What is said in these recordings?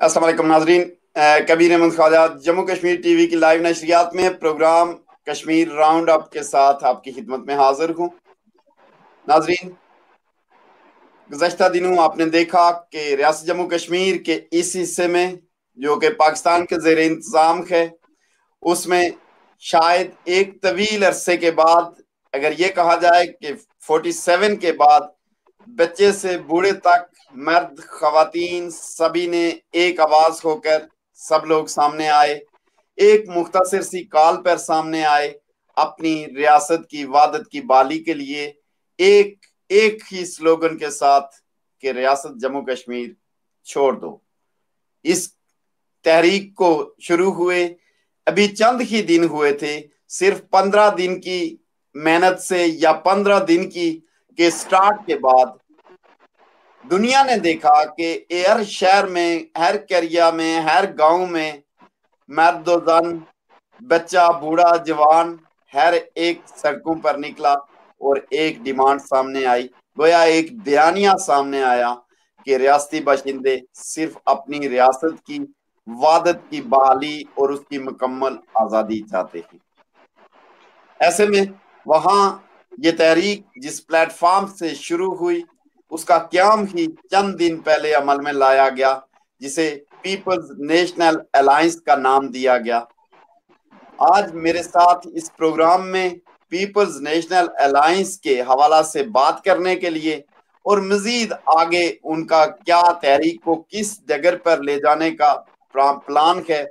अस्सलाम वालेकुम नाजरीन। कबीर अहमद ख्वाजा जम्मू कश्मीर टीवी की लाइव नशरियात में प्रोग्राम कश्मीर राउंड अप के साथ आपकी खिदमत में हाजिर हूँ। नाजरीन, गुज़श्ता दिनों आपने देखा कि रियासत जम्मू कश्मीर के इस हिस्से में जो कि पाकिस्तान के ज़ेर इंतज़ाम है, उसमें शायद एक तवील अरसे के बाद, अगर ये कहा जाए कि 47 के बाद बच्चे से बूढ़े तक, मर्द खवातीन सभी ने एक आवाज होकर सब लोग सामने आए, एक मुख्तसर सी कॉल पर सामने आए, अपनी रियासत की वादत की बाली के लिए एक एक ही स्लोगन के साथ कि रियासत जम्मू कश्मीर छोड़ दो। इस तहरीक को शुरू हुए अभी चंद ही दिन हुए थे। सिर्फ 15 दिन की मेहनत से या 15 दिन की के स्टार्ट के बाद दुनिया ने देखा कि हर शहर में, हर करिया में, हर गांव में मर्द व जन, बच्चा, बूढ़ा, जवान हर एक सड़कों पर निकला और एक डिमांड सामने आई, गोया एक बयानिया सामने आया कि रियासती बाशिंदे सिर्फ अपनी रियासत की वादत की बहाली और उसकी मुकम्मल आज़ादी चाहते हैं। ऐसे में वहां ये तहरीक जिस प्लेटफॉर्म से शुरू हुई, उसका क्याम ही चंद दिन पहले अमल में लाया गया, जिसे पीपल्स नेशनल अलायंस का नाम दिया गया। आज मेरे साथ इस प्रोग्राम में पीपल्स नेशनल अलायंस के हवाला से बात करने के लिए और मजीद आगे उनका क्या तहरीक को किस जगह पर ले जाने का प्लान है,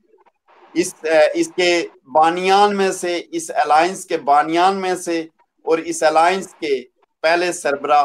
इसके बानियान में से, इस अलायंस के बानियान में से और इस अलायंस के पहले सरबरा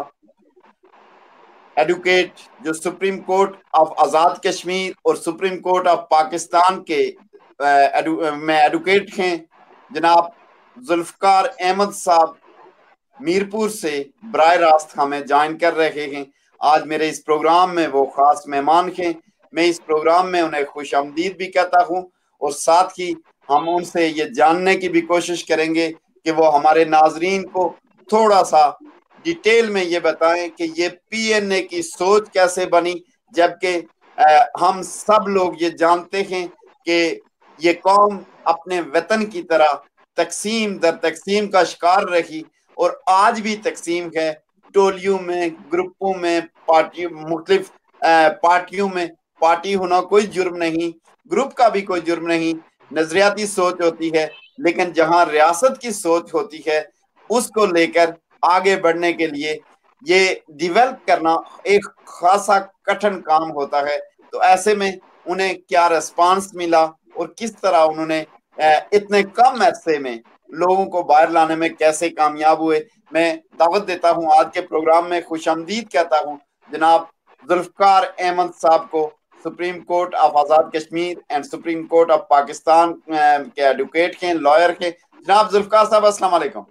एडवोकेट जो supreme court of Azad Kashmir और सुप्रीम कोर्ट ऑफ पाकिस्तान के में एडवोकेट हैं, जनाब जुल्फकार अहमद साहब मीरपुर से बराह रास्त हमें ज्वाइन कर रहे हैं। आज मेरे इस प्रोग्राम में वो खास मेहमान हैं। मैं इस प्रोग्राम में उन्हें खुश आमदीद भी कहता हूँ और साथ ही हम उनसे ये जानने की भी कोशिश करेंगे कि वो हमारे नाजरीन को थोड़ा सा डिटेल में ये बताएं कि ये पीएनए की सोच कैसे बनी, जबकि हम सब लोग ये जानते हैं कि ये कौम अपने वतन की तरह तकसीम दर तकसीम का शिकार रही और आज भी तकसीम है, टोलियों में, ग्रुपों में, पार्टियों, मुख्तलिफ पार्टियों में। पार्टी होना कोई जुर्म नहीं, ग्रुप का भी कोई जुर्म नहीं, नजरियाती सोच होती है, लेकिन जहां रियासत की सोच होती है उसको लेकर आगे बढ़ने के लिए ये डिवेल्प करना एक खासा कठिन काम होता है। तो ऐसे में उन्हें क्या रिस्पांस मिला और किस तरह उन्होंने इतने कम अरसे में लोगों को बाहर लाने में कैसे कामयाब हुए, मैं दावत देता हूं आज के प्रोग्राम में खुशामदीद कहता हूं जनाब जुल्फकार अहमद साहब को, supreme court of Azad Kashmir and supreme court of Pakistan के एडवोकेट हैं, लॉयर हैं। जनाब जुल्फकार साहब, अस्सलाम वालेकुम।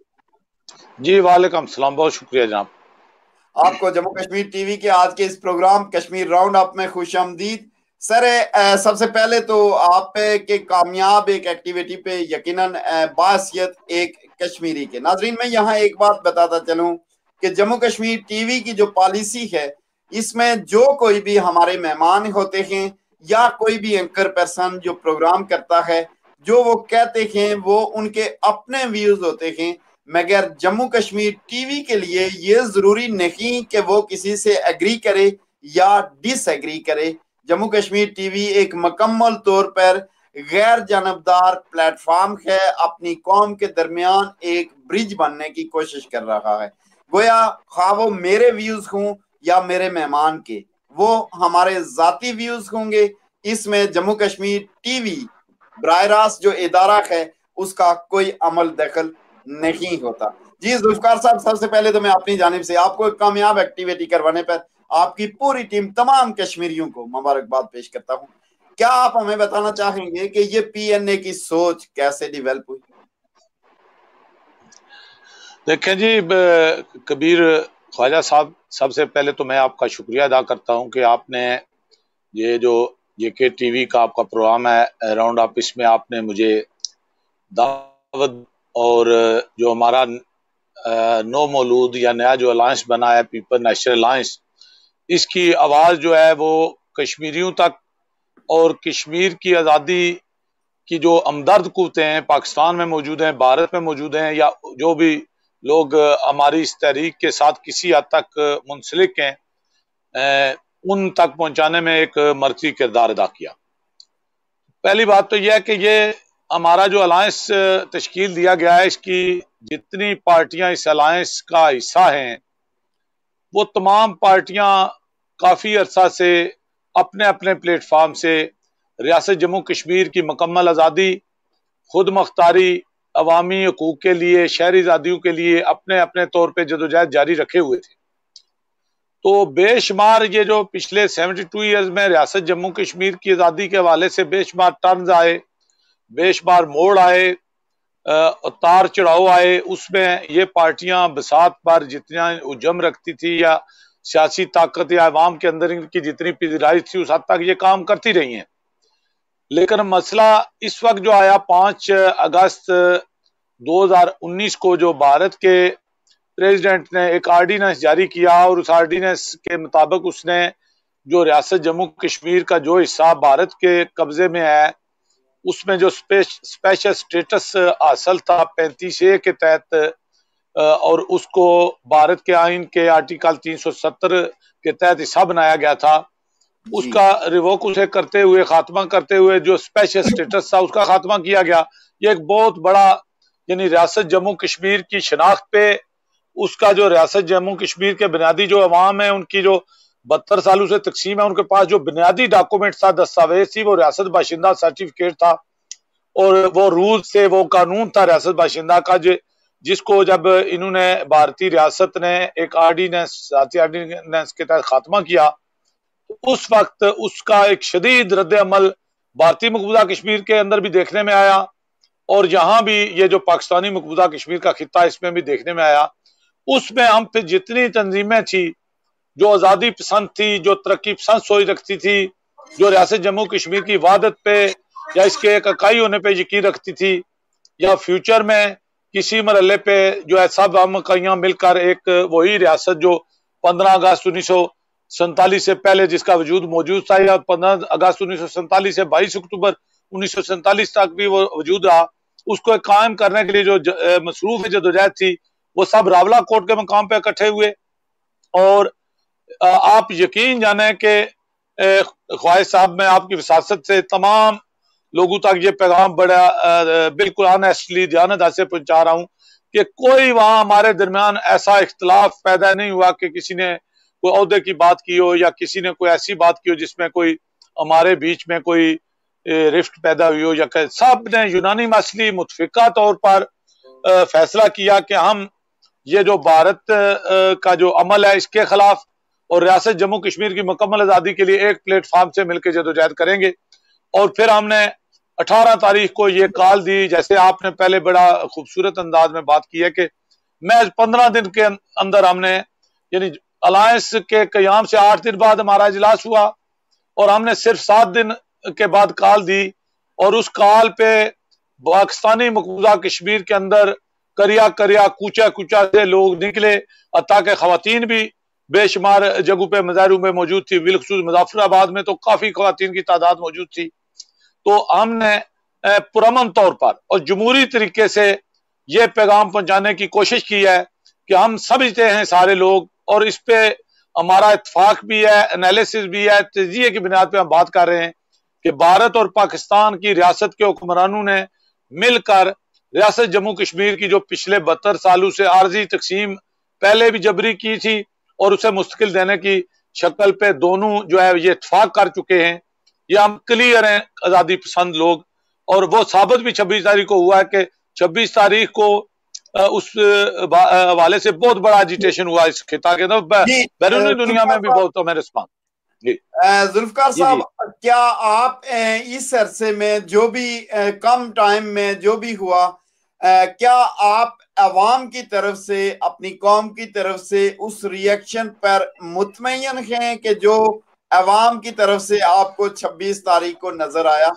जी वालेकुम सलाम, बहुत शुक्रिया जनाब। आपको जम्मू कश्मीर टीवी के आज के इस प्रोग्राम कश्मीर राउंड अप में खुशामदीद। सर, सबसे पहले तो आप के कामयाब एक एक्टिविटी पे यकीनन बासियत एक कश्मीरी के नाजरीन, मैं यहाँ एक बात बताता चलूँ कि जम्मू कश्मीर टीवी की जो पॉलिसी है, इसमें जो कोई भी हमारे मेहमान होते हैं या कोई भी एंकर पर्सन जो प्रोग्राम करता है, जो वो कहते हैं वो उनके अपने व्यूज होते हैं, मगर जम्मू कश्मीर टीवी के लिए ये जरूरी नहीं कि वो किसी से एग्री करे या डिसएग्री करे। जम्मू कश्मीर टीवी एक मुकम्मल तौर पर गैर जानबदार प्लेटफॉर्म है, अपनी कौम के दरमियान एक ब्रिज बनने की कोशिश कर रहा है। गोया खा वो मेरे व्यूज हों या मेरे मेहमान के, वो हमारे जाती व्यूज होंगे। इसमें जम्मू कश्मीर टीवी बराह रास्त जो इदारा है उसका कोई अमल दखल नहीं होता। जी जुल्फकार साहब, सबसे पहले तो मैं अपनी जानिब से आपको एक कामयाब एक्टिविटी करवाने पर आपकी पूरी टीम, तमाम कश्मीरियों को मुबारकबाद पेश करता हूं। क्या आप हमें बताना चाहेंगे कि ये पीएनए की सोच कैसे डेवलप हुई? देखें जी कबीर ख्वाजा साहब, सबसे पहले तो मैं आपका शुक्रिया अदा करता हूं कि आपने ये जो जेके टीवी का आपका प्रोग्राम है राउंड अप, इसमें आपने मुझे दावत और जो हमारा नो मौलूद या नया जो अलायंस बना है पीपल नेशनल अलायंस, इसकी आवाज़ जो है वो कश्मीरियों तक और कश्मीर की आज़ादी की जो हमदर्द कुव्वतें हैं, पाकिस्तान में मौजूद हैं, भारत में मौजूद हैं, या जो भी लोग हमारी इस तहरीक के साथ किसी हद तक मुंसलिक हैं, उन तक पहुंचाने में एक मरकजी किरदार अदा किया। पहली बात तो यह है कि ये हमारा जो अलायंस तश्कील दिया गया है, इसकी जितनी पार्टियां इस अलायंस का हिस्सा हैं, वो तमाम पार्टियां काफ़ी अरसा से अपने अपने प्लेटफार्म से रियासत जम्मू कश्मीर की मुकम्मल आज़ादी, खुद मुख्तारी, अवामी हकूक़ के लिए, शहरी आज़ादियों के लिए अपने अपने तौर पर जदोजहद जारी रखे हुए थे। तो बेशुमार ये जो पिछले 72 ईयर्स में रियासत जम्मू कश्मीर की आज़ादी के हवाले से बेशुमार टर्न्स आए, बेशुमार मोड़ आए, उतार चढ़ाव आए, उसमें ये पार्टियां बसात पर जितना उजम रखती थी या सियासी ताकत या अवाम के अंदर इनकी जितनी पजीराई थी, उस हद तक ये काम करती रही हैं। लेकिन मसला इस वक्त जो आया 5 अगस्त 2019 को, जो भारत के प्रेसिडेंट ने एक आर्डीनेंस जारी किया और उस आर्डीनेंस के मुताबिक उसने जो रियासत जम्मू कश्मीर का जो हिस्सा भारत के कब्जे में है, उसमें जो स्पेशल स्टेटस हासिल था 35A के तहत, और उसको भारत के आइन के आर्टिकल 370 के तहत हिस्सा बनाया गया था, उसका रिवोक उसे करते हुए, खात्मा करते हुए जो स्पेशल स्टेटस था उसका खात्मा किया गया। ये एक बहुत बड़ा, यानी रियासत जम्मू कश्मीर की शनाख्त पे, उसका जो रियासत जम्मू कश्मीर के बुनियादी जो अवाम है, उनकी जो 72 सालों से तकसीम है, उनके पास जो बुनियादी डॉक्यूमेंट था, दस्तावेज थी, वो रियासत बाशिंदा सर्टिफिकेट था और वो रूल से वो कानून था रियासत बाशिंदा का, जिसको जब इन्होंने भारतीय रियासत ने एक आर्डीनेंस के तहत खात्मा किया, उस वक्त उसका एक शदीद रद्द अमल भारतीय मकबूजा कश्मीर के अंदर भी देखने में आया और यहाँ भी ये जो पाकिस्तानी मकबूजा कश्मीर का खिता इसमें भी देखने में आया। उसमें हम पे जितनी तंजीमें थी जो आज़ादी पसंद थी, जो तरक्की पसंद सोच रखती थी, जो रियासत जम्मू कश्मीर की वादत पे या इसके एक इकाई होने पे यकीन रखती थी, या फ्यूचर में किसी मरहले पे जो है सब हम इकाइयां मिलकर एक वही रियासत जो 15 अगस्त 1947 से पहले जिसका वजूद मौजूद था, या 15 अगस्त 1947 से 22 अक्टूबर 1947 तक भी वो वजूद रहा, उसको कायम करने के लिए जो मसरूफ जदोजहद थी, वो सब रावला कोर्ट के मकाम पे इकट्ठे हुए। और आप यकीन जाने कि ख्वाहिश साहब, मैं आपकी विसासत से तमाम लोगों तक ये पैगाम बड़ा बिल्कुल ऑनेस्टली ध्यान से पहुंचा रहा हूं कि कोई वहां हमारे दरमियान ऐसा इख्तलाफ पैदा नहीं हुआ कि किसी ने कोई ओहदे की बात की हो या किसी ने कोई ऐसी बात की हो जिसमें कोई हमारे बीच में कोई रिफ्ट पैदा हुई हो, या सब ने यूनानी मसली मुतफिका तौर पर फैसला किया कि हम ये जो भारत का जो अमल है इसके खिलाफ और रियासत जम्मू कश्मीर की मुकम्मल आज़ादी के लिए एक प्लेटफॉर्म से मिलकर जदोजहद करेंगे। और फिर हमने 18 तारीख को ये कॉल दी, जैसे आपने पहले बड़ा खूबसूरत अंदाज में बात की है कि मैं 15 दिन के अंदर हमने, यानी अलायंस के क़याम से 8 दिन बाद हमारा इजलास हुआ और हमने सिर्फ 7 दिन के बाद कॉल दी और उस कॉल पे पाकिस्तानी मकबूजा कश्मीर के अंदर करिया करिया कूचा कूचा से लोग निकले, ताकि खवातीन भी बेशुमार जगहों पे मज़ारों में मौजूद थी, बिलखसूस मुजफ्फराबाद में तो काफी खवातीन की तादाद मौजूद थी। तो हमने पुरअमन तौर पर और जमहूरी तरीके से ये पैगाम पहुंचाने की कोशिश की है कि हम समझते हैं सारे लोग, और इस पे हमारा इत्तेफाक भी है, एनालिसिस भी है, तजिए की बुनियाद पे हम बात कर रहे हैं कि भारत और पाकिस्तान की रियासत के हुक्मरानों ने मिलकर रियासत जम्मू कश्मीर की जो पिछले 72 सालों से आर्जी तकसीम पहले भी जबरी की थी और उसे मुस्तकिल देने की शक्ल पे दोनों जो है ये इत्तेफाक कर चुके हैं। ये हम क्लियर हैं आज़ादी पसंद लोग, और वो साबित भी 26 तारीख को हुआ है कि 26 तारीख को उस हवाले से बहुत बड़ा एजिटेशन हुआ इस खिता के अंदर, बैरूनी दुनिया में भी बहुत हमें रिस्पॉन्स। जुल्फकार साहब, क्या आप इस अरसे में जो भी कम टाइम में जो भी हुआ, क्या आप अवाम की तरफ से, अपनी कौम की तरफ से उस रिएक्शन पर मुतमईन हैं कि जो अवाम की तरफ से आपको 26 तारीख को नजर आया?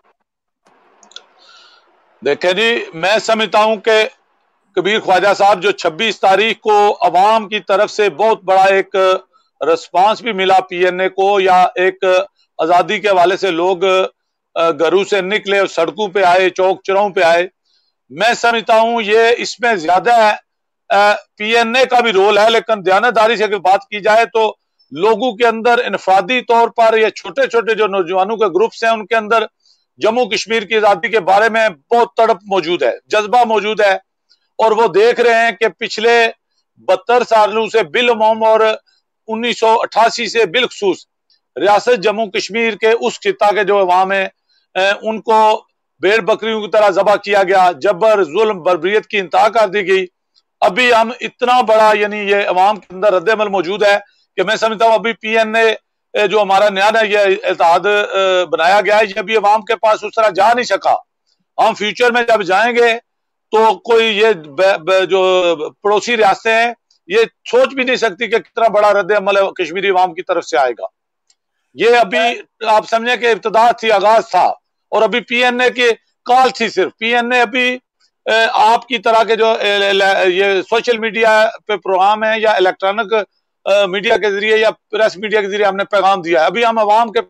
देखें जी, मैं समझता हूं कि कबीर ख्वाजा साहब जो 26 तारीख को अवाम की तरफ से बहुत बड़ा एक रिस्पांस भी मिला पीएनए को, या एक आजादी के हवाले से लोग घरों से निकले और सड़कों पे आए, चौक चौराहों पे आए। मैं समझता हूं ये इसमें ज्यादा पीएनए का भी रोल है, लेकिन दयानतदारी से अगर बात की जाए तो लोगों के अंदर इनफरादी तौर पर या छोटे छोटे जो नौजवानों के ग्रुप्स हैं उनके अंदर जम्मू कश्मीर की आजादी के बारे में बहुत तड़प मौजूद है, जज्बा मौजूद है। और वो देख रहे हैं कि पिछले 72 सालों से बिलमौम और 1988 से बिलखसूस रियासत जम्मू कश्मीर के उस खिता के जो अवाम है उनको भेड़ बकरियों की तरह जबा किया गया, जबर जुल्म बर्बरियत की इंतहा कर दी गई। अभी हम इतना बड़ा यानी ये अवाम के अंदर रद्द-ए-अमल मौजूद है कि मैं समझता हूं अभी पीएनए जो हमारा नया ये इत्तेहाद बनाया गया है, ये अभी अवाम के पास उस तरह जा नहीं सका। हम फ्यूचर में जब जाएंगे तो कोई ये जो पड़ोसी रियासतें हैं ये सोच भी नहीं सकती कि कितना बड़ा रद्द-ए-अमल कश्मीरी अवाम की तरफ से आएगा। ये अभी आप समझे कि इब्तिदा थी, आगाज था, और अभी पीएनए की कॉल थी। सिर्फ पीएनए अभी आपकी तरह के जो ये सोशल मीडिया पे प्रोग्राम है या इलेक्ट्रॉनिक मीडिया के जरिए या प्रेस मीडिया के जरिए हमने पैगाम दिया है। अभी हम अवाम के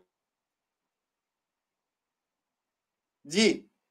जी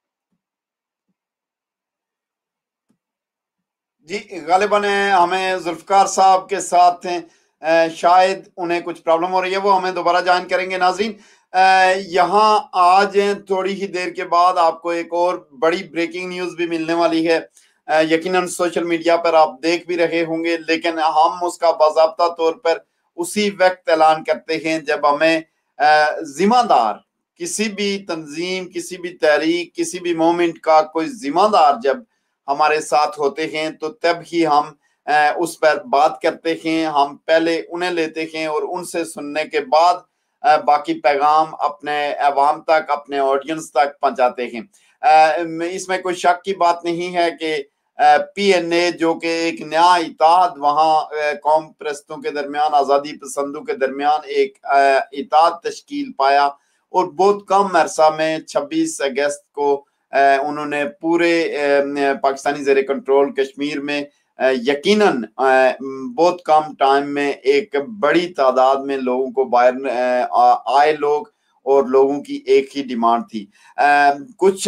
जी गालिबन हमें जुल्फकार साहब के साथ हैं, शायद उन्हें कुछ प्रॉब्लम हो रही है, वो हमें दोबारा ज्वाइन करेंगे। नाजरीन, यहाँ आज थोड़ी ही देर के बाद आपको एक और बड़ी ब्रेकिंग न्यूज भी मिलने वाली है। यकीनन सोशल मीडिया पर आप देख भी रहे होंगे, लेकिन हम उसका बाज़ाब्ता तौर पर उसी वक्त ऐलान करते हैं जब हमें जिम्मेदार किसी भी तंजीम, किसी भी तहरीक, किसी भी मोमेंट का कोई जिम्मेदार जब हमारे साथ होते हैं तो तब ही हम उस पर बात करते हैं। हम पहले उन्हें लेते हैं और उनसे सुनने के बाद बाकी पैगाम अपने अवाम तक, अपने ऑडियंस तक पहुंचाते हैं। इसमें कोई शक की बात नहीं है कि पीएनए जो कि एक नया इत्तेहाद वहाँ कौम परस्तों के दरमियान, आज़ादी पसंदों के दरमियान एक इत्तेहाद तश्कील पाया और बहुत कम अरसा में 26 अगस्त को उन्होंने पूरे पाकिस्तानी ज़ेरे कंट्रोल कश्मीर में यकीनन बहुत कम टाइम में एक बड़ी तादाद में लोगों को बाहर आए लोग, और लोगों की एक ही डिमांड थी। कुछ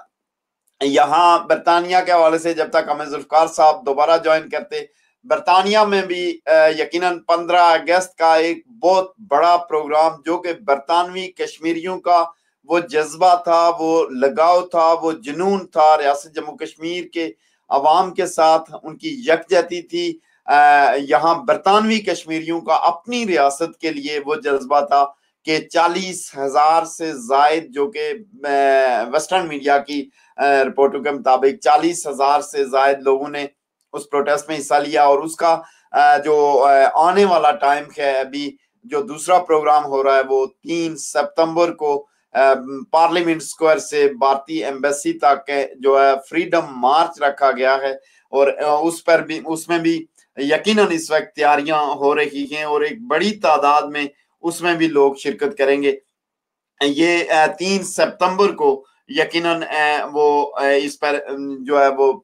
यहाँ बरतानिया के हवाले से जब तक हमें जुल्फकार साहब दोबारा ज्वाइन करते, बरतानिया में भी यकीनन 15 अगस्त का एक बहुत बड़ा प्रोग्राम जो कि बरतानवी कश्मीरियों का वो जज्बा था, वो लगाव था, वो जुनून था रियासत जम्मू कश्मीर के अवाम के साथ, उनकी यकजहती थी। यहाँ बरतानवी कश्मीरियों का अपनी रियासत के लिए वो जज्बा था कि 40,000 से जायद, जो कि वेस्टर्न मीडिया की रिपोर्टों के मुताबिक 40,000 से जायद लोगों ने उस प्रोटेस्ट में हिस्सा लिया। और उसका जो आने वाला टाइम है, अभी जो दूसरा प्रोग्राम हो रहा है वो 3 सितंबर को पार्लियामेंट स्क्वायर से भारतीय एम्बेसी तक जो है फ्रीडम मार्च रखा गया है, और उस पर भी, उसमें भी यकीनन इस वक्त तैयारियां हो रही हैं और एक बड़ी तादाद में उसमें भी लोग शिरकत करेंगे। ये 3 सितंबर को यकीनन वो इस पर जो है वो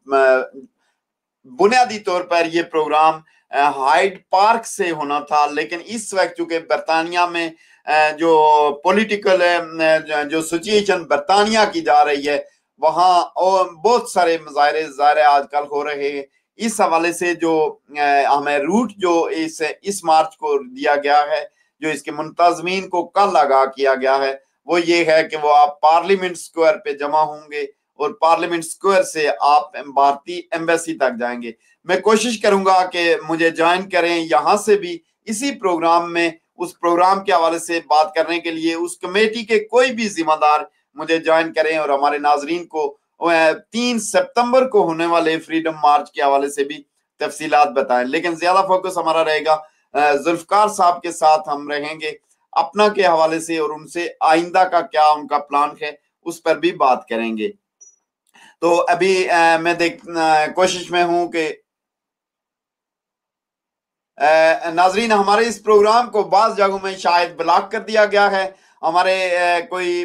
बुनियादी तौर पर ये प्रोग्राम हाइड पार्क से होना था, लेकिन इस वक्त चूंकि बरतानिया में जो पॉलिटिकल जो सिचुएशन बरतानिया की जा रही है, वहाँ और बहुत सारे मुजाहरे ज़ाहिर आजकल हो रहे हैं। इस हवाले से जो हमें रूट जो इस मार्च को दिया गया है, जो इसके मुंतजमीन को कल आगाह किया गया है, वो ये है कि वो आप पार्लियामेंट स्क्वायर पे जमा होंगे और पार्लियामेंट स्क्वायर से आप भारतीय एम्बेसी तक जाएंगे। मैं कोशिश करूंगा कि मुझे ज्वाइन करें यहाँ से भी इसी प्रोग्राम में, उस प्रोग्राम के हवाले से बात करने के लिए उस कमेटी के कोई भी जिम्मेदार मुझे ज्वाइन करें और हमारे नाजरीन को 3 सितंबर को होने वाले फ्रीडम मार्च के हवाले से भी तफसीलात बताएं। लेकिन ज्यादा फोकस हमारा रहेगा जुल्फकार साहब के साथ हम रहेंगे अपना के हवाले से, और उनसे आइंदा का क्या उनका प्लान है उस पर भी बात करेंगे। तो अभी मैं कोशिश में हूं कि नाजरीन, हमारे इस प्रोग्राम को बाज़ जगहों में शायद ब्लॉक कर दिया गया है। हमारे कोई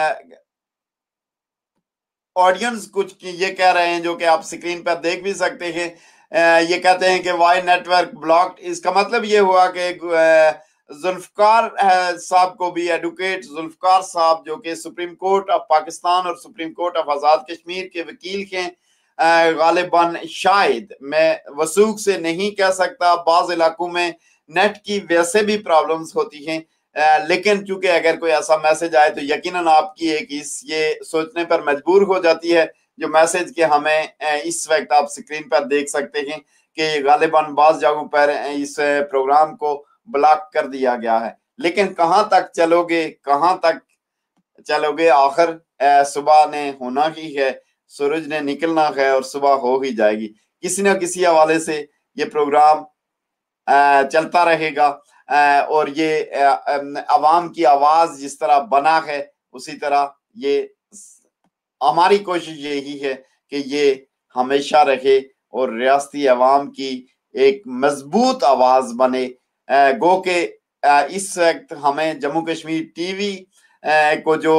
ऑडियंस कुछ ये कह रहे हैं, जो कि आप स्क्रीन पर देख भी सकते हैं। ये कहते हैं कि वाई नेटवर्क ब्लॉक्ड। इसका मतलब ये हुआ कि जुल्फकार साहब को भी, एडवोकेट जुल्फकार साहब जो कि सुप्रीम कोर्ट ऑफ पाकिस्तान और supreme court of Azad Kashmir के वकील हैं, गालिबन शायद, मैं वसूख से नहीं कह सकता, बाज़ इलाकों में नेट की वैसे भी प्रॉब्लम्स होती हैं, लेकिन चूंकि अगर कोई ऐसा मैसेज आए तो यकीनन आपकी एक ये सोचने पर मजबूर हो जाती है, जो मैसेज के हमें इस वक्त आप स्क्रीन पर देख सकते हैं कि गालिबन बाज़ जगहों पर इस प्रोग्राम को ब्लॉक कर दिया गया है। लेकिन कहाँ तक चलोगे, कहाँ तक चलोगे, आखिर सुबह ने होना ही है, सूरज ने निकलना है और सुबह हो ही जाएगी। किसी न किसी हवाले से ये प्रोग्राम चलता रहेगा और ये अवाम की आवाज जिस तरह बना है उसी तरह ये हमारी कोशिश यही है कि ये हमेशा रहे और रियासती अवाम की एक मजबूत आवाज बने। गो के इस वक्त हमें जम्मू कश्मीर टीवी को जो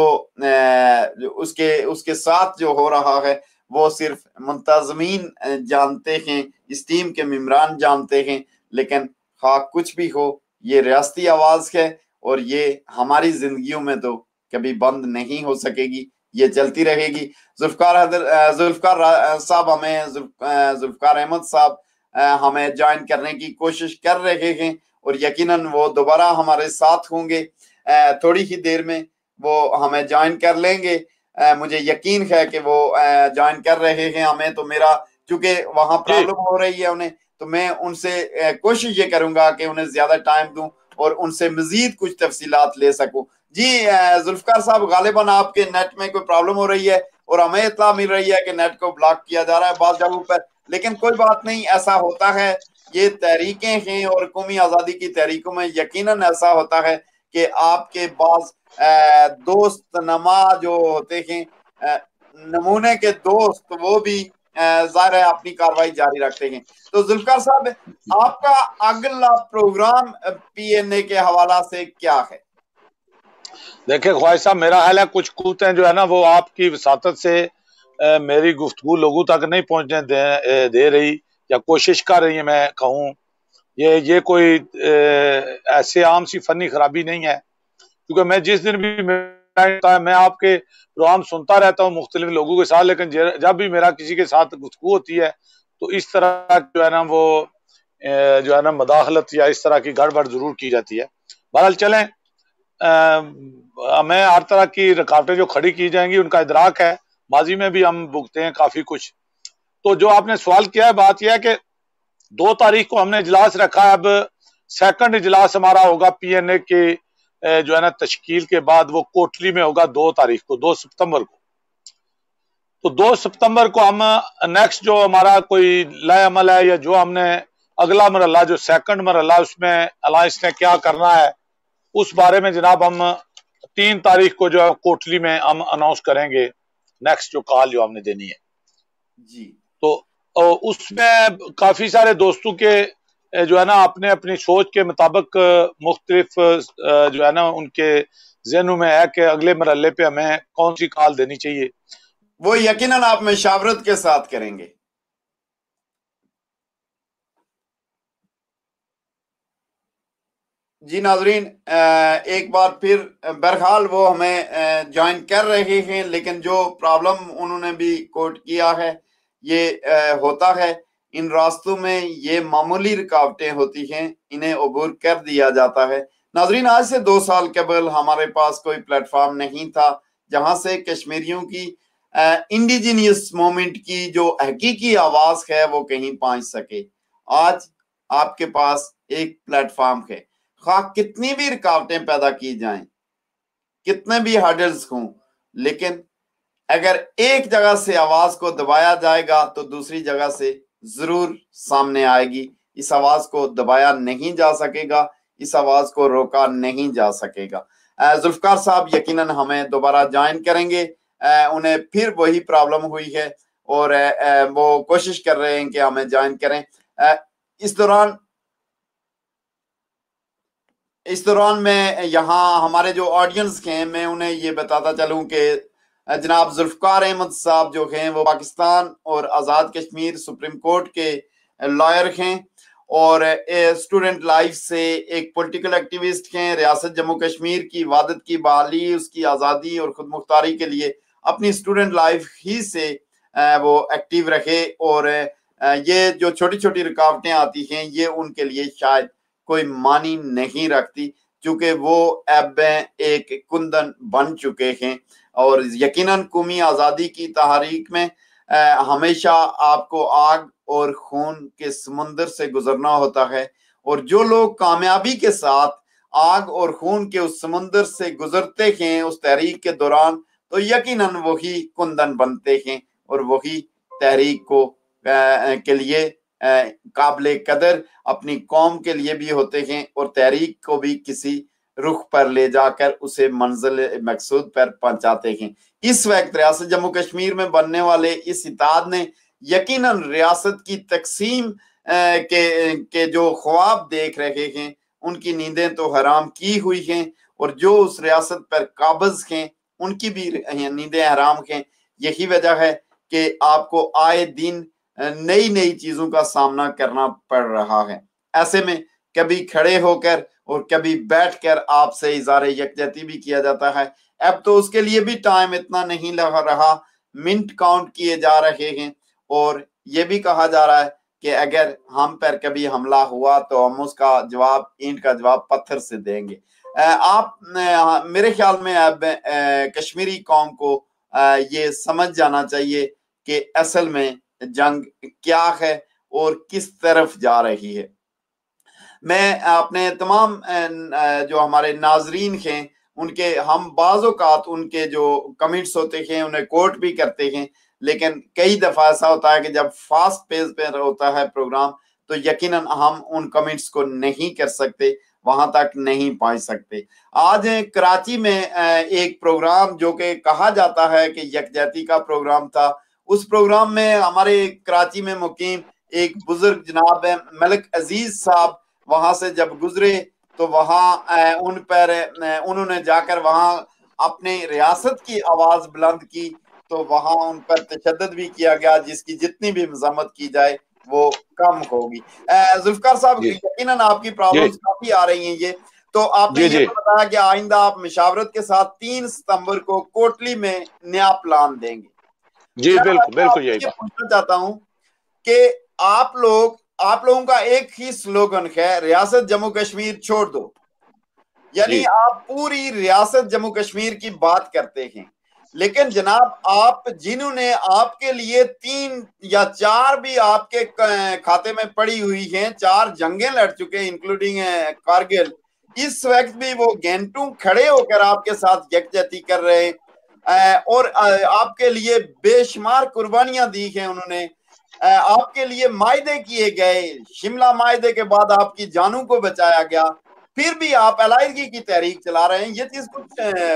उसके साथ जो हो रहा है वो सिर्फ मुंतजमीन जानते हैं, इस टीम के मेंबरान जानते हैं, लेकिन खा कुछ भी हो ये रियासती आवाज है और ये हमारी जिंदगियों में तो कभी बंद नहीं हो सकेगी, ये चलती रहेगी। जुल्फकार साहब हमें जुल्फकार अहमद साहब हमें ज्वाइन करने की कोशिश कर रहे हैं और यकीनन वो दोबारा हमारे साथ होंगे, थोड़ी ही देर में वो हमें ज्वाइन कर लेंगे। मुझे यकीन है कि वो ज्वाइन कर रहे हैं हमें, तो मेरा चूंकि वहां प्रॉब्लम हो रही है उन्हें, तो मैं उनसे कोशिश ये करूंगा कि उन्हें ज्यादा टाइम दूं और उनसे मजीद कुछ तफसीलात ले सकूं। जी जुल्फकार साहब, गालिबन आपके नेट में कोई प्रॉब्लम हो रही है और हमें इत्तला मिल रही है कि नेट को ब्लॉक किया जा रहा है बाज़ जगहों पर, लेकिन कोई बात नहीं, ऐसा होता है, ये तहरीकें हैं और कौमी आज़ादी की तहरीकों में यकीनन ऐसा होता है कि आपके बाज़ दोस्त नमा जो होते हैं, नमूने के दोस्त, वो भी जाहिर है अपनी कार्रवाई जारी रखते हैं। तो जुल्फकार साहब, आपका अगला प्रोग्राम पीएनए के हवाला से क्या है? देखिए ख्वाहिश साहब, मेरा ख्याल है कुछ कूतें जो है ना वो आपकी वसातत से मेरी गुफ्तगू लोगों तक नहीं पहुंचने दे रही या कोशिश कर रही है। मैं कहूँ ये कोई ऐसे आम सी फनी खराबी नहीं है, क्योंकि मैं जिस दिन भी मैं आपके प्रोग्राम सुनता रहता हूँ मुख्तलिफ लोगों के साथ, लेकिन जब भी मेरा किसी के साथ गुफ्तगू होती है तो इस तरह जो है ना वो जो है ना मदाखलत या इस तरह की गड़बड़ जरूर की जाती है। बहरहाल चलें, हमें हर तरह की रुकावटें जो खड़ी की जाएंगी उनका इदराक है, माजी में भी हम भुगते हैं काफी कुछ। तो जो आपने सवाल किया है, बात यह है कि 2 तारीख को हमने इजलास रखा है। अब सेकंड इजलास हमारा होगा पीएनए के जो है ना तश्कील के बाद, वो कोटली में होगा 2 तारीख को, 2 सितंबर को। तो 2 सितंबर को हम नेक्स्ट जो हमारा कोई लय अमल है या जो हमने अगला मरहला जो सेकंड मरहला उसमें अलायंस ने क्या करना है, उस बारे में जनाब हम 3 तारीख को जो है कोटली में हम अनाउंस करेंगे नेक्स्ट जो कॉल जो हमने देनी है जी। तो उसमें काफी सारे दोस्तों के जो है ना अपने अपनी सोच के मुताबिक मुख्तलिफ जो है ना उनके ज़हनों में है कि अगले मरहले पे हमें कौन सी कॉल देनी चाहिए, वो यकीनन आप मशावरत के साथ करेंगे। जी नाजरीन, एक बार फिर बहरहाल वो हमें ज्वाइन कर रहे हैं, लेकिन जो प्रॉब्लम उन्होंने भी कोट किया है ये होता है, इन रास्तों में ये मामूली रुकावटें होती हैं, इन्हें अबूर कर दिया जाता है। नाजरीन, आज से 2 साल कबल हमारे पास कोई प्लेटफॉर्म नहीं था जहां से कश्मीरियों की इंडिजिनियस मूवमेंट की जो हकीकी आवाज है वो कहीं पहुंच सके। आज आपके पास एक प्लेटफॉर्म है, खा कितनी भी रुकावटें पैदा की जाएं, कितने भी हर्डल्स हों, लेकिन अगर एक जगह से आवाज को दबाया जाएगा तो दूसरी जगह से जरूर सामने आएगी। इस आवाज को दबाया नहीं जा सकेगा, इस आवाज को रोका नहीं जा सकेगा। जुल्फकार साहब यकीनन हमें दोबारा ज्वाइन करेंगे, उन्हें फिर वही प्रॉब्लम हुई है और वो कोशिश कर रहे हैं कि हमें ज्वाइन करें। इस दौरान मैं यहाँ हमारे जो ऑडियंस हैं मैं उन्हें ये बताता चलूं कि जनाब जुल्फकार अहमद साहब जो हैं वो पाकिस्तान और आज़ाद कश्मीर सुप्रीम कोर्ट के लॉयर हैं और स्टूडेंट लाइफ से एक पॉलिटिकल एक्टिविस्ट हैं। रियासत जम्मू कश्मीर की वादत की बहाली, उसकी आज़ादी और खुद मुख्तारी के लिए अपनी स्टूडेंट लाइफ ही से वो एक्टिव रहे। और ये जो छोटी छोटी रुकावटें आती हैं ये उनके लिए शायद कोई मानी नहीं रखती, क्योंकि वो अब एक कुंदन बन चुके हैं। और यकीनन कौमी आज़ादी की तहरीक में हमेशा आपको आग और खून के समुंदर से गुजरना होता है, और जो लोग कामयाबी के साथ आग और खून के उस समुंदर से गुजरते हैं उस तहरीक के दौरान, तो यकीनन वही कुंदन बनते हैं और वही तहरीक को के लिए काबिल कदर अपनी कौम के लिए भी होते हैं, और तहरीक को भी किसी रुख पर ले जाकर उसे मंजिल मकसूद पर पहुंचाते हैं। इस वक्त रियासत जम्मू कश्मीर में बनने वाले इस इत्तेहाद ने यकीनन रियासत की तकसीम के जो ख्वाब देख रहे हैं उनकी नींदें तो हराम की हुई हैं, और जो उस रियासत पर काबिज हैं उनकी भी नींदें हराम हैं। यही वजह है कि आपको आए दिन नई नई चीजों का सामना करना पड़ रहा है। ऐसे में कभी खड़े होकर और कभी बैठकर आपसे इज़हार यकजहती भी किया जाता है। अब तो उसके लिए भी टाइम इतना नहीं लग रहा, मिनट काउंट किए जा रहे हैं, और ये भी कहा जा रहा है कि अगर हम पर कभी हमला हुआ तो हम उसका जवाब, ईंट का जवाब पत्थर से देंगे। आप मेरे ख्याल में अब कश्मीरी कौम को ये समझ जाना चाहिए कि असल में जंग क्या है और किस तरफ जा रही है। मैं अपने तमाम जो हमारे नाजरीन हैं उनके, हम बाज़ औक़ात उनके जो कमेंट्स होते हैं उन्हें कोट भी करते हैं, लेकिन कई दफ़ा ऐसा होता है कि जब फास्ट पेज पे होता है प्रोग्राम तो यकीनन हम उन कमेंट्स को नहीं कर सकते, वहां तक नहीं पहुंच सकते। आज कराची में एक प्रोग्राम जो कि कहा जाता है कि यकजहती का प्रोग्राम था, उस प्रोग्राम में हमारे कराची में मुकीम एक बुजुर्ग जनाब मलिक अजीज साहब वहां से जब गुजरे तो वहां उन पर उन्होंने जाकर वहां अपने रियासत की आवाज बुलंद की, तो वहां उन पर तशद्दुद भी किया गया, जिसकी जितनी भी मज़म्मत की जाए वो कम होगी। जुल्फकार साहब, यकीनन आपकी प्रॉब्लम्स काफी आ रही हैं ये, तो आपने ये बताया कि आइंदा आप मशावरत के साथ 3 सितंबर को कोटली में नया प्लान देंगे। जी बिल्कुल बिल्कुल, यही पूछना चाहता हूँ कि आप लोगों का एक ही स्लोगन है, रियासत जम्मू कश्मीर छोड़ दो, यानी आप पूरी रियासत जम्मू कश्मीर की बात करते हैं, लेकिन जनाब आप जिन्होंने आपके लिए 3 या 4 भी आपके खाते में पड़ी हुई हैं, 4 जंगें लड़ चुके हैं इंक्लूडिंग कारगिल, इस वक्त भी वो गेंटू खड़े होकर आपके साथ यकजहती कर रहे हैं और आपके लिए बेशुमार कुर्बानियां दी हैं उन्होंने, आपके लिए मायदे किए गए, शिमला मायदे के बाद आपकी जानों को बचाया गया, फिर भी आप अलायदगी की तहरीक चला रहे हैं। ये चीज कुछ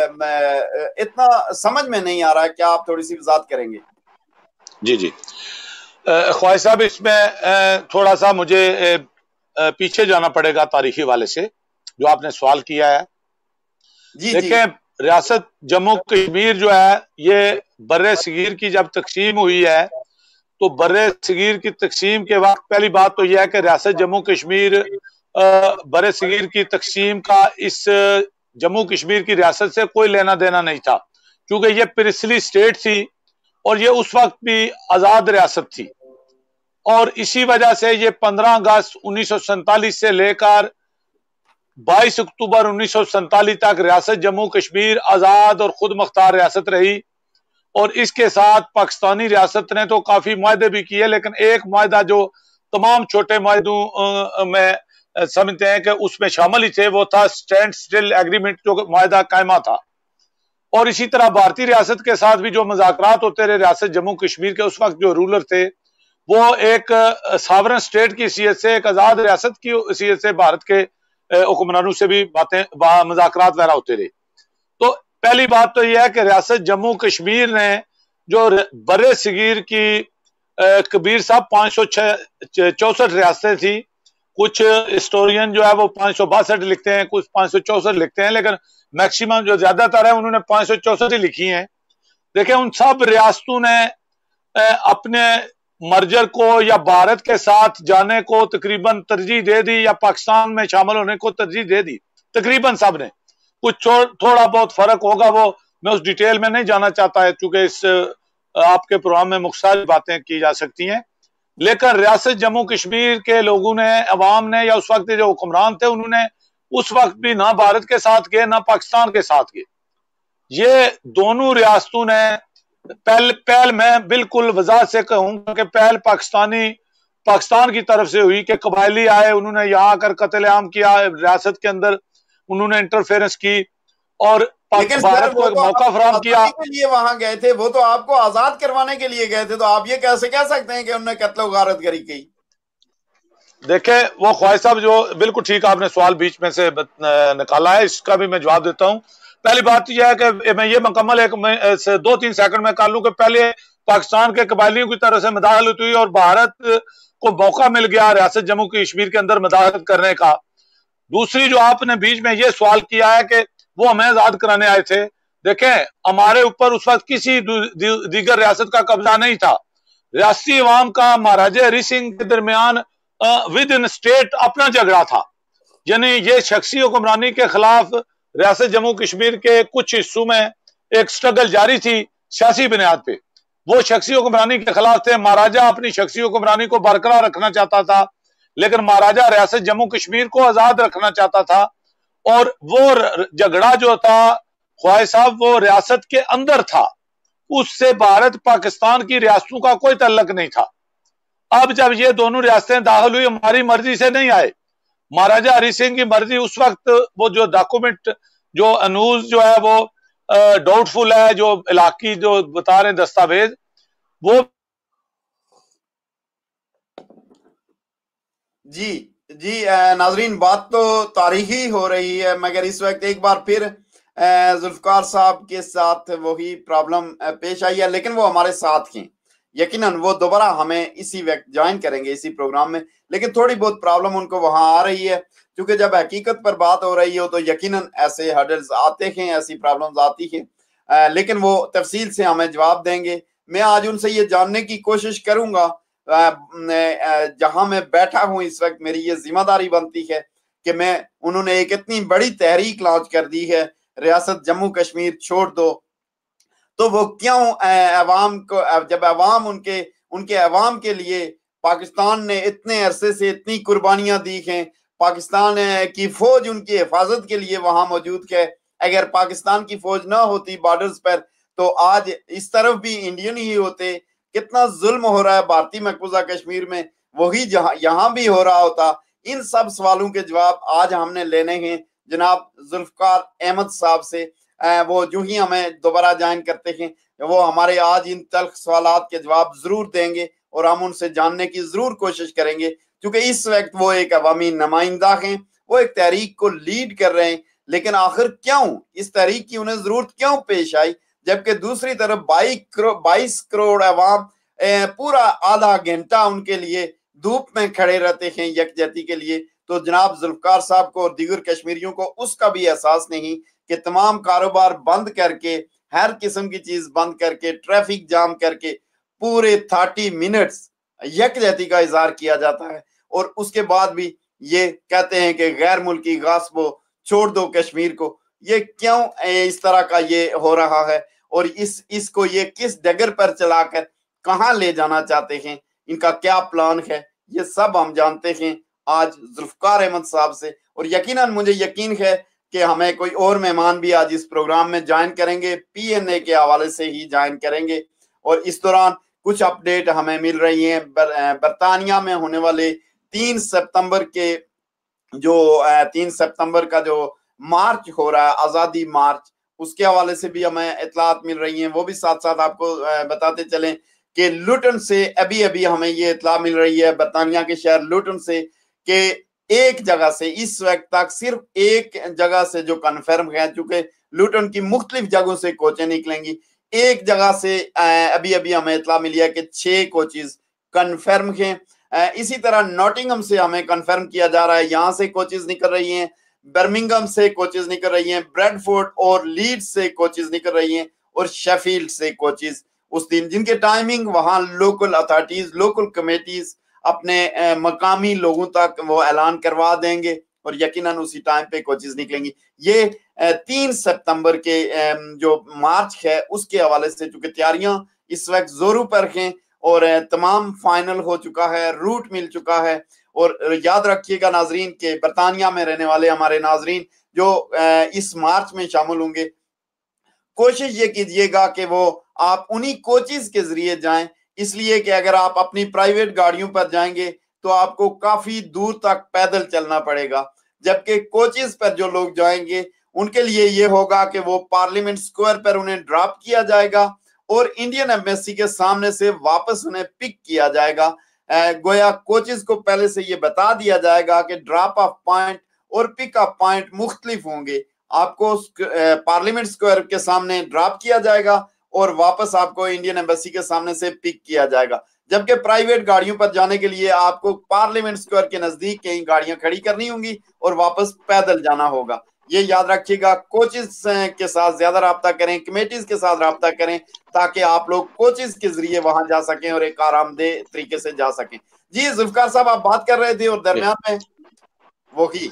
इतना समझ में नहीं आ रहा है, क्या आप थोड़ी सी वजाहत करेंगे? जी जी ख्वाजा साहब, इसमें थोड़ा सा मुझे पीछे जाना पड़ेगा तारीखी वाले से, जो आपने सवाल किया है। देखिए, रियासत जम्मू कश्मीर जो है ये बर्रे सगीर की जब तकसीम हुई है तो बर्रे सगीर की तकसीम के वक्त पहली बात तो यह है कि रियासत जम्मू कश्मीर बर्रे सगीर की तकसीम का इस जम्मू कश्मीर की रियासत से कोई लेना देना नहीं था, क्योंकि ये प्रिंसली स्टेट थी और ये उस वक्त भी आजाद रियासत थी, और इसी वजह से ये 15 अगस्त 1947 से लेकर 22 अक्टूबर 1947 तक रियासत जम्मू कश्मीर आजाद और खुद मुख्तार रियासत रही। और इसके साथ पाकिस्तानी रियासत ने तो काफी मुआहदे भी किए, लेकिन एक मुआहदा जो तमाम छोटे मुआहदों में समझते हैं कि उसमें शामिल ही थे, वो था स्टैंड स्टिल एग्रीमेंट, जो मुआहदा कायमा था। और इसी तरह भारतीय रियासत के साथ भी जो मुज़ाकरात होते रहे, रियासत जम्मू कश्मीर के उस वक्त जो रूलर थे वो एक सॉवरेन स्टेट की हैसियत से, एक आजाद रियासत की हैसियत से भारत के हुक्मरानों से भी मुज़ाकरात वगैरह होते रहे। तो पहली बात तो यह है कि रियासत जम्मू कश्मीर ने जो बर्रे सगीर की कबीर साहब 564 रियासतें थी, कुछ हिस्टोरियन जो है वो 562 लिखते हैं, कुछ 564 लिखते हैं, लेकिन मैक्सिमम जो ज्यादातर है उन्होंने 564 ही लिखी हैं। देखिए, उन सब रियासतों ने अपने मर्जर को या भारत के साथ जाने को तकरीबन तरजीह दे दी, या पाकिस्तान में शामिल होने को तरजीह दे दी, तकरीबन सब ने। कुछ थोड़ा बहुत फर्क होगा, वो मैं उस डिटेल में नहीं जाना चाहता है, क्योंकि इस आपके प्रोग्राम में मुख्तलिफ बातें की जा सकती हैं। लेकिन रियासत जम्मू कश्मीर के लोगों ने, अवाम ने, या उस वक्त जो हुक्मरान थे उन्होंने उस वक्त भी ना भारत के साथ गए ना पाकिस्तान के साथ गए। ये दोनों रियासतों ने पहल मैं बिल्कुल वजाहत से कहूंगा कि पहल पाकिस्तान की तरफ से हुई कि कबायली आए, उन्होंने यहाँ आकर कत्लेआम किया, रियासत के अंदर उन्होंने इंटरफेरेंस की और लेकिन सर भारत को वो एक तो मौका आपको फराहम किया। आजादी के लिए वहां गए थे, वो तो आपको आजाद करवाने के लिए गए थे, तो आप ये कैसे कह सकते हैं कि उन्होंने कत्ल गारत करी की? देखे वो ख्वाहिश साहब, जो बिल्कुल ठीक आपने सवाल बीच में से निकाला है, इसका भी मैं जवाब देता हूं। पहली बात यह है कि मैं ये मुकम्मल एक 2-3 सेकंड में कर लूं कि पहले पाकिस्तान के कबायलियों की तरफ से मदाखलत हुई और भारत को मौका मिल गया रियासत जम्मू कश्मीर के अंदर मदाखलत करने का। दूसरी जो आपने बीच में ये सवाल किया है कि वो हमें आजाद कराने आए थे, देखें हमारे ऊपर उस वक्त किसी दीगर रियासत का कब्जा नहीं था। रियासती अवाम का महाराजा हरि सिंह के दरमियान विद इन स्टेट अपना झगड़ा था, यानी ये शख्सी हुक्मरानी के खिलाफ रियासत जम्मू कश्मीर के कुछ हिस्सों में एक स्ट्रगल जारी थी सियासी बुनियाद पे। वो शख्सी हुक्मरानी के खिलाफ थे। महाराजा अपनी शख्सी हुक्मरानी को बरकरार रखना चाहता था, लेकिन महाराजा रियासत जम्मू कश्मीर को आजाद रखना चाहता था। और वो झगड़ा जो था ख्वाहिश साहब, वो रियासत के अंदर था, उससे भारत पाकिस्तान की रियासतों का कोई तल्लक नहीं था। अब जब ये दोनों रियासतें दाखिल हुई, हमारी मर्जी से नहीं आए, महाराजा हरि सिंह की मर्जी। उस वक्त वो जो डॉक्यूमेंट, जो अनूज जो है वो डाउटफुल है, जो इलाकी जो बता रहे दस्तावेज, वो जी जी नाजरीन, बात तो तारीखी हो रही है, मगर इस वक्त एक बार फिर जुल्फकार साहब के साथ वही प्रॉब्लम पेश आई है, लेकिन वो हमारे साथ हैं। यकीनन वो दोबारा हमें इसी वक्त ज्वाइन करेंगे इसी प्रोग्राम में, लेकिन थोड़ी बहुत प्रॉब्लम उनको वहां आ रही है, क्योंकि जब हकीकत पर बात हो रही हो तो यकीनन ऐसे हर्डल्स आते हैं, ऐसी प्रॉब्लम्स आती हैं, लेकिन वो तफसील से हमें जवाब देंगे। मैं आज उनसे ये जानने की कोशिश करूंगा, जहां मैं बैठा हूं इस वक्त, मेरी ये जिम्मेदारी बनती है कि मैं, उन्होंने एक इतनी बड़ी तहरीक लॉन्च कर दी है, रियासत जम्मू कश्मीर छोड़ दो, तो वो क्यों अवाम को, जब अवाम उनके उनके अवाम के लिए पाकिस्तान ने इतने अरसे से इतनी कुर्बानियां दी हैं, पाकिस्तान की फौज उनकी हिफाजत के लिए वहां मौजूद है। अगर पाकिस्तान की फौज ना होती बॉर्डर्स पर, तो आज इस तरफ भी इंडियन ही होते। कितना जुल्म हो रहा है भारतीय मकबूजा कश्मीर में, वही जहां यहाँ भी हो रहा होता। इन सब सवालों के जवाब आज हमने लेने हैं जनाब जुल्फकार अहमद साहब से। वो जो ही हमें दोबारा ज्वाइन करते हैं, वो हमारे आज इन तल्ख सवालात के जवाब जरूर देंगे और हम उनसे जानने की जरूर कोशिश करेंगे, क्योंकि इस वक्त वो एक अवामी नुमाइंदा हैं, वो एक तहरीक को लीड कर रहे हैं। लेकिन आखिर क्यों इस तहरीक की उन्हें जरूरत क्यों पेश आई, जबकि दूसरी तरफ 22 करोड़ अवाम पूरा आधा घंटा उनके लिए धूप में खड़े रहते हैं यकजहती के लिए। तो जनाब जुल्फकार साहब को और दीगर कश्मीरियों को उसका भी एहसास नहीं कि तमाम कारोबार बंद करके, हर किस्म की चीज बंद करके, ट्रैफिक जाम करके पूरे 30 मिनट्स यकजहती का इजहार किया जाता है, और उसके बाद भी ये कहते हैं कि गैर मुल्की गास्बो छोड़ दो कश्मीर को। ये क्यों इस तरह का ये हो रहा है, और इसको ये किस डगर पर चलाकर कहां ले जाना चाहते हैं, इनका क्या प्लान है, ये सब हम जानते हैं आज जुल्फकार अहमद साहब से। और यकीनन मुझे यकीन है कि हमें कोई और मेहमान भी आज इस प्रोग्राम में ज्वाइन करेंगे, पीएनए के हवाले से ही ज्वाइन करेंगे। और इस दौरान कुछ अपडेट हमें मिल रही है बरतानिया में होने वाले 3 सितंबर के जो 3 सितंबर का जो मार्च हो रहा है, आजादी मार्च, उसके हवाले से भी हमें इतलात मिल रही हैं। वो भी साथ साथ आपको बताते चलें कि लुटन से अभी अभी हमें ये इतला मिल रही है बरतानिया के शहर लुटन से, कि एक जगह से इस वक्त तक सिर्फ एक जगह से जो कन्फर्म है, चूंकि लुटन की मुख्तलिफ जगहों से कोचें निकलेंगी, एक जगह से अभी अभी हमें इतला मिली है कि 6 कोचेज कन्फर्म हैं। इसी तरह नॉटिंघम से हमें कन्फर्म किया जा रहा है, यहां से कोचेज निकल रही हैं, बर्मिंघम से कोचेज निकल रही हैं, ब्रेडफोर्ड और लीड्स से कोचेज निकल रही हैं, और शेफील्ड से कोचेज उस दिन, जिनके टाइमिंग वहां लोकल अथॉरिटीज, लोकल कमेटीज अपने मकामी लोगों तक वो ऐलान करवा देंगे और यकीनन उसी टाइम पे कोचेस निकलेंगी। ये 3 सितंबर के जो मार्च है उसके हवाले से चूंकि तैयारियां इस वक्त जोरों पर हैं और तमाम फाइनल हो चुका है, रूट मिल चुका है। और याद रखिएगा नाजरीन के बरतानिया में रहने वाले हमारे नाजरीन जो इस मार्च में शामिल होंगे, कोशिश ये कीजिएगा कि वो आप उन्हीं कोचेस के जरिए जाएं, इसलिए कि अगर आप अपनी प्राइवेट गाड़ियों पर जाएंगे तो आपको काफी दूर तक पैदल चलना पड़ेगा, जबकि कोचेस पर जो लोग जाएंगे उनके लिए ये होगा कि वो पार्लियामेंट स्क्वायर पर उन्हें ड्रॉप किया जाएगा और इंडियन एम्बेसी के सामने से वापस उन्हें पिक किया जाएगा। गोया कोचेस को पहले से ये बता दिया जाएगा कि ड्रॉप ऑफ पॉइंट और पिक अप पॉइंट मुख्तलिफ होंगे। आपको पार्लियामेंट स्क्वायर के सामने ड्रॉप किया जाएगा और वापस आपको इंडियन एम्बेसी के सामने से पिक किया जाएगा, जबकि प्राइवेट गाड़ियों पर जाने के लिए आपको पार्लियामेंट स्क्वायर के नजदीक कई गाड़ियां खड़ी करनी होंगी और वापस पैदल जाना होगा। ये याद रखिएगा, कोचेस के साथ ज्यादा राब्ता करें, कमेटीज के साथ राब्ता करें ताकि आप लोग कोचेस के जरिए वहां जा सकें और एक आरामदेह तरीके से जा सकें। जी जुल्फकार साहब, आप बात कर रहे थे और दरमियान में वो की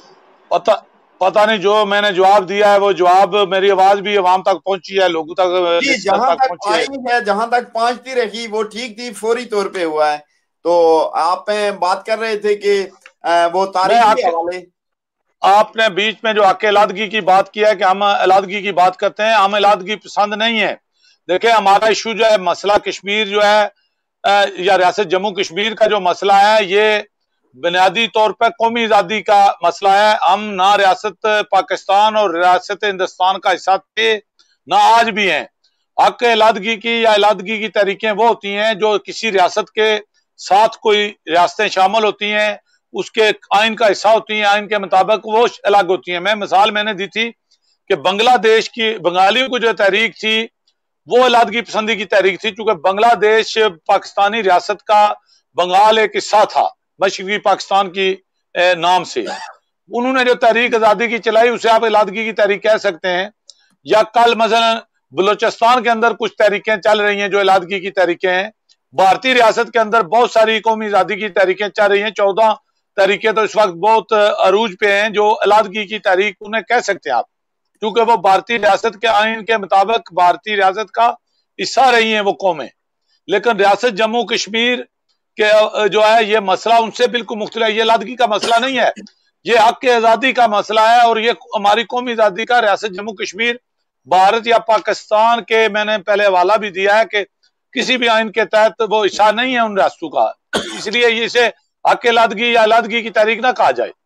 पता नहीं, जो मैंने जवाब दिया है वो जवाब, मेरी आवाज भी अवाम तक पहुंची है, लोगों तक, जी, जहां तक आई है, जहां तक पहुंचती रही वो ठीक थी, फौरी तौर पे हुआ है। तो आप बात कर रहे थे कि वो तारीख के हवाले, आपने बीच में जो हक अलादगी की बात किया है कि हम अलादगी की बात करते हैं, हमें अलादगी पसंद नहीं है। देखिए, हमारा इशू जो है, मसला कश्मीर जो है या रियासत जम्मू कश्मीर का जो मसला है, ये बुनियादी तौर पर कौमी आज़ादी का मसला है। हम ना रियासत पाकिस्तान और रियासत हिंदुस्तान का हिस्सा थे, ना आज भी हैं। हक अलादगी की या अलादगी की तरीकें वो होती हैं जो किसी रियासत के साथ कोई रियासतें शामिल होती हैं, उसके आइन का हिस्सा होती हैं, आइन के मुताबिक वो अलग होती हैं। मिसाल मैंने दी थी कि बांग्लादेश की बंगालियों को जो तहरीक थी वो अलादगी पसंदी की तहरीक थी, क्योंकि बांग्लादेश पाकिस्तानी रियासत का बंगाल एक हिस्सा था मशरकी पाकिस्तान की नाम से। उन्होंने जो तहरीक आजादी की चलाई उसे आप अलादगी की तहरीक कह सकते हैं। या कल मसलन बलूचिस्तान के अंदर कुछ तहरीकें चल रही हैं जो अलादगी की तहरीकें हैं। भारतीय रियासत के अंदर बहुत सारी कौमी आजादी की तहरीकें चल रही हैं, 14 तहरीकें तो इस वक्त बहुत अरूज पे हैं जो अलादगी की तहरीक उन्हें कह सकते हैं आप, क्योंकि वो भारतीय रियासत के आइन के मुताबिक भारतीय रियासत का हिस्सा रही हैं वो कौमें। लेकिन रियासत जम्मू कश्मीर के जो है ये मसला उनसे बिल्कुल मुख्तलिफ है। ये अलादगी का मसला नहीं है, ये हक के आजादी का मसला है। और ये हमारी कौमी आजादी का रियासत जम्मू कश्मीर भारत या पाकिस्तान के, मैंने पहले हवाला भी दिया है कि किसी भी आइन के तहत वो हिस्सा नहीं है उन रियासतों का, इसलिए इसे हक अलादगी या अलादगी की तहरीक ना कहा जाए।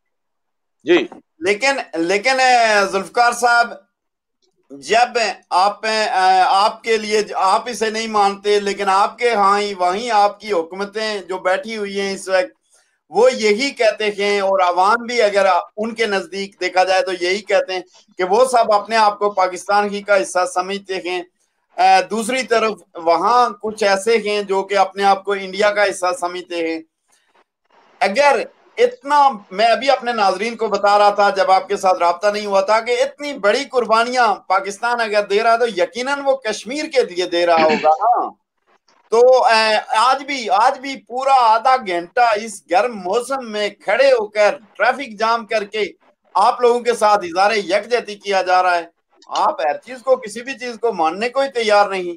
जी, लेकिन जुल्फकार साहब, जब आपके लिए, आप इसे नहीं मानते, लेकिन आपके हाँ ही वहीं आपकी हुकूमतें जो बैठी हुई हैं इस वक्त, वो यही कहते हैं और अवाम भी अगर उनके नजदीक देखा जाए तो यही कहते हैं कि वो सब अपने आप को पाकिस्तान ही का हिस्सा समझते हैं। दूसरी तरफ वहां कुछ ऐसे हैं जो कि अपने आप को इंडिया का हिस्सा समझते हैं। अगर इतना, मैं अभी अपने नाजरीन को बता रहा था जब आपके साथ राब्ता नहीं हुआ था, कि इतनी बड़ी कुर्बानियां पाकिस्तान अगर दे रहा है तो यकीनन वो कश्मीर के लिए दे रहा होगा ना। तो आज भी पूरा आधा घंटा इस गर्म मौसम में खड़े होकर ट्रैफिक जाम करके आप लोगों के साथ इज़हारे यकजहती किया जा रहा है। आप हर चीज को, किसी भी चीज को मानने को ही तैयार नहीं।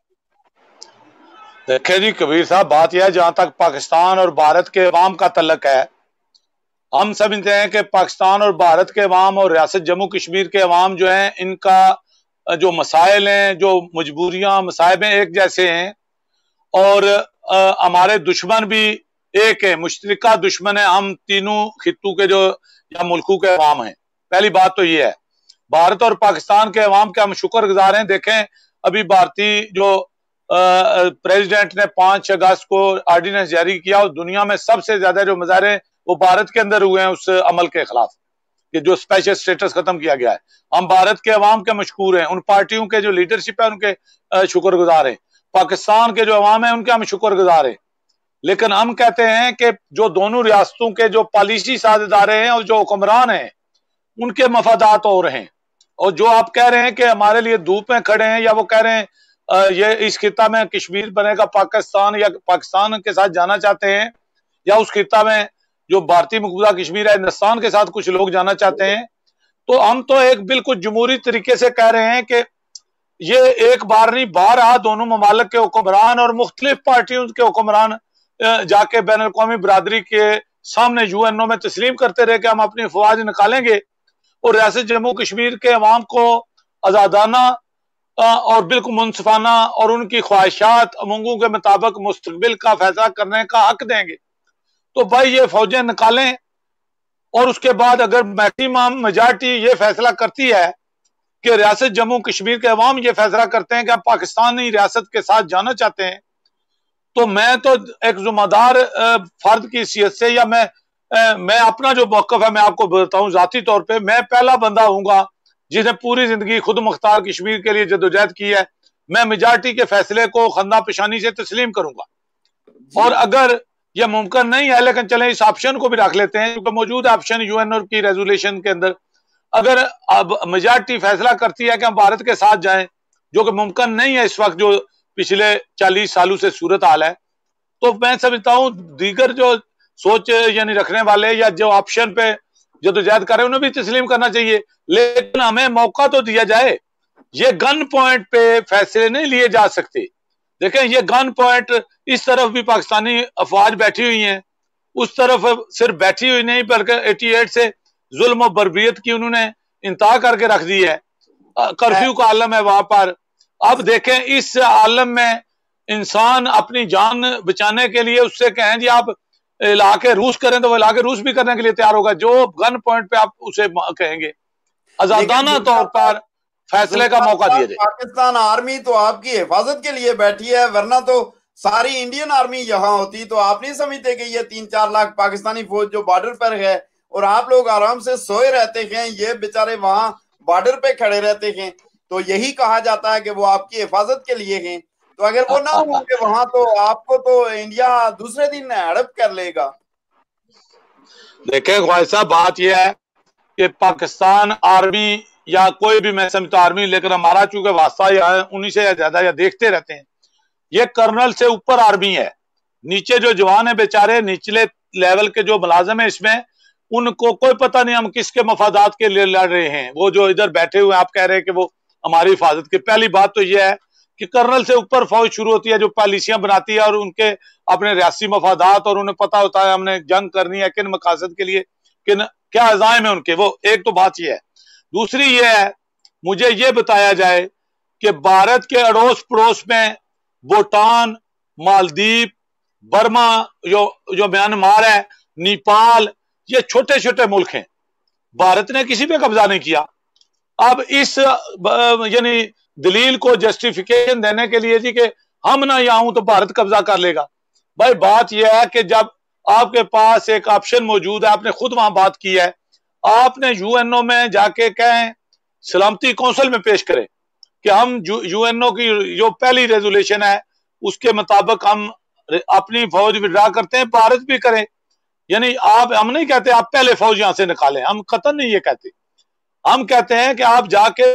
देखिए जी कबीर साहब, बात यह है, जहां तक पाकिस्तान और भारत के अवाम का तल्लक है, हम समझते हैं कि पाकिस्तान और भारत के अवाम और रियासत जम्मू कश्मीर के अवाम जो हैं, इनका जो मसाइल हैं, जो मजबूरियां मसाइब हैं, एक जैसे हैं। और हमारे दुश्मन भी एक है, मुश्तरका दुश्मन है हम तीनों खित्तों के जो या मुल्कों के अवाम हैं। पहली बात तो ये है, भारत और पाकिस्तान के अवाम के हम शुक्रगुजार हैं। देखें, अभी भारतीय जो प्रेसिडेंट ने 5 अगस्त को ऑर्डिनेंस जारी किया और दुनिया में सबसे ज्यादा जो मुजाहरे वो भारत के अंदर हुए हैं उस अमल के खिलाफ, कि जो स्पेशल स्टेटस खत्म किया गया है। हम भारत के अवाम के मशकूर हैं, उन पार्टियों के जो लीडरशिप है उनके शुक्रगुजार हैं, पाकिस्तान के जो अवाम है उनके हम शुक्रगुजार हैं। लेकिन हम कहते हैं कि जो दोनों रियासतों के जो पॉलिसी साझेदारे हैं और जो हुक्मरान हैं उनके मफादात और हैं। और जो आप कह रहे हैं कि हमारे लिए धूप में खड़े हैं, या वो कह रहे हैं ये इस खिता में कश्मीर बनेगा पाकिस्तान या पाकिस्तान के साथ जाना चाहते हैं, या उस खिता में जो भारतीय मकबूजा कश्मीर है हिंदुस्तान के साथ कुछ लोग जाना चाहते हैं। तो हम तो एक बिल्कुल जमहूरी तरीके से कह रहे हैं कि ये एक बार नहीं, बारहा दोनों ममालिक के हुक्मरान और मुख्तलिफ पार्टियों के हुक्मरान जाके बैन अवी बरादरी के सामने यूएनओ में तस्लीम करते रहे कि हम अपनी अफवाज निकालेंगे और रियासत जम्मू कश्मीर के अवाम को आज़ादाना और बिल्कुल मुनसिफाना और उनकी ख्वाहिशात उमंगों के मुताबिक मुस्तकबिल का फैसला करने का हक देंगे। तो भाई ये फौजें निकालें, और उसके बाद अगर मैक्सिमम मेजॉरिटी ये फैसला करती है कि रियासत जम्मू कश्मीर के अवाम ये फैसला करते हैं कि आप पाकिस्तानी रियासत के साथ जाना चाहते हैं, तो मैं तो एक जिम्मेदार फर्द की हैसियत से, या मैं अपना जो मौकफ है मैं आपको बताऊं, जाती तौर पे मैं पहला बंदा हूंगा जिसने पूरी जिंदगी खुद मुख्तार कश्मीर के लिए जदोजहद की है। मैं मेजॉरिटी के फैसले को खंदा पेशानी से तस्लीम करूंगा। और अगर यह मुमकिन नहीं है, लेकिन चलें इस ऑप्शन को भी रख लेते हैं क्योंकि मौजूद ऑप्शन यूएनओ की रेजोल्यूशन के अंदर, अगर अब मेजॉरिटी फैसला करती है कि हम भारत के साथ जाएं, जो कि मुमकिन नहीं है इस वक्त जो पिछले 40 सालों से सूरत हाल है, तो मैं समझता हूं दीगर जो सोच यानी रखने वाले या जो ऑप्शन पे जदोजहद कर रहे हैं उन्हें भी तस्लीम करना चाहिए, लेकिन हमें मौका तो दिया जाए। ये गन पॉइंट पे फैसले नहीं लिए जा सकते। देखें, ये गन पॉइंट इस तरफ भी पाकिस्तानी अफवाज बैठी हुई हैं, उस तरफ सिर्फ बैठी हुई नहीं बल्कि 88 से जुल्म और बर्बरियत की उन्होंने इंतहा करके रख दी है। कर्फ्यू का आलम है वहां पर। अब देखें, इस आलम में इंसान अपनी जान बचाने के लिए उससे कहें जी आप इलाके रूस करें, तो वो इलाके रूस भी करने के लिए तैयार होगा। जो गन पॉइंट पे आप उसे कहेंगे, आजादाना तौर पर फैसले का मौका दिया जाए। पाकिस्तान आर्मी तो आपकी हिफाजत के लिए बैठी है, वरना तो सारी इंडियन आर्मी यहाँ होती। तो आप नहीं समझते कि ये 3-4 लाख पाकिस्तानी फौज जो बॉर्डर पर है और आप लोग आराम से सोए रहते हैं, ये बेचारे वहां बॉर्डर पे खड़े रहते हैं, तो यही कहा जाता है कि वो आपकी हिफाजत के लिए हैं। तो अगर वो ना होंगे वहां, तो आपको तो इंडिया दूसरे दिन हड़प कर लेगा। देखें ख्वाहिश साहब, बात यह है कि पाकिस्तान आर्मी या कोई भी, मैं समझता आर्मी, लेकिन हमारा चूंकि वास्ता या उन्हीं से ज्यादा या देखते रहते हैं, ये कर्नल से ऊपर आर्मी है। नीचे जो जवान है बेचारे, निचले लेवल के जो मुलाजिम है इसमें, उनको कोई पता नहीं हम किसके मफादात के लिए लड़ रहे हैं। वो जो इधर बैठे हुए हैं, आप कह रहे हैं कि वो हमारी हिफाजत की, पहली बात तो यह है कि कर्नल से ऊपर फौज शुरू होती है जो पॉलिसियां बनाती है और उनके अपने रियासी मफादात, और उन्हें पता होता है हमने जंग करनी है किन मकासद के लिए, किन क्या अज़ाइम है उनके। वो एक तो बात यह है। दूसरी ये है, मुझे ये बताया जाए कि भारत के अड़ोस पड़ोस में भूटान, मालदीव, बर्मा, जो म्यांमार है, नेपाल, ये छोटे छोटे मुल्क हैं, भारत ने किसी पे कब्जा नहीं किया। अब इस यानी दलील को जस्टिफिकेशन देने के लिए जी कि हम ना यहाँ हूं तो भारत कब्जा कर लेगा, भाई बात यह है कि जब आपके पास एक ऑप्शन मौजूद है, आपने खुद वहां बात की है, आपने यूएनओ में जाके कहें, सलामती कौंसिल में पेश करें कि हम यूएनओ की जो पहली रेजोल्यूशन है उसके मुताबिक हम अपनी फौज विड्रा करते हैं, भारत भी करें। यानी हम नहीं कहते आप पहले फौज यहां से निकालें, हम कतई नहीं ये कहते। हम कहते हैं कि आप जाके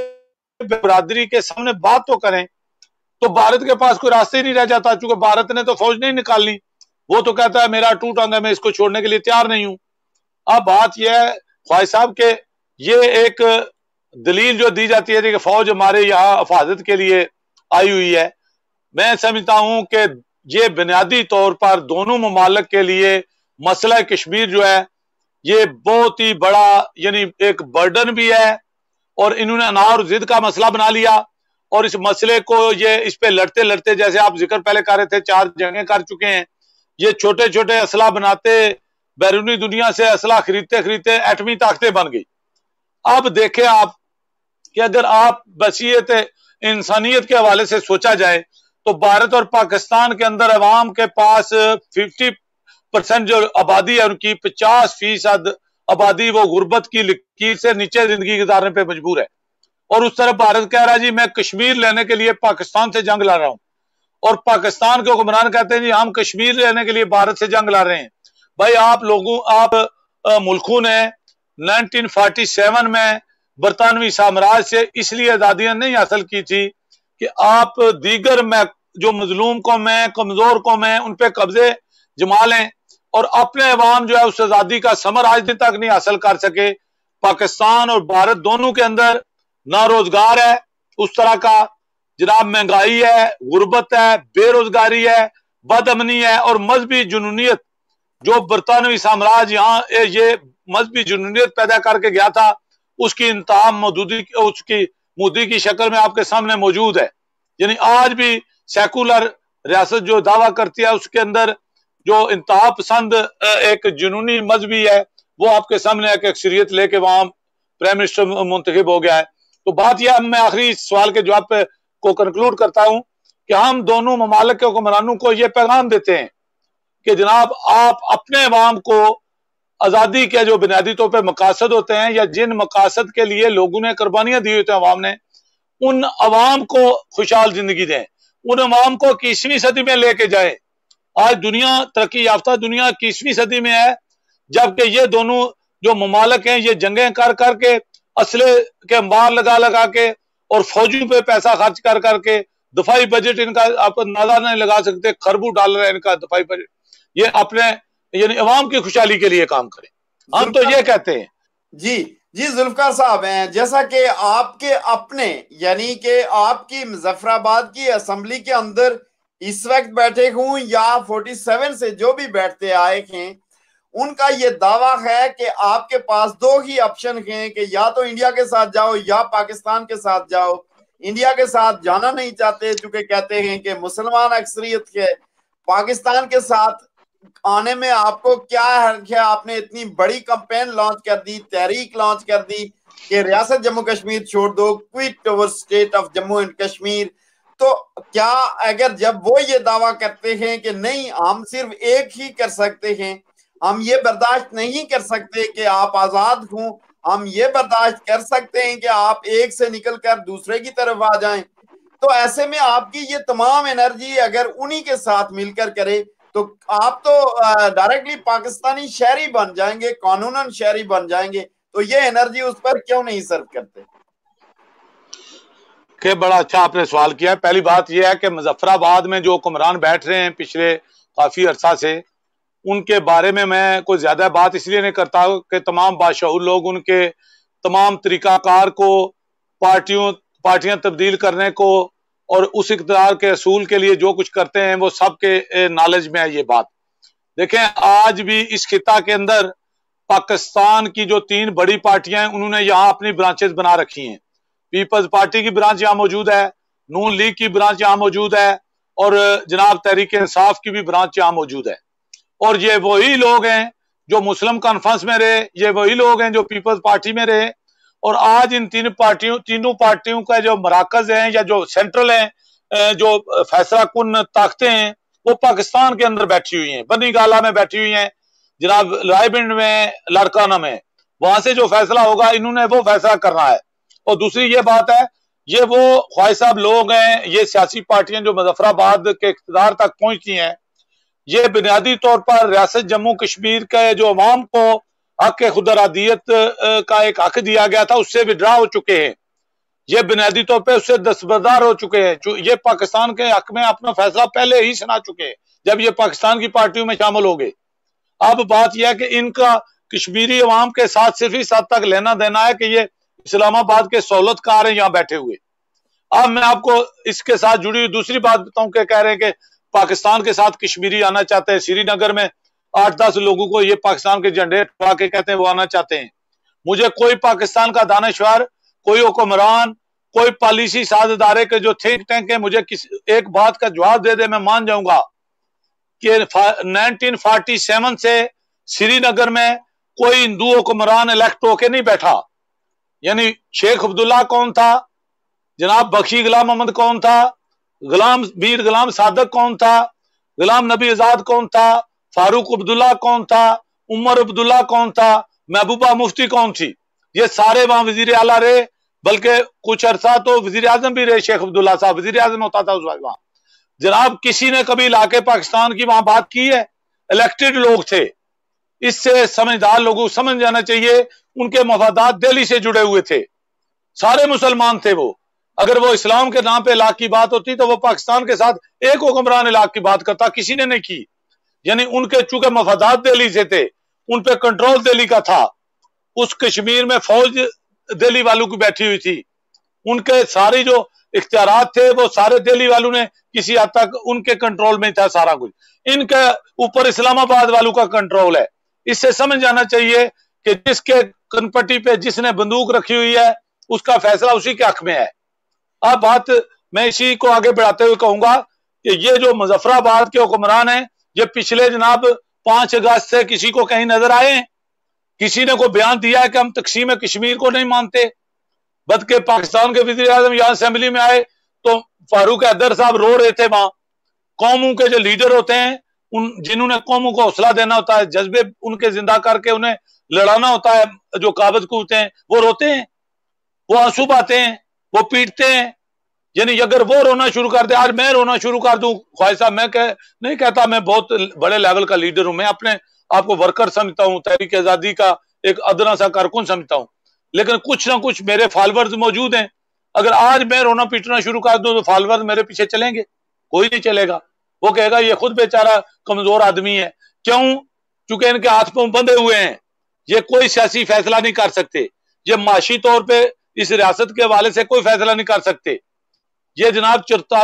बरादरी के सामने बात तो करें। तो भारत के पास कोई रास्ते ही नहीं रह जाता, चूंकि भारत ने तो फौज नहीं निकालनी, वो तो कहता है मेरा टू टंग है, मैं इसको छोड़ने के लिए तैयार नहीं हूं। अब बात यह है ख्वाहिश साहब के ये एक दलील जो दी जाती है कि फौज हमारे यहाँ हिफाजत के लिए आई हुई है, मैं समझता हूं कि ये बुनियादी तौर पर दोनों ममालिक के लिए मसला कश्मीर जो है ये बहुत ही बड़ा यानी एक बर्डन भी है, और इन्होंने अनार जिद का मसला बना लिया। और इस मसले को ये इस पे लड़ते लड़ते, जैसे आप जिक्र पहले कर रहे थे, 4 जंगें कर चुके हैं। ये छोटे छोटे असला बनाते, बैरूनी दुनिया से असला खरीदते खरीदते एटमी ताकतें बन गई। अब देखें आप कि अगर आप बसीयत इंसानियत के हवाले से सोचा जाए तो भारत और पाकिस्तान के अंदर अवाम के पास 50% जो आबादी है उनकी 50% आबादी वो गुर्बत की लकीर से नीचे जिंदगी गुजारने पे मजबूर है। और उस तरफ भारत कह रहा है जी मैं कश्मीर लेने के लिए पाकिस्तान से जंग ला रहा हूं, और पाकिस्तान के हुक्मरान कहते हैं जी हम कश्मीर लेने के लिए भारत से जंग ला रहे हैं। भाई आप मुल्कों ने 1947 में बरतानवी साम्राज्य से इसलिए आजादियां नहीं हासिल की थी कि आप दीगर में जो मजलूम कौम है, कमजोर कौम है, उन पे कब्जे जमा लें और अपने अवाम जो है उस आजादी का समर आज दिन तक नहीं हासिल कर सके। पाकिस्तान और भारत दोनों के अंदर ना रोजगार है उस तरह का, जनाब महंगाई है, गुर्बत है, बेरोजगारी है, बदअमनी है और मजहबी जुनूनियत, जो बरतानवी साम्राज्य यहाँ ये मजहबी जुनूनियत पैदा करके गया था, उसकी इंतहा मौजूदी उसकी मोदी की शक्ल में आपके सामने मौजूद है। यानी आज भी सेकुलर रियासत जो दावा करती है उसके अंदर जो इंतहा पसंद एक जुनूनी मजहबी है वो आपके सामने एक अक्सरियत लेके वहां प्राइम मिनिस्टर मुंतखब हो गया है। तो बात यह, मैं आखिरी सवाल के जवाब पे को कंक्लूड करता हूं कि हम दोनों ममालिक के हुक्मरानों को यह पैगाम देते हैं कि जनाब आप अपने अवाम को आजादी के जो बुनियादी तौर पर मकासद होते हैं या जिन मकासद के लिए लोगों ने कुर्बानियां दी होती हैं अवाम ने, उन अवाम को खुशहाल जिंदगी दें, उन अवाम को 21वीं सदी में लेके जाएं। आज दुनिया तरक्की याफ्ता दुनिया 21वीं सदी में है, जबकि ये दोनों जो ममालिक हैं ये जंगें कर करके, असले के अंबार लगा लगा के और फौजियों पे पैसा खर्च कर करके, दफाई बजट इनका आप अंदाजा नहीं लगा सकते, खरबों डॉलर है इनका दफाई बजट, ये अपने यानी अवाम की खुशहाली के लिए काम करें, हम तो ये कहते हैं। जी जी जुल्फकार साहब हैं, जैसा कि आपके अपने यानी कि आपकी मुजफ्फराबाद की असेंबली के अंदर इस वक्त बैठे हूं या 47 से जो भी बैठते आए हैं, उनका ये दावा है कि आपके पास दो ही ऑप्शन हैं कि या तो इंडिया के साथ जाओ या पाकिस्तान के साथ जाओ। इंडिया के साथ जाना नहीं चाहते क्योंकि कहते हैं कि मुसलमान अक्सरियत है। पाकिस्तान के साथ आने में आपको क्या हर्ज है? आपने इतनी बड़ी कैंपेन लॉन्च कर दी, तहरीक लॉन्च कर दी कि रियासत जम्मू कश्मीर छोड़ दो, quit over state of Jammu and Kashmir. तो क्या अगर जब वो ये दावा करते हैं कि नहीं हम सिर्फ एक ही कर सकते हैं, हम ये बर्दाश्त नहीं कर सकते कि आप आजाद हों, हम ये बर्दाश्त कर सकते हैं कि आप एक से निकलकर दूसरे की तरफ आ जाएं, तो ऐसे में आपकी ये तमाम एनर्जी अगर उन्हीं के साथ मिलकर करे तो आप तो डायरेक्टली पाकिस्तानी शहरी बन जाएंगे, कानूनन शहरी बन जाएंगे। तो ये एनर्जी उस पर क्यों नहीं सर्व करते? के बड़ा अच्छा आपने सवाल किया है। पहली बात यह है कि मुजफ्फराबाद में जो हुक्मरान बैठ रहे हैं पिछले काफी अरसा से, उनके बारे में मैं कोई ज्यादा बात इसलिए नहीं करता कि तमाम बादशाह लोग उनके तमाम तरीकाकार को, पार्टियां तब्दील करने को और उस इक़्तिदार के असूल के लिए जो कुछ करते हैं वो सबके नॉलेज में है ये बात। देखें आज भी इस खिता के अंदर पाकिस्तान की जो 3 बड़ी पार्टियां हैं उन्होंने यहाँ अपनी ब्रांचेस बना रखी हैं। पीपल्स पार्टी की ब्रांच यहाँ मौजूद है, नून लीग की ब्रांच यहाँ मौजूद है और जनाब तहरीक इंसाफ की भी ब्रांच यहाँ मौजूद है। और ये वही लोग हैं जो मुस्लिम कॉन्फ्रेंस में रहे, ये वही लोग हैं जो पीपल्स पार्टी में रहे। और आज इन तीनों पार्टियों का जो मराकज है या जो सेंट्रल है, जो फैसला कुन ताकतें हैं वो पाकिस्तान के अंदर बैठी हुई हैं, बनी गाला में बैठी हुई हैं, जनाब रायबिंड में, लाड़काना में, वहां से जो फैसला होगा इन्होंने वो फैसला करना है। और दूसरी ये बात है, ये वो ख्वाहिश साहब लोग हैं, ये सियासी पार्टियां जो मुजफ्फराबाद के इख्तिदार तक पहुंचती हैं, ये बुनियादी तौर पर रियासत जम्मू कश्मीर के जो अवाम को हक खुदरादियत का एक हक दिया गया था उससे विड्रा हो चुके हैं, ये बुनियादी तौर पर उससे दस्तबरदार हो चुके हैं। ये पाकिस्तान के हक में अपना फैसला पहले ही सुना चुके हैं जब ये पाकिस्तान की पार्टियों में शामिल हो गए। अब बात यह है कि इनका कश्मीरी अवाम के साथ सिर्फ इस हद तक लेना देना है कि ये इस्लामाबाद के सहूलतकार हैं यहाँ बैठे हुए। अब मैं आपको इसके साथ जुड़ी हुई दूसरी बात बताऊं कि कह रहे हैं कि पाकिस्तान के साथ कश्मीरी आना चाहते हैं, श्रीनगर में 8-10 लोगों को ये पाकिस्तान के झंडे उठा के कहते हैं वो आना चाहते हैं। मुझे कोई पाकिस्तान का दानिशवर, कोई हुक्मरान, कोई पॉलिसी साज इदारे के जो थिंक टैंक है मुझे एक बात का जवाब दे दे, मैं मान जाऊंगा कि 1947 से श्रीनगर में कोई हिंदू हुक्मरान इलेक्ट होके नहीं बैठा। यानी शेख अब्दुल्ला कौन था, जनाब बख्शी गुलाम मोहम्मद कौन था, मीर गुलाम सादक कौन था, गुलाम नबी आजाद कौन था, फारूक अब्दुल्ला कौन था, उमर अब्दुल्ला कौन था, महबूबा मुफ्ती कौन थी, ये सारे वहां वजीर आला रहे। बल्कि कुछ अरसा तो वजीर आजम भी रहे, शेख अब्दुल्ला साहब वजीर आजम होता था उस वक्त वहां। जनाब किसी ने कभी इलाके पाकिस्तान की वहां बात की है? इलेक्टेड लोग थे, इससे समझदार लोगों को समझ जाना चाहिए, उनके मफादात दिल्ली से जुड़े हुए थे, सारे मुसलमान थे वो। अगर वो इस्लाम के नाम पे इलाक की बात होती तो वो पाकिस्तान के साथ एक हुक्मरान इलाक की बात करता, किसी ने नहीं की। यानी उनके चूंकि मफादात दिल्ली से थे, उन पे कंट्रोल दिल्ली का था। उस कश्मीर में फौज दिल्ली वालों की बैठी हुई थी, उनके सारी जो इख्तियारात थे वो सारे दिल्ली वालों ने किसी हद तक उनके कंट्रोल में था सारा कुछ। इनके ऊपर इस्लामाबाद वालों का कंट्रोल है। इससे समझ जाना चाहिए कि जिसके कनपट्टी पे जिसने बंदूक रखी हुई है उसका फैसला उसी के हक में है। अब बात मैं इसी को आगे बढ़ाते हुए कहूंगा कि ये जो मुजफ्फराबाद के हुक्मरान हैं, ये पिछले जनाब 5 अगस्त से किसी को कहीं नजर आए हैं? किसी ने कोई बयान दिया है कि हम तकसीम कश्मीर को नहीं मानते? बल्कि पाकिस्तान के वज़ीर आज़म यहाँ असेंबली में आए तो फारूक हैदर साहब रो रहे थे। वहां कौमों के जो लीडर होते हैं, उन जिन्होंने कौमों को हौसला देना होता है, जज्बे उनके जिंदा करके उन्हें लड़ाना होता है, जो काबिज कूदते हैं वो रोते हैं, वो आंसू बहाते हैं, वो पीटते हैं। यानी अगर वो रोना शुरू कर दे, आज मैं रोना शुरू कर दूं, ख्वाहिश साहब मैं नहीं कहता मैं बहुत बड़े लेवल का लीडर हूं, मैं अपने आपको वर्कर समझता हूं, तहरीक आजादी का एक अदना सा कारकुन समझता हूं, लेकिन कुछ ना कुछ मेरे फॉलोअर्स मौजूद हैं। अगर आज मैं रोना पीटना शुरू कर दूं तो फॉलोअर्स मेरे पीछे चलेंगे? कोई नहीं चलेगा। वो कहेगा ये खुद बेचारा कमजोर आदमी है। क्यों? क्योंकि इनके हाथ पांव बंधे हुए हैं, ये कोई सियासी फैसला नहीं कर सकते, ये माशी तौर पे इस रियासत के हवाले से कोई फैसला नहीं कर सकते। ये जनाब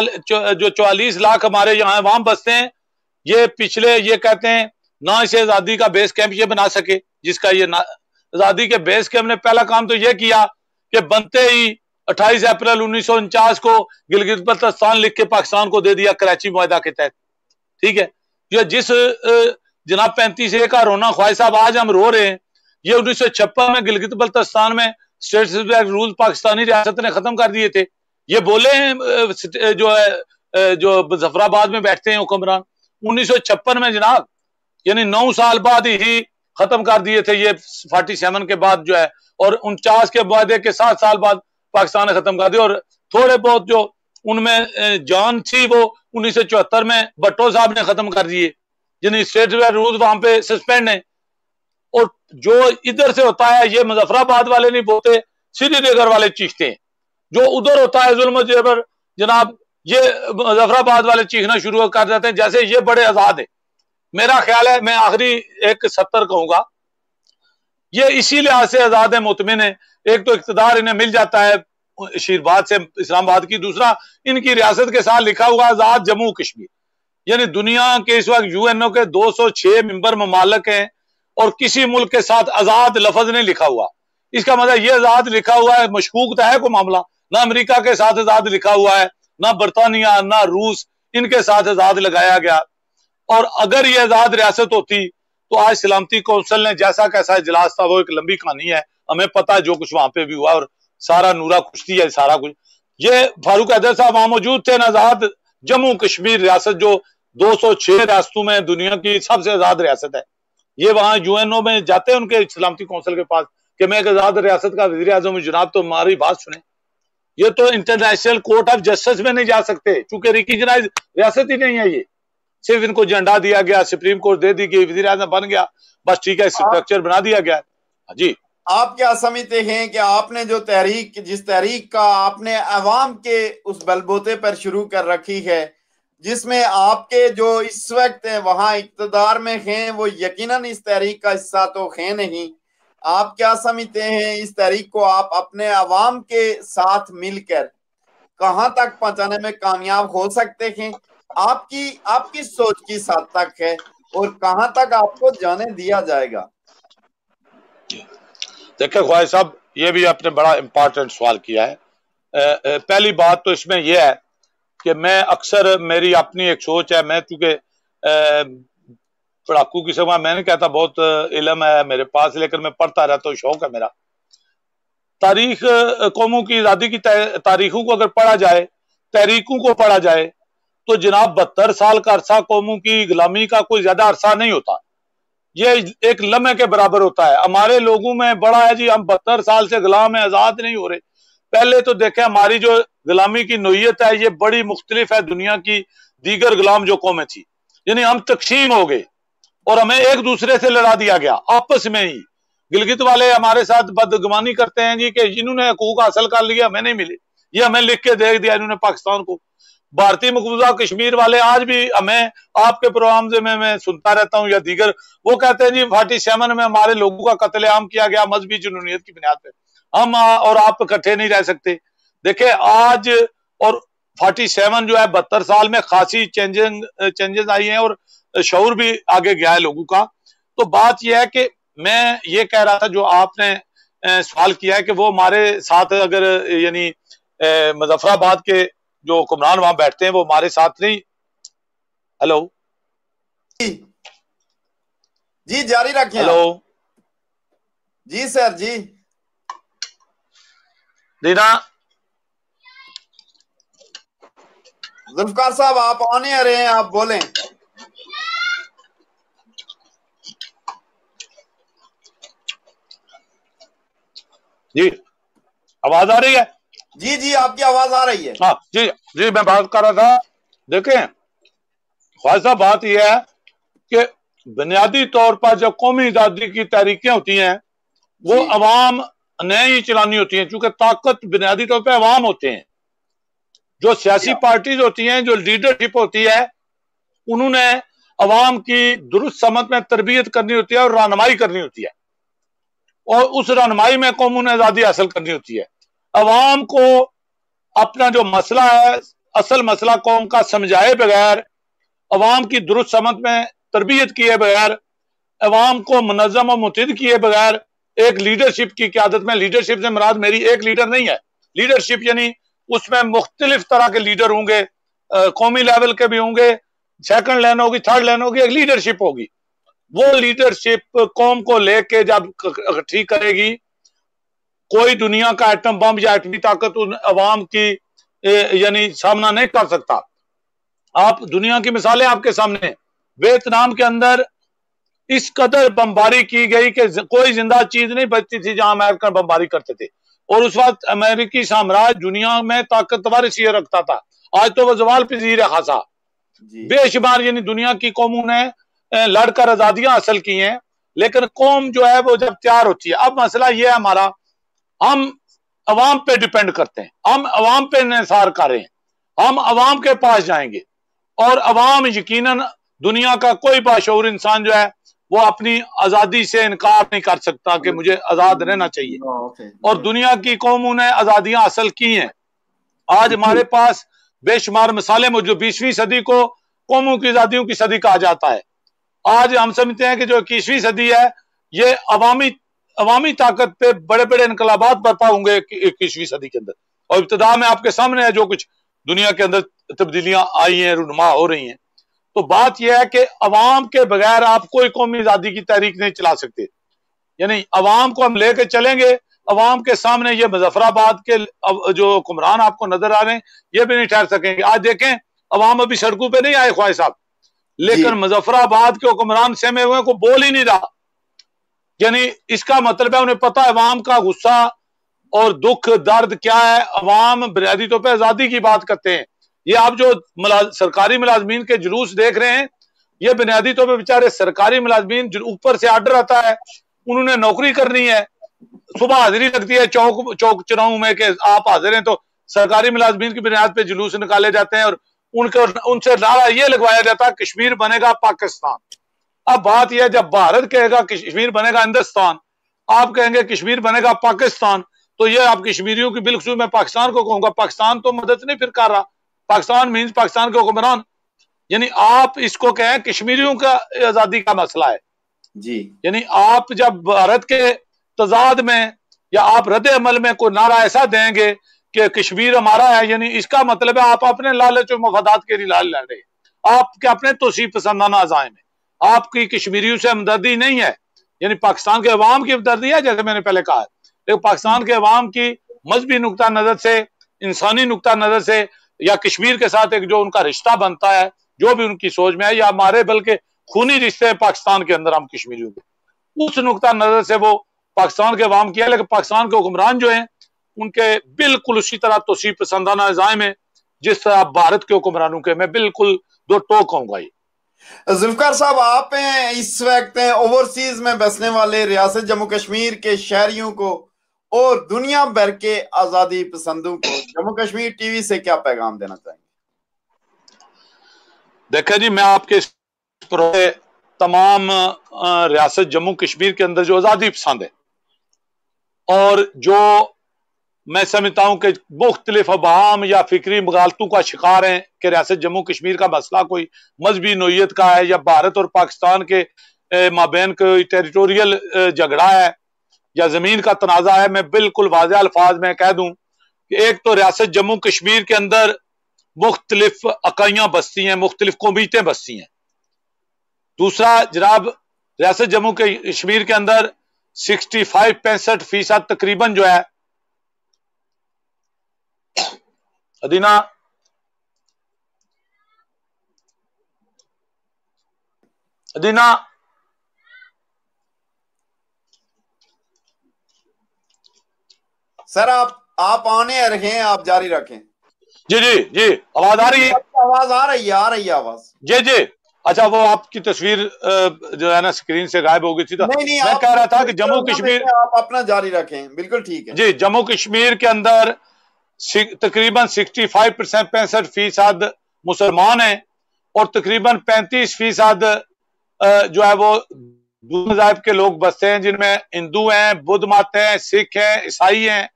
44 लाख हमारे यहाँ वहां बसते हैं, ये पिछले ये कहते हैं ना इसे आजादी का बेस कैंप ये बना सके, जिसका ये आजादी के बेस कैंप ने पहला काम तो ये किया कि बनते ही 28 अप्रैल 1949 को गिलगित बल्तिस्तान लिख के पाकिस्तान को दे दिया कराची मुआहदा के तहत। ठीक है, ये जिस जनाब 35A का रोना ख्वाहिश साहब आज हम रो रहे हैं, ये 1956 में गिलगित बल्तिस्तान में स्टेट रूल पाकिस्तानी रियासत ने खत्म कर दिए थे। ये बोले हैं जो है जो मुजफ्फराबाद में बैठते हैं हुक्मरान, 1956 में जनाब, यानी 9 साल बाद ही खत्म कर दिए थे ये 47 के बाद जो है, और 49 के मुआहदे के 7 साल बाद पाकिस्तान ने खत्म कर दिया। और थोड़े बहुत जो उनमें जान थी वो 1974 में भट्टो साहब ने खत्म कर दिए, यानी स्टेट रूल वहां पे सस्पेंड है। और जो इधर से होता है ये मुजफ्फराबाद वाले नहीं बोलते, श्रीनगर वाले चीखते हैं। जो उधर होता है जुल्म जेबर जनाब, ये मुजफ्फराबाद वाले चीखना शुरू कर देते हैं जैसे ये बड़े आजाद है। मेरा ख्याल है, मैं आखिरी एक 70 कहूंगा, ये इसी लिहाज से आजाद है, मुतमिन है। एक तो इख्तिदार इन्हें मिल जाता है शीरबाद से इस्लामाबाद की, दूसरा इनकी रियासत के साथ लिखा हुआ आजाद जम्मू कश्मीर। यानी दुनिया के इस वक्त यूएनओ के 206 मेंबर ममालिक हैं और किसी मुल्क के साथ आजाद लफज नहीं लिखा हुआ। इसका मतलब ये आजाद लिखा हुआ है, मशकूक तो है कोई मामला, ना अमेरिका के साथ आजाद लिखा हुआ है, ना बरतानिया, ना रूस, इनके साथ आजाद लगाया गया। और अगर ये आजाद रियासत होती तो आज सलामती कौंसिल ने जैसा कैसा इजलास था, वो एक लंबी कहानी है, हमें पता है जो कुछ वहां पे भी हुआ, और सारा नूरा कुश्ती है सारा कुछ। ये फारूक हैदर साहब वहां मौजूद थे ना, आजाद जम्मू कश्मीर रियासत जो 206 रियासतों में दुनिया की सबसे आजाद रियासत है, ये वहां यूएनओ में जाते हैं उनके सलामती कौंसिल के पास कि मैं एक आजाद रियासत का वजीर आजम हूं जनाब, तो हमारी बात सुने। ये तो इंटरनेशनल कोर्ट ऑफ जस्टिस में नहीं जा सकते क्योंकि रिकग्नाइज रियासत ही नहीं है। ये सिर्फ इनको झंडा दिया गया, सुप्रीम कोर्ट दे दी गई, वजीर आजम बन गया, बस ठीक है, स्ट्रक्चर बना दिया गया। जी, आप क्या समझते हैं कि आपने जो तहरीक, जिस तहरीक का आपने अवाम के उस बलबूते पर शुरू कर रखी है, जिसमें आपके जो इस वक्त वहां इक्तदार में हैं वो यकीनन इस तहरीक का हिस्सा तो है नहीं, आप क्या समझते हैं इस तहरीक को आप अपने अवाम के साथ मिलकर कहां तक पहुंचाने में कामयाब हो सकते हैं? आपकी सोच किस हद तक है और कहां तक आपको जाने दिया जाएगा? देखिए ख्वाहिश साहब, ये भी आपने बड़ा इंपॉर्टेंट सवाल किया है। पहली बात तो इसमें यह है कि मैं अक्सर, मेरी अपनी एक सोच है, मैं चूंकि पढ़ाकू की समय, मैं नहीं कहता बहुत इल्म है मेरे पास, लेकिन मैं पढ़ता रहता हूँ, शौक है मेरा। तारीख कौमों की आजादी की तारीखों को अगर पढ़ा जाए, तहरीकों को पढ़ा जाए, तो जनाब 72 साल का अरसा कौमों की गुलामी का कोई ज्यादा अरसा नहीं होता, ये एक लम्हे के बराबर होता है। हमारे लोगों में बड़ा है जी, हम 72 साल से गुलाम है, आजाद नहीं हो रहे। पहले तो देखें हमारी जो गुलामी की नोयत है ये बड़ी मुख्तलिफ है दुनिया की दीगर गुलाम जो कौमें थी, यानी हम तकसीम हो गए और हमें एक दूसरे से लड़ा दिया गया आपस में ही। गिलगित वाले हमारे साथ बदगुमानी करते हैं जी कि जिन्होंने हकूक हासिल कर लिया हमें नहीं मिले, ये हमें लिख के दे दिया इन्होंने पाकिस्तान को। भारतीय मकबूजा कश्मीर वाले आज भी हमें आपके प्रोग्राम से मैं सुनता रहता हूँ या दीगर, वो कहते हैं जी 47 में हमारे लोगों का कत्लेआम किया गया मजहबी जुनूनियत की बुनियाद पे, हम और आप इकट्ठे नहीं रह सकते। देखिए आज और 47 जो है 72 साल में खासी चेंजेस आई हैं और शऊर भी आगे गया है लोगों का। तो बात यह है कि मैं ये कह रहा था जो आपने सवाल किया है कि वो हमारे साथ अगर यानी मुजफ्फराबाद के जो हुक्मरान वहां बैठते हैं वो हमारे साथ नहीं। हेलो जी जारी रखें। हेलो जी सर जी दीना जुल्फकार साहब आप आने आ रहे हैं, आप बोलें। जी आवाज आ रही है? जी जी आपकी आवाज आ रही है। हाँ जी जी मैं बात कर रहा था। देखें ख्वाजा बात यह है कि बुनियादी तौर पर जब कौमी आजादी की तहरीकें होती हैं वो अवाम ने ही चलानी होती हैं, क्योंकि ताकत बुनियादी तौर पर अवाम होते हैं। जो सियासी पार्टीज होती हैं, जो लीडरशिप होती है, उन्होंने अवाम की दुरुस्त समझ में तरबियत करनी होती है और रहनुमाई करनी होती है, और उस रहनुमाई में कौम ने आजादी हासिल करनी होती है। अवाम को अपना जो मसला है, असल मसला कौम का समझाए बगैर, अवाम की दुरुस्त समझ में तरबियत किए बगैर, अवाम को मुनज़्ज़म और मुतहिद किए बगैर एक लीडरशिप की क़यादत में, लीडरशिप से मुराद मेरी एक लीडर नहीं है, लीडरशिप यानी उसमें मुख्तलिफ तरह के लीडर होंगे, कौमी लेवल के भी होंगे, सेकंड लाइन होगी, थर्ड लाइन होगी, एक लीडरशिप होगी। वो लीडरशिप कौम को लेके जब ठीक करेगी, कोई दुनिया का एटम बम या एटमी ताकत उन अवाम की यानी सामना नहीं कर सकता। आप दुनिया की मिसालें आपके सामने, वियतनाम के अंदर इस कदर बमबारी की गई कि कोई जिंदा चीज नहीं बचती थी जहां अमेरिकन बमबारी करते थे, और उस वक्त अमेरिकी साम्राज्य दुनिया में ताकतवर हैसियत रखता था। आज तो वह जवाल पजीर है खासा। बेशुमार यानी दुनिया की कौमों ने लड़कर आजादियां हासिल की हैं, लेकिन कौम जो है वो जब तैयार होती है, अब मसला ये है हमारा, हम अवाम पे डिपेंड करते हैं, हम अवाम पे इंसार कर रहे हैं, हम अवाम के पास जाएंगे और अवाम यकीनन दुनिया का कोई बाशऊर इंसान जो है वो अपनी आजादी से इनकार नहीं कर सकता कि मुझे आजाद रहना चाहिए, और दुनिया की कौमों ने आजादियां हासिल की हैं। आज हमारे पास बेशुमार मिसालें मौजूद। 20वीं सदी को कौमों की आजादियों की सदी कहा जाता है। आज हम समझते हैं कि जो 21वीं सदी है ये अवामी ताकत पे बड़े बड़े इनकलाबात बर्पा होंगे 21वीं सदी के अंदर, और इब्तिदा में आपके सामने है जो कुछ दुनिया के अंदर तब्दीलियां आई हैं, रुनुमा हो रही हैं। तो बात यह है कि अवाम के बगैर आप कोई कौमी आजादी की तहरीक नहीं चला सकते, यानी अवाम को हम लेके चलेंगे। अवाम के सामने ये मुजफ्फराबाद के जो हुक्मरान आपको नजर आ रहे हैं ये भी नहीं ठहर सकेंगे। आज देखें अवाम अभी सड़कों पे नहीं आए ख्वाजा साहब, लेकिन मुजफ्फराबाद के हुक्मरान सहमे हुए को बोल ही नहीं रहा, यानी इसका मतलब है उन्हें पता है अवाम का गुस्सा और दुख दर्द क्या है। अवाम बुनियादी तौर पर आजादी की बात करते हैं। ये आप जो सरकारी मुलाजमीन के जुलूस देख रहे हैं, ये बुनियादी तौर पर बेचारे सरकारी मुलाजमीन, ऊपर से आर्डर आता है, उन्होंने नौकरी करनी है, सुबह हाजिरी लगती है चौक चौराहों में कि आप हाजिर हैं, तो सरकारी मुलाजमीन की बुनियाद पे जुलूस निकाले जाते हैं और उनसे नारा ये लगवाया जाता है कश्मीर बनेगा पाकिस्तान। अब बात यह, जब भारत कहेगा कश्मीर बनेगा हिंदुस्तान, आप कहेंगे कश्मीर बनेगा पाकिस्तान, तो ये आप कश्मीरियों की बिल्कुल, मैं पाकिस्तान को कहूंगा, पाकिस्तान तो मदद नहीं फिर कर रहा, पाकिस्तान मीन्स पाकिस्तान के हुक्मरान, यानी आप इसको कहें कश्मीरियों का आजादी का मसला है जी। यानी आप जब भारत के तजाद में या आप रद्द अमल में कोई नारा ऐसा देंगे कि कश्मीर हमारा है, यानी इसका मतलब है आप अपने लालच और मफादात के लिए लाल लड़ रहे हैं, आपके अपने तोसीब पसंदाना अज़ाए में, आपकी कश्मीरियों से हमदर्दी नहीं है, यानी पाकिस्तान के अवाम की हमदर्दी है जैसे मैंने पहले कहा है, लेकिन पाकिस्तान के अवाम की मजहबी नुक्ता नजर से, इंसानी नुक्ता नजर से, या कश्मीर के साथ एक जो उनका रिश्ता बनता है, जो भी उनकी सोच में है, या हमारे बल्कि खूनी रिश्ते हैं पाकिस्तान के अंदर हम कश्मीरियों के, उस नुक्ता नजर से वो पाकिस्तान के अवाम किया। लेकिन पाकिस्तान के हुक्मरान जो हैं उनके बिल्कुल उसी तरह तोसीब पसंदाना अज़ाए में जिस तरह भारत के हुक्मरानों के, मैं बिल्कुल दो टोक कहूंगा। ये जुल्फकार साहब, आप इस वक्त ओवरसीज में बसने वाले रियासत जम्मू कश्मीर के शहरियों को और दुनिया भर के आजादी पसंदों को जम्मू कश्मीर टीवी से क्या पैगाम देना चाहेंगे? देखिए जी, मैं आपके तमाम रियासत जम्मू कश्मीर के अंदर जो आजादी पसंद है और जो मैं समझता हूं कि मुख्तलिफ अवाम या फिक्री मगालतों का शिकार है कि रियासत जम्मू कश्मीर का मसला कोई मजहबी नोयत का है या भारत और पाकिस्तान के माबैन कोई टेरिटोरियल झगड़ा है या जमीन का तनाजा है, मैं बिल्कुल वाज़ेह अल्फाज में कह दूं कि एक तो रियासत जम्मू कश्मीर के अंदर मुख्तलिफ अकाइयां बसती हैं, मुख्तलिफ कौमियतें बसती हैं। दूसरा जनाब, रियासत जम्मू कश्मीर के अंदर 65-65% तकरीबन जो है अदीना अदीना सर आप आने रखें, आप जारी रखें। जी जी जी, आवाज आ रही है? आवाज आ रही है, आ रही है आवाज। जी जी, अच्छा, वो आपकी तस्वीर जो है ना स्क्रीन से गायब हो गई थी, तो नहीं, मैं कह रहा था कि जम्मू कश्मीर, आप अपना जारी रखें, बिल्कुल ठीक है जी, जम्मू कश्मीर के अंदर तकरीबन 65-65% मुसलमान हैं और तकरीबन 35% जो है वो दूसरे मज़ाहिब के लोग बसते हैं, जिनमें हिंदू हैं, बुद्ध मत हैं, सिख हैं, ईसाई हैं।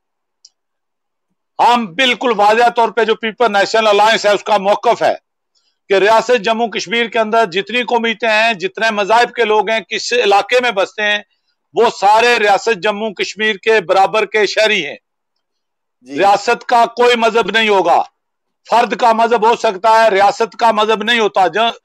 हम बिल्कुल वाज़ेह तौर पे जो पीपल नेशनल अलायंस है उसका मौकफ है कि रियासत जम्मू कश्मीर के अंदर जितनी कौमियतें हैं, जितने मज़ाहिब के लोग हैं, किस इलाके में बसते हैं, वो सारे रियासत जम्मू कश्मीर के बराबर के शहरी हैं। रियासत का कोई मजहब नहीं होगा, फर्द का मजहब हो सकता है, रियासत का मजहब नहीं होता।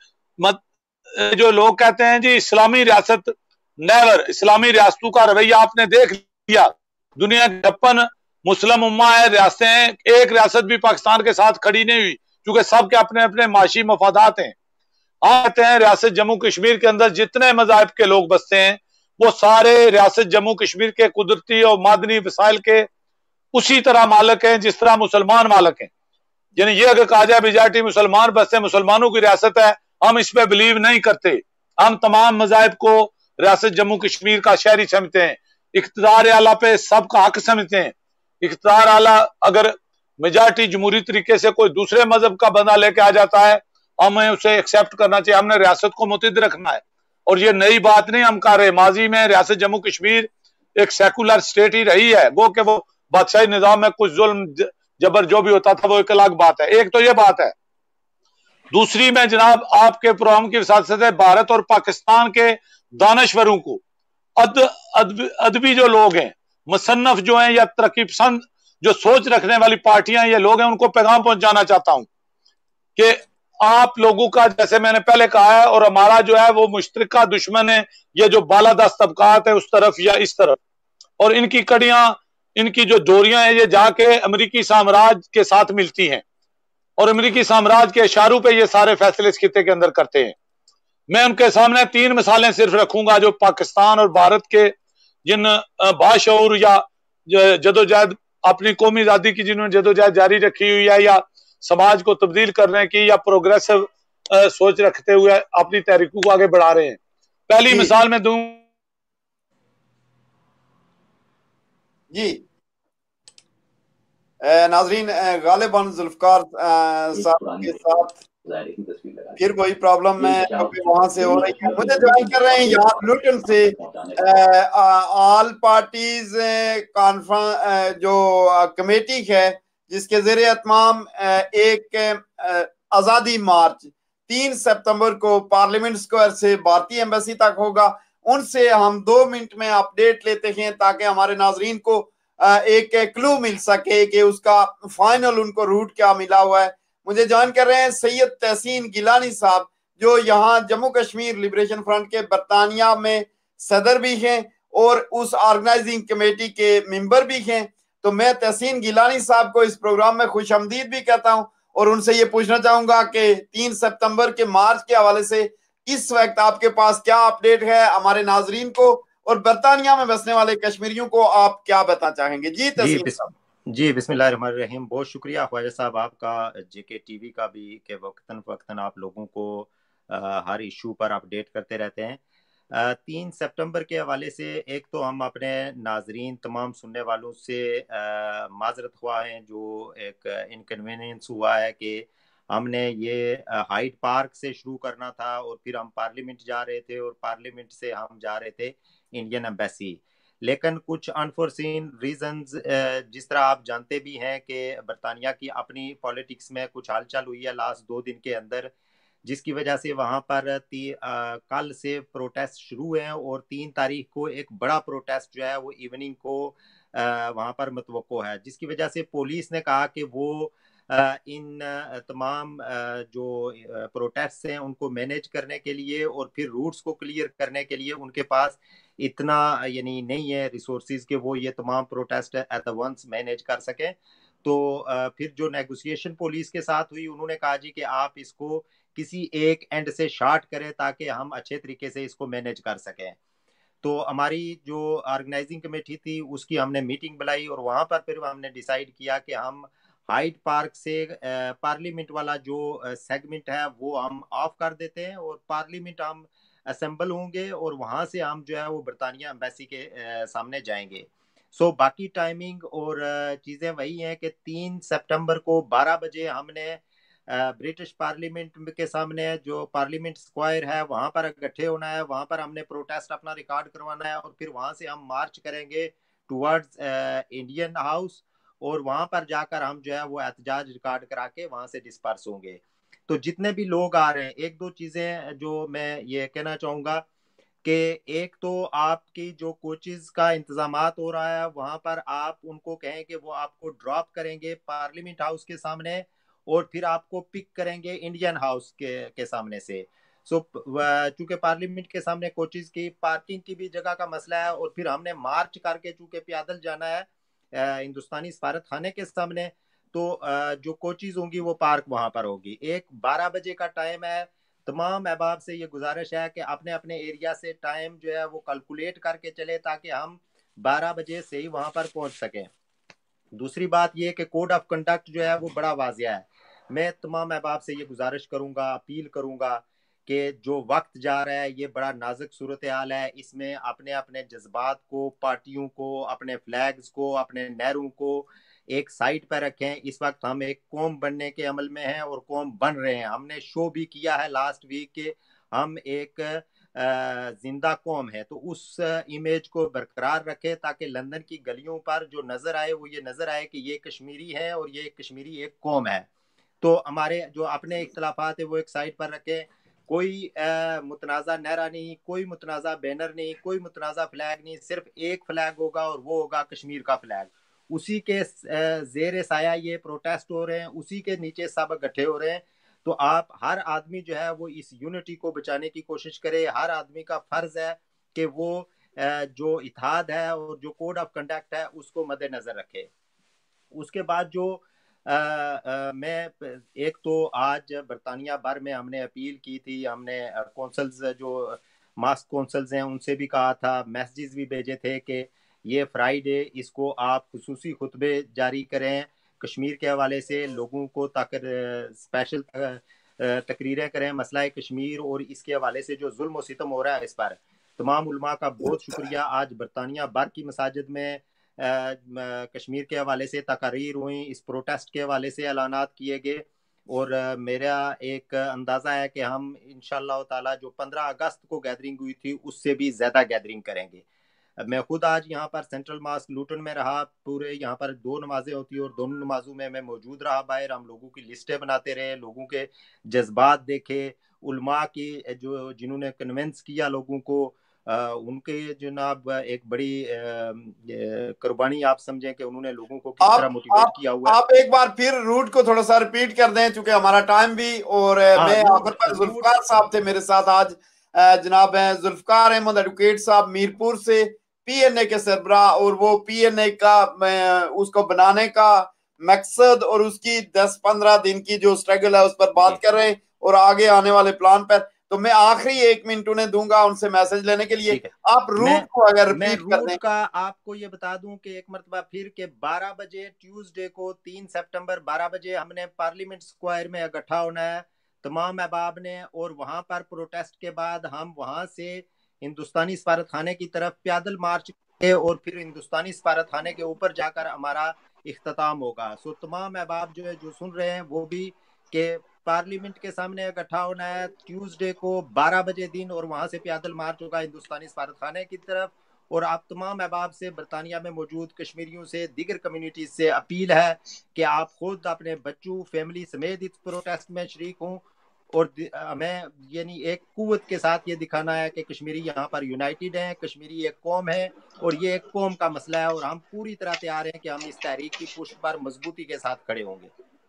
जो लोग कहते हैं जी इस्लामी रियासत, नेवर, इस्लामी रियासतों का रवैया आपने देख लिया। दुनिया की 56 मुस्लिम उम्मा है, रियासतें हैं, एक रियासत भी पाकिस्तान के साथ खड़ी नहीं हुई क्योंकि सबके अपने अपने माशी मफादात हैं। कहते हैं रियासत जम्मू कश्मीर के अंदर जितने मज़ाहिब के लोग बसते हैं वो सारे रियासत जम्मू कश्मीर के कुदरती और मादनी वसाइल के उसी तरह मालिक हैं जिस तरह मुसलमान मालिक हैं। यानी ये अगर कहा जाए मेजॉरिटी मुसलमान बसते, मुसलमानों की रियासत है, हम इस पे बिलीव नहीं करते। हम तमाम मज़ाहिब को रियासत जम्मू कश्मीर का शहरी समझते हैं, इख्तियार आला पे सबका हक समझते हैं। इख्तियार आला अगर मेजॉरिटी जमहूरी तरीके से कोई दूसरे मजहब का बंदा लेके आ जाता है, हमें उसे एक्सेप्ट करना चाहिए, हमने रियासत को मुतहद रखना है। और ये नई बात नहीं हम कर रहे, माजी में रियासत जम्मू कश्मीर एक सेकुलर स्टेट ही रही है। वो कि वो बादशाही निजाम में कुछ जुल्म जबर जो भी होता था वो एक अलग बात है, एक तो ये बात है। दूसरी में जनाब आपके प्रोग्राम की वसात से भारत और पाकिस्तान के दानश्वरों को, अदबी जो लोग हैं, मुसन्नफ जो हैं या तरक्की पसंद जो सोच रखने वाली पार्टियां ये लोग हैं, उनको पैगाम पहुंचाना चाहता हूं कि आप लोगों का, जैसे मैंने पहले कहा है, और हमारा जो है वो मुश्तरका दुश्मन है ये जो बालादस्त तबकात है उस तरफ या इस तरफ, और इनकी कड़ियां, इनकी जो डोरियां हैं ये जाके अमेरिकी साम्राज्य के साथ मिलती हैं और अमेरिकी साम्राज्य के इशारों पे ये सारे फैसले इस खिते के अंदर करते हैं। मैं उनके सामने 3 मिसालें सिर्फ रखूंगा जो पाकिस्तान और भारत के जिन बाशऊर या जदोजहद अपनी कौमी आज़ादी की जिन्होंने जदोजहद जारी रखी हुई है या समाज को तब्दील करने की या प्रोग्रेसिव सोच रखते हुए अपनी तहरीकों को आगे बढ़ा रहे हैं। पहली मिसाल में दूं जी, नाजरीन, गालिबन जुल्फकार साहब के साथ फिर वही प्रॉब्लम है वहां से हो रही है। मुझे ज्वाइन कर रहे हैं यहाँ लुटन से ऑल पार्टीज कॉन्फ्रेंस जो कमेटी है जिसके ज़ेरे एहतमाम एक आज़ादी मार्च 3 सितंबर को पार्लियामेंट स्क्वायर से भारतीय एम्बेसी तक होगा। उनसे हम 2 मिनट में अपडेट लेते हैं ताकि हमारे नाजरीन को एक क्लू मिल सके कि उसका फाइनल उनको रूट क्या मिला हुआ है। मुझे ज्वाइन कर रहे हैं सैयद तहसीन गिलानी साहब जो यहाँ जम्मू कश्मीर लिबरेशन फ्रंट के बरतानिया में सदर भी हैं और उस ऑर्गेनाइजिंग कमेटी के मेंबर भी हैं। तो मैं तहसीन गिलानी साहब को इस प्रोग्राम में खुशामदीद भी कहता हूं और उनसे ये पूछना चाहूंगा कि 3 सितंबर के मार्च के हवाले से इस वक्त आपके पास क्या अपडेट है, हमारे नाजरीन को और बरतानिया में बसने वाले कश्मीरियों को आप क्या बताना चाहेंगे? जी तहसीन साहब। जी, बिस्मिल्लाहिर्रहमानिर्रहीम। बहुत शुक्रिया ख्वाजा साहब आपका, JKTV का भी, कि वक्तन फक्तन आप लोगों को हर इशू पर अपडेट करते रहते हैं। 3 सितंबर के हवाले से एक तो हम अपने नाजरीन तमाम सुनने वालों से माजरत हुआ है, जो एक इनकन्वीनियंस हुआ है कि हमने ये हाइड पार्क से शुरू करना था और फिर हम पार्लियामेंट जा रहे थे और पार्लियामेंट से हम जा रहे थे इंडियन एम्बेसी। लेकिन कुछ अनफोर्सीन रीजंस, जिस तरह आप जानते भी हैं कि बरतानिया की अपनी पॉलिटिक्स में कुछ हलचल हुई है लास्ट 2 दिन के अंदर, जिसकी वजह से वहां पर कल से प्रोटेस्ट शुरू है और 3 तारीख को एक बड़ा प्रोटेस्ट जो है वो इवनिंग को वहां पर मतवक्को है, जिसकी वजह से पुलिस ने कहा कि वो इन तमाम जो प्रोटेस्ट हैं उनको मैनेज करने के लिए और फिर रूट्स को क्लियर करने के लिए उनके पास इतना यानी नहीं है रिसोर्सेज कि वो ये तमाम प्रोटेस्ट एट वंस मैनेज कर सकें। तो फिर जो नेगोशिएशन पुलिस के साथ हुई, उन्होंने कहा जी कि आप इसको किसी एक एंड से शार्ट करें ताकि हम अच्छे तरीके से इसको मैनेज कर सकें। तो हमारी जो ऑर्गेनाइजिंग कमेटी थी उसकी हमने मीटिंग बुलाई और वहां पर फिर हमने डिसाइड किया कि हम हाइड पार्क से पार्लियामेंट वाला जो सेगमेंट है वो हम ऑफ कर देते हैं और पार्लियामेंट हम असेंबल होंगे और वहां से हम जो है वो बरतानिया एम्बेसी के सामने जाएंगे। सो बाकी टाइमिंग और चीज़ें वही हैं कि 3 सितंबर को 12 बजे हमने ब्रिटिश पार्लियामेंट के सामने जो पार्लियामेंट स्क्वायर है वहां पर इकट्ठे होना है, वहां पर हमने प्रोटेस्ट अपना रिकॉर्ड करवाना है और फिर वहां से हम मार्च करेंगे टुवर्ड्स इंडियन हाउस और वहां पर जाकर हम जो है वो एहतजाज रिकॉर्ड करा के वहां से डिस्पर्स होंगे। तो जितने भी लोग आ रहे हैं, एक दो चीजें जो मैं ये कहना चाहूंगा कि एक तो आपकी जो कोचेज का इंतजामात हो रहा है वहां पर आप उनको कहें कि वो आपको ड्रॉप करेंगे पार्लियामेंट हाउस के सामने और फिर आपको पिक करेंगे इंडियन हाउस के सामने से। सो चूंकि पार्लियामेंट के सामने कोचेज की पार्किंग की भी जगह का मसला है और फिर हमने मार्च करके चूंकि पैदल जाना है हिंदुस्तानी सफारत खाने के सामने, तो जो कोचेज होंगी वो पार्क वहां पर होगी। एक 12 बजे का टाइम है। तमाम अहबाब से ये गुजारिश है कि अपने अपने एरिया से टाइम जो है वो कैलकुलेट करके चले ताकि हम 12 बजे से ही वहां पर पहुंच सकें। दूसरी बात ये कि कोड ऑफ कंडक्ट जो है वो बड़ा वाजिया है। मैं तमाम अहबाब से ये गुजारिश करूंगा, अपील करूंगा कि जो वक्त जा रहा है ये बड़ा नाजुक सूरत हाल है, इसमें अपने अपने जज्बात को, पार्टियों को, अपने फ्लैग्स को, अपने नहरों को एक साइड पर रखें। इस वक्त हम एक कौम बनने के अमल में हैं और कौम बन रहे हैं। हमने शो भी किया है लास्ट वीक के हम एक जिंदा कौम है, तो उस इमेज को बरकरार रखे ताकि लंदन की गलियों पर जो नजर आए वो ये नजर आए कि ये कश्मीरी है और ये कश्मीरी एक कौम है। तो हमारे जो अपने इख्तलाफात है वो एक साइड पर रखें। कोई मुतनाज़ा नारा नहीं, कोई मुतनाज़ा बैनर नहीं, कोई मुतनाज़ा फ्लैग नहीं, सिर्फ एक फ्लैग होगा और वो होगा कश्मीर का फ्लैग। उसी के जेर साया ये प्रोटेस्ट हो रहे हैं, उसी के नीचे सब इकट्ठे हो रहे हैं। तो आप हर आदमी जो है वो इस यूनिटी को बचाने की कोशिश करे। हर आदमी का फर्ज है कि वो जो इत्तेहाद है और जो कोड ऑफ कंडक्ट है उसको मद्देनजर रखे। उसके बाद जो मैं एक तो आज बरतानिया भर में हमने अपील की थी, हमने कौंसल्स जो मास्क कौंसल्स हैं उनसे भी कहा था, मैसेजेस भी भेजे थे कि ये फ्राइडे इसको आप खुसूसी खुतबे जारी करें कश्मीर के हवाले से, लोगों को ताकि स्पेशल तकरीरें करें मसला कश्मीर और इसके हवाले से जो जुल्म सितम हो रहा है इस पर। तमाम उलमा का बहुत शुक्रिया, आज बरतानिया भर की मसाजिद में कश्मीर के हवाले से तकारीर हुई, इस प्रोटेस्ट के हवाले से ऐलानात किए गए और मेरा एक अंदाज़ा है कि हम इंशाअल्लाह ताला जो 15 अगस्त को गैदरिंग हुई थी उससे भी ज़्यादा गैदरिंग करेंगे। मैं खुद आज यहाँ पर सेंट्रल मास्क लूटन में रहा, पूरे यहाँ पर 2 नमाजें होती है और दोनों नमाजों में मैं मौजूद रहा बाहर। हम लोगों की लिस्टें बनाते रहे, लोगों के जज्बात देखे, उलमा की जो जिन्होंने कन्विंस किया लोगों को, उनके जनाब एक बड़ी कुर्बानी आप समझें कि उन्होंने लोगों को किस तरह मोटिवेट किया हुआ है। आप एक बार फिर रूट को थोड़ा सा रिपीट कर दें चूंकि हमारा टाइम भी और मैं आखिर पर जुल्फकार साहब थे मेरे साथ आज, जनाब हैं जुल्फकार अहमद एडवोकेट साहब मीरपुर से, पीएनए के सरबराह, और वो पीएनए का उसको बनाने का मकसद और उसकी 10-15 दिन की जो स्ट्रगल है उस पर बात कर रहे हैं और आगे आने वाले प्लान पर। तो मैं आखिरी 1 मिनट उन्हें दूंगा उनसे मैसेज लेने के लिए। आप रूट को अगर रिपीट कर दें। का आपको ये बता दूं कि एक मरतबा फिर के 12 बजे ट्यूसडे को 3 सितंबर 12 बजे हमने पार्लियामेंट स्क्वायर में इकट्ठा होना है तमाम अहबाब ने, और वहां पर प्रोटेस्ट के बाद हम वहां से हिंदुस्तानी सफारत खाने की तरफ पैदल मार्च किए और फिर हिंदुस्तानी सफारत खाने के ऊपर जाकर हमारा इख्तिताम होगा। सो तमाम अहबाब जो है, जो सुन रहे हैं, वो भी कि पार्लियामेंट के सामने इकट्ठा होना है ट्यूसडे को 12 बजे दिन, और वहां से पैदल मार्च होगा हिंदुस्तानी सफारत खाने की तरफ। और आप तमाम अहबाब से, बरतानिया में मौजूद कश्मीरियों से, दीगर कम्युनिटीज से अपील है कि आप खुद अपने बच्चों, फैमिली समेत इस प्रोटेस्ट में शरीक हों। और हमें यानी एक कुव्वत के साथ ये दिखाना है कि कश्मीरी यहाँ पर यूनाइटेड हैं, कश्मीरी एक कौम है और ये एक कौम का मसला है, और हम पूरी तरह तैयार हैं कि हम इस तहरीक की पुष्ट पर मजबूती के साथ खड़े होंगे।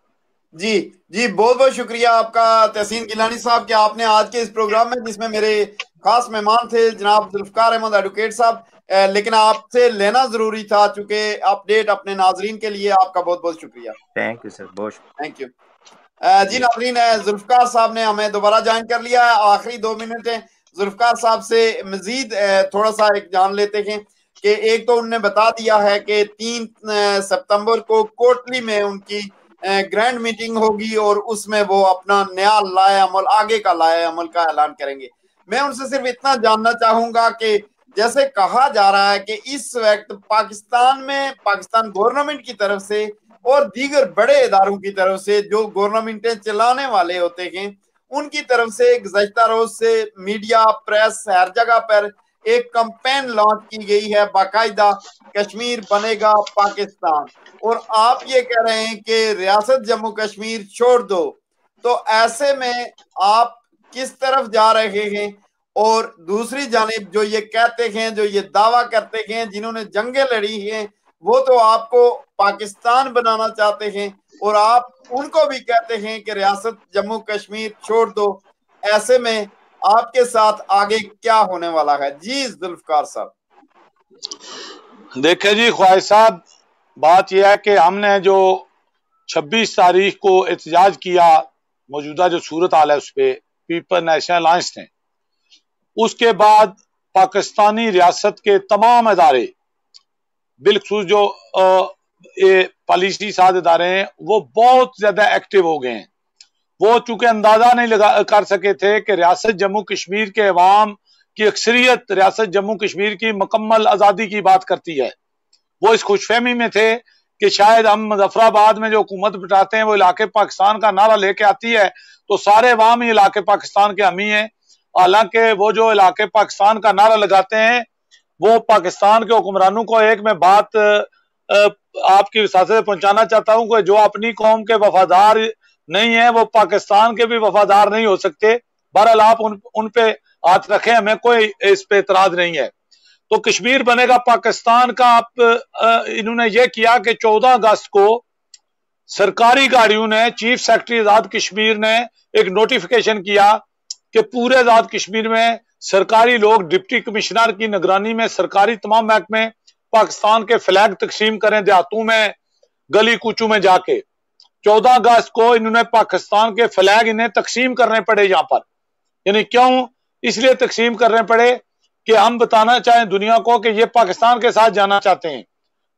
जी जी, बहुत बहुत शुक्रिया आपका तहसीन गिलानी साहब कि आपने आज के इस प्रोग्राम में, जिसमें मेरे खास मेहमान थे जनाब जुल्फकार अहमद एडवोकेट साहब, लेकिन आपसे लेना जरूरी था चूंकि अपडेट अपने नाजरीन के लिए। आपका बहुत बहुत शुक्रिया। थैंक यू सर, बहुत थैंक यू। जी नाजरीन, जुल्फकार साहब ने हमें दोबारा ज्वाइन कर लिया है। आखिरी 2 मिनट है, जुल्फकार साहब से मजीद थोड़ा सा एक जान लेते हैं कि एक तो उन्होंने बता दिया है कि 3 सितंबर को कोटली में उनकी ग्रैंड मीटिंग होगी और उसमें वो अपना नया लाए अमल, आगे का लाए अमल का ऐलान करेंगे। मैं उनसे सिर्फ इतना जानना चाहूंगा कि जैसे कहा जा रहा है कि इस वक्त पाकिस्तान में पाकिस्तान गवर्नमेंट की तरफ से और दीगर बड़े इदारों की तरफ से, जो गवर्नमेंटें चलाने वाले होते हैं, उनकी तरफ से गुज़श्ता रोज से मीडिया, प्रेस, हर जगह पर एक कैंपेन लॉन्च की गई है बाकायदा, कश्मीर बनेगा पाकिस्तान। और आप ये कह रहे हैं कि रियासत जम्मू कश्मीर छोड़ दो, तो ऐसे में आप किस तरफ जा रहे हैं? और दूसरी जानिब जो ये कहते हैं, जो ये दावा करते हैं, जिन्होंने जंगें लड़ी हैं, वो तो आपको पाकिस्तान बनाना चाहते हैं और आप उनको भी कहते हैं कि रियासत जम्मू कश्मीर छोड़ दो। ऐसे में आपके साथ आगे क्या होने वाला है? जी जुल्फकार साहब। देखिए जी ख्वाहिश साहब, बात यह है कि हमने जो 26 तारीख को एहतजाज किया, मौजूदा जो सूरत हाल है उस पर पीपल नेशनल अलायंस ने, उसके बाद पाकिस्तानी रियासत के तमाम इदारे, बिलखसूस जो पॉलिसी साथ इदारे हैं, वो बहुत ज्यादा एक्टिव हो गए हैं। वो चूंकि अंदाजा नहीं कर सके थे कि रियासत जम्मू कश्मीर के अवाम की अक्सरियत रियासत जम्मू कश्मीर की मुकम्मल आज़ादी की बात करती है। वो इस खुशफहमी में थे कि शायद हम मुजफ्फराबाद में जो हुकूमत बिठाते हैं वो इलाके पाकिस्तान का नारा लेके आती है तो सारे अवाम ही इलाके पाकिस्तान के हमी हैं। हालांकि वो जो इलाके पाकिस्तान का नारा लगाते हैं, वो पाकिस्तान के हुक्मरानों को एक मैं बात आपकी विसात से पहुंचाना चाहता हूं कि जो अपनी कौम के वफादार नहीं है वो पाकिस्तान के भी वफादार नहीं हो सकते। बहरहाल आप उन पे हाथ रखें, हमें कोई इस पे एतराज नहीं है। तो कश्मीर बनेगा पाकिस्तान का आप इन्होंने ये किया कि 14 अगस्त को सरकारी गाड़ियों ने, चीफ सेक्रेटरी आजाद कश्मीर ने एक नोटिफिकेशन किया कि पूरे आजाद कश्मीर में सरकारी लोग डिप्टी कमिश्नर की निगरानी में सरकारी तमाम महकमे पाकिस्तान के फ्लैग तकसीम करें देहातों में, गली कूचों में जाके। 14 अगस्त को इन्होंने पाकिस्तान के फ्लैग इन्हें तकसीम करने पड़े यहाँ पर। यानी क्यों? इसलिए तकसीम करने पड़े कि हम बताना चाहें दुनिया को कि ये पाकिस्तान के साथ जाना चाहते हैं।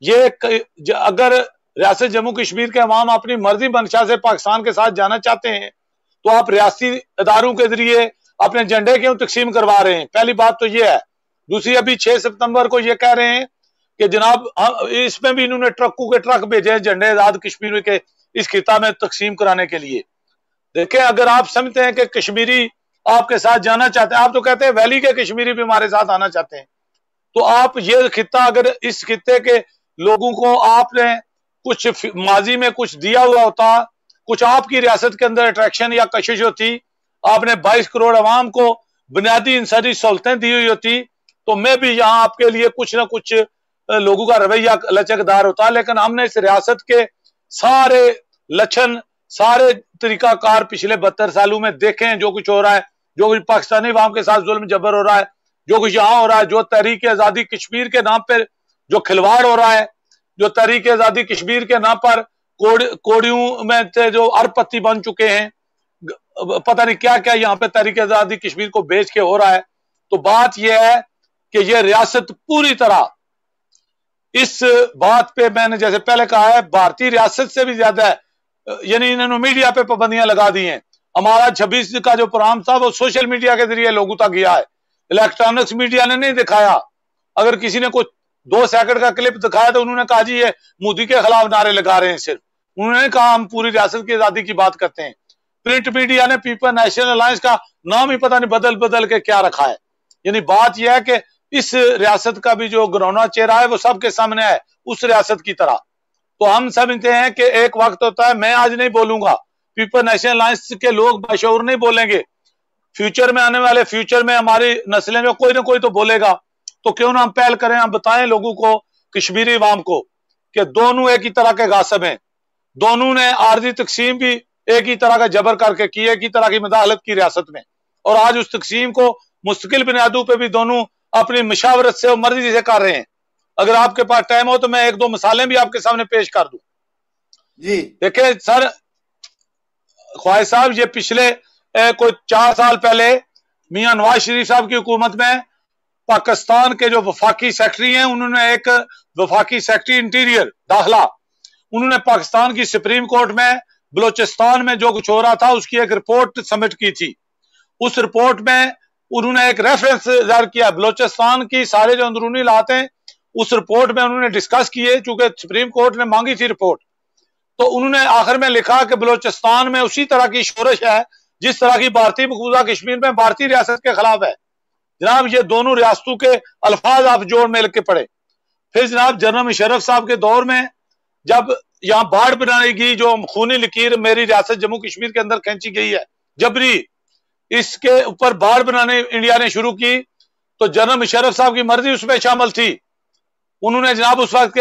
ये अगर रियासत जम्मू कश्मीर के अवाम अपनी मर्जी मंशा से पाकिस्तान के साथ जाना चाहते हैं तो आप रियासती इदारों के जरिए अपने झंडे क्यों तकसीम करवा रहे हैं? पहली बात तो ये है। दूसरी, अभी 6 सितंबर को ये कह रहे हैं कि जनाब इसमें भी इन्होंने ट्रकों के ट्रक भेजे झंडे आजाद कश्मीर के इस खिता में तकसीम कराने के लिए। देखें, अगर आप समझते हैं कि कश्मीरी आपके साथ जाना चाहते हैं, आप तो कहते हैं वैली के कश्मीरी भी हमारे साथ आना चाहते हैं, तो आप ये खिता, अगर इस खिते के लोगों को आपने कुछ माजी में कुछ दिया हुआ होता, कुछ आपकी रियासत के अंदर अट्रैक्शन या कशिश होती, आपने 22 करोड़ अवाम को बुनियादी इंसानी सहूलतें दी हुई होती, तो मैं भी यहाँ आपके लिए कुछ ना कुछ लोगों का रवैया लचकदार होता। लेकिन हमने इस रियासत के सारे लक्षण, सारे तरीकाकार पिछले 72 सालों में देखे हैं। जो कुछ हो रहा है, जो कुछ पाकिस्तानी अवाम के साथ जुल्म जबर हो रहा है, जो कुछ यहाँ हो रहा है, जो तहरीक आजादी कश्मीर के नाम पर जो खिलवाड़ हो रहा है, जो तहरीक आजादी कश्मीर के नाम पर कोड़ियों में से जो अरबपति बन चुके हैं, पता नहीं क्या क्या यहाँ पे तहरीक आजादी कश्मीर को बेच के हो रहा है। तो बात यह है कि यह रियासत पूरी तरह इस बात पे, मैंने जैसे पहले कहा है, भारतीय रियासत से भी ज्यादा है। यानी इन्होंने मीडिया पे पाबंदियां लगा दी हैं। हमारा 26 का जो प्रोग्राम था वो सोशल मीडिया के जरिए लोगों तक गया है। इलेक्ट्रॉनिक्स मीडिया ने नहीं दिखाया। अगर किसी ने कोई 2 सेकंड का क्लिप दिखाया तो उन्होंने कहा जी ये मोदी के खिलाफ नारे लगा रहे हैं। सिर्फ उन्होंने कहा हम पूरी रियासत की आजादी की बात करते हैं। प्रिंट मीडिया ने पीपल नेशनल अलायंस का नाम ही पता नहीं बदल बदल के क्या रखा है। यानी बात यह है कि इस रियासत का भी जो घरौना चेहरा है वो सबके सामने है, उस रियासत की तरह। तो हम समझते हैं कि एक वक्त होता है, मैं आज नहीं बोलूंगा, पीपल नेशनल अलायंस के लोग बशऊर नहीं बोलेंगे, फ्यूचर में आने वाले फ्यूचर में हमारी नस्लें जो कोई ना कोई तो बोलेगा। तो क्यों ना हम पहल करें, हम बताएं लोगों को, कश्मीरी अवाम को, कि दोनों एक ही तरह के गासिब हैं, दोनों ने आर्जी तकसीम भी एक ही तरह का जबर करके की, एक ही तरह की मदाखलत की रियासत में, और आज उस तकसीम को मुस्तकिल बुनियादों पे भी दोनों अपनी मशावरत से और मर्जी से कर रहे हैं। अगर आपके पास टाइम हो तो मैं 1-2 मिसालें भी आपके सामने पेश कर दूं। जी देखिए सर ख्वाजा साहब, ये पिछले कोई 4 साल पहले मियां नवाज शरीफ साहब की हुकूमत में पाकिस्तान के जो वफाकी सेक्रेटरी हैं, उन्होंने एक वफाकी सेक्रेटरी इंटीरियर दाखिला, उन्होंने पाकिस्तान की सुप्रीम कोर्ट में बलोचिस्तान में जो कुछ हो रहा था उसकी एक रिपोर्ट सबमिट की थी। उस रिपोर्ट में उन्होंने एक रेफरेंस जारी किया, बलोचिस्तान की सारे जो अंदरूनी हालात हैं उस रिपोर्ट में उन्होंने डिस्कस किए, चूंकि सुप्रीम कोर्ट ने मांगी थी रिपोर्ट। तो उन्होंने आखिर में लिखा कि बलोचिस्तान में उसी तरह की शोरश है जिस तरह की भारतीय मकबूजा कश्मीर में भारतीय रियासत के खिलाफ है। जनाब ये दोनों रियासतों के अल्फाज आप जोड़ में लिख के पढ़े। फिर जनाब जनरल मुशर्रफ साहब के दौर में जब यहाँ बाढ़ बनाई गई, जो खूनी लकीर मेरी रियासत जम्मू कश्मीर के अंदर खींची गई है जबरी, इसके ऊपर बाढ़ बनाने इंडिया ने शुरू की, तो जनरल मुशर्रफ साहब की मर्जी उसमें शामिल थी। उन्होंने जनाब उस वक्त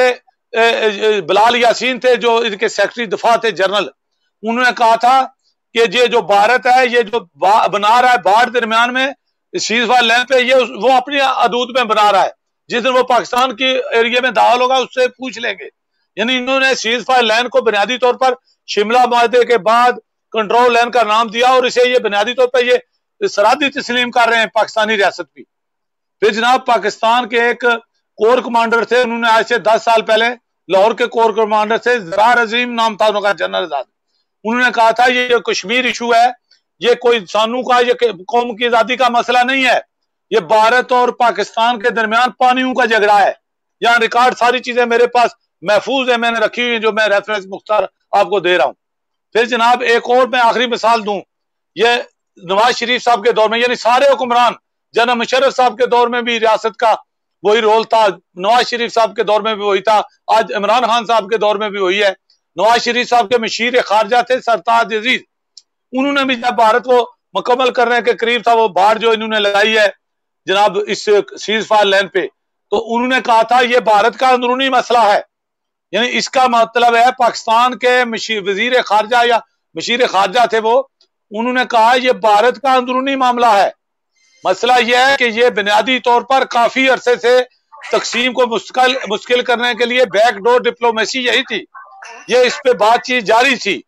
के बिलाल यासीन थे जो इनके सेक्रेटरी दफा थे जनरल, उन्होंने कहा था कि ये जो भारत है ये जो बना रहा है बाढ़ दरमियान में सीजफायर लाइन पे, ये वो अपनी हदूद में बना रहा है, जिस दिन वो पाकिस्तान की एरिया में दाखिल होगा उससे पूछ लेंगे। यानी इन्होंने सीजफायर लाइन को बुनियादी तौर पर शिमला माहदे के बाद कंट्रोल लाइन का नाम दिया और इसे ये बुनियादी तौर पर ये सरहदी तस्लीम कर रहे हैं पाकिस्तानी रियासत भी। फिर जनाब पाकिस्तान के एक कोर कमांडर थे, उन्होंने आज से 10 साल पहले लाहौर के कोर कमांडर थे, ज़रार अजीम नाम था उनका, जनरल आजाद, उन्होंने कहा था ये जो कश्मीर इशू है ये कोई इंसानों का, ये कौम की आजादी का मसला नहीं है, ये भारत और पाकिस्तान के दरमियान पानियों का झगड़ा है। यहाँ रिकॉर्ड सारी चीजें मेरे पास महफूज है, मैंने रखी हुई है, जो मैं रेफरेंस मुख्तार आपको दे रहा हूं। फिर जनाब एक और मैं आखिरी मिसाल दूं, ये नवाज शरीफ साहब के दौर में, यानी सारे हुक्मरान, जनरल मुशर्रफ साहब के दौर में भी रियासत का वही रोल था, नवाज शरीफ साहब के दौर में भी वही था, आज इमरान खान साहब के दौर में भी वही है। नवाज शरीफ साहब के मशीर खारजा थे सरताज अजीज, उन्होंने भी जब भारत को मुकम्मल करने के करीब था, वो बाढ़ जो इन्होंने लगाई है जनाब इस सीजफायर लाइन पे, तो उन्होंने कहा था ये भारत का अंदरूनी मसला है। यानी इसका मतलब है पाकिस्तान के वजीर खारजा या मशीर खारजा थे वो, उन्होंने कहा ये भारत का अंदरूनी मामला है। मसला यह है कि ये बुनियादी तौर पर काफी अरसे से तकसीम को मुश्किल करने के लिए बैकडोर डिप्लोमेसी यही थी, ये इस पे बातचीत जारी थी।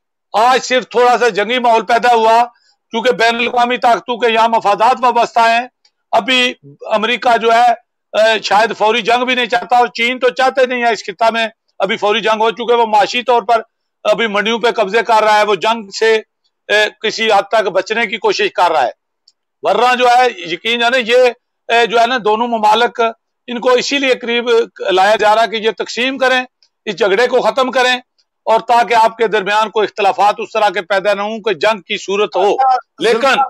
आज सिर्फ थोड़ा सा जंगी माहौल पैदा हुआ क्योंकि बैनुल अक़वामी ताकतों के यहाँ मफादात वाबस्ता हैं। अभी अमेरिका जो है शायद फौरी जंग भी नहीं चाहता, और चीन तो चाहते नहीं है इस खिता में अभी फौरी जंग हो, चुके वो माशी तौर पर अभी मंडियों पे कब्जे कर रहा है, वो जंग से किसी हद तक बचने की कोशिश कर रहा है। वरना जो है यकीन जाने ये जो है ना दोनों ममालिक, इनको इसीलिए करीब लाया जा रहा है कि ये तकसीम करें, इस झगड़े को खत्म करें, और ताकि आपके दरमियान कोई इख्तलाफात उस तरह के पैदा ना हो, कोई जंग की सूरत हो। लेकिन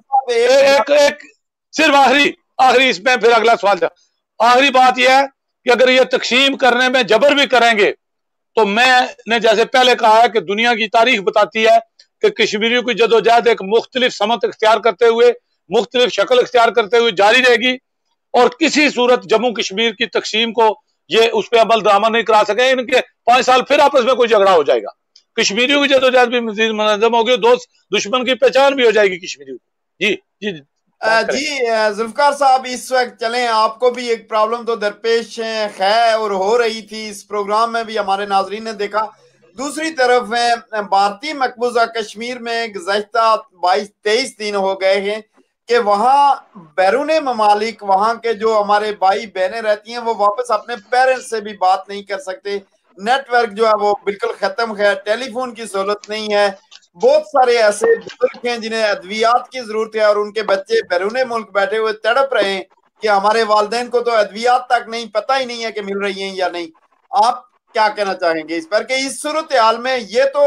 एक सिर्फ आखिरी इसमें फिर अगला सवाल था। आखिरी बात यह है कि अगर ये तकसीम करने में जबर भी करेंगे तो मैंने जैसे पहले कहा है कि दुनिया की तारीख बताती है कि कश्मीरियों की जदोजहद एक मुख्तलिफ समत इख्तियार करते हुए, मुख्तलिफ शक्ल इख्तियार करते हुए जारी रहेगी, और किसी सूरत जम्मू कश्मीर की तकसीम को ये उस पर अमल दरामद नहीं करा सके। इनके 5 साल फिर आपस में कोई झगड़ा हो जाएगा, कश्मीरियों की जदोजहद भी मजीद मुनज़्ज़म होगी, दोस्त दुश्मन की पहचान भी हो जाएगी कश्मीरियों की। जी जी जी जुल्फकार साहब, इस वक्त चलें, आपको भी एक प्रॉब्लम तो दरपेश है और हो रही थी, इस प्रोग्राम में भी हमारे नाजरीन ने देखा। दूसरी तरफ भारतीय मकबूजा कश्मीर में गुज़श्ता 22-23 दिन हो गए हैं कि वहाँ बैरून ममालिक, वहाँ के जो हमारे भाई बहनें रहती हैं वो वापस अपने पेरेंट्स से भी बात नहीं कर सकते। नेटवर्क जो है वो बिल्कुल खत्म है, टेलीफोन की सहूलत नहीं है, बहुत सारे ऐसे बुजुर्ग हैं जिन्हें अद्वियात की जरूरत है और उनके बच्चे बैरून मुल्क बैठे हुए तड़प रहे हैं कि हमारे वालिदैन को तो अद्वियात तक नहीं, पता ही नहीं है कि मिल रही हैं या नहीं। आप क्या कहना चाहेंगे इस पर कि इस सूरत हाल में ये तो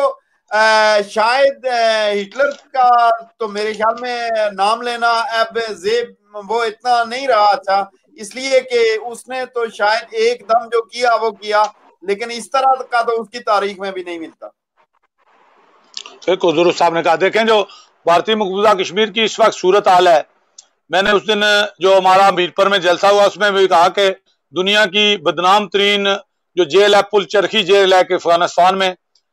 शायद हिटलर का तो मेरे ख्याल में नाम लेना अब जेब वो इतना नहीं रहा अच्छा, इसलिए कि उसने तो शायद एकदम जो किया वो किया, लेकिन इस तरह का तो उसकी तारीख में भी नहीं मिलता। बिल्कुल दुरुस्त साहब ने कहा। देखें जो भारतीय मकबूजा कश्मीर की इस वक्त सूरत हाल है, मैंने उस दिन जो हमारा मीरपुर में जलसा हुआ उसमें भी कहा कि दुनिया की बदनाम तरीन जो जेल है, पुल चरखी जेल है कि अफगानिस्तान में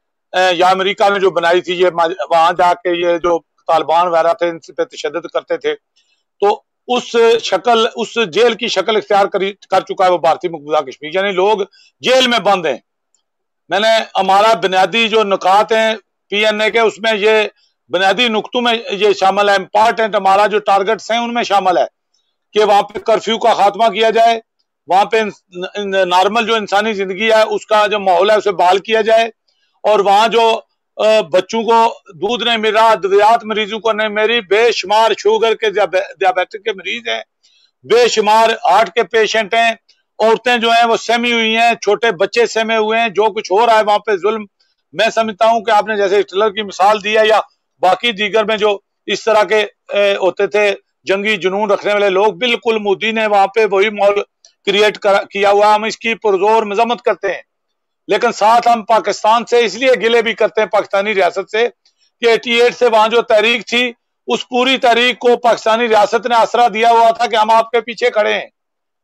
या अमेरिका में जो बनाई थी, ये वहां जाके ये जो तालिबान वगैरह थे इन पे तशद्दुद करते थे, तो उस शक्ल, उस जेल की शक्ल इख्तियार कर चुका है वो भारतीय मकबूजा कश्मीर, यानी लोग जेल में बंद हैं। मैंने हमारा बुनियादी जो नुकात हैं PNA के, उसमें ये बुनियादी नुकतों में ये शामिल है, इंपॉर्टेंट हमारा जो टारगेट्स हैं उनमें शामिल है कि वहां पे कर्फ्यू का खात्मा किया जाए, वहां पे नॉर्मल जो इंसानी जिंदगी है उसका जो माहौल है उसे बहाल किया जाए, और वहां जो बच्चों को दूध नहीं मिल रहा, अद्वियात मरीजों को नहीं, मेरी बेशुमार शुगर के दियाबेटिक के मरीज हैं, बेशुमार हार्ट के पेशेंट हैं, औरतें जो हैं वो सहमी हुई हैं, छोटे बच्चे सहमे हुए हैं, जो कुछ हो रहा है वहां पे जुल्म। मैं समझता हूं कि आपने जैसे हिटलर की मिसाल दी है या बाकी दीगर में जो इस तरह के होते थे जंगी जुनून रखने वाले लोग, बिल्कुल मोदी ने वहां पे वही माहौल क्रिएट किया हुआ। हम इसकी पुरजोर मजम्मत करते हैं, लेकिन साथ हम पाकिस्तान से इसलिए गिले भी करते हैं, पाकिस्तानी रियासत से, कि 88 से वहां जो तहरीक थी उस पूरी तहरीक को पाकिस्तानी रियासत ने आसरा दिया हुआ था कि हम आपके पीछे खड़े हैं।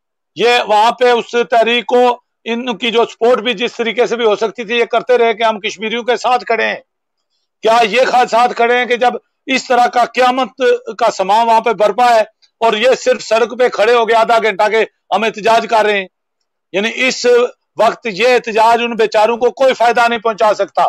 ये वहां पे उस तहरीक को इनकी जो सपोर्ट भी जिस तरीके से भी हो सकती थी ये करते रहे कि हम कश्मीरियों के साथ खड़े हैं। क्या ये साथ खड़े हैं कि जब इस तरह का क्यामत का समा वहां पे बरपा है और ये सिर्फ सड़क पे खड़े हो गए आधा घंटा के हम एहतजाज कर रहे हैं, यानी इस वक्त ये एहतजाज उन बेचारों को कोई फायदा नहीं पहुंचा सकता।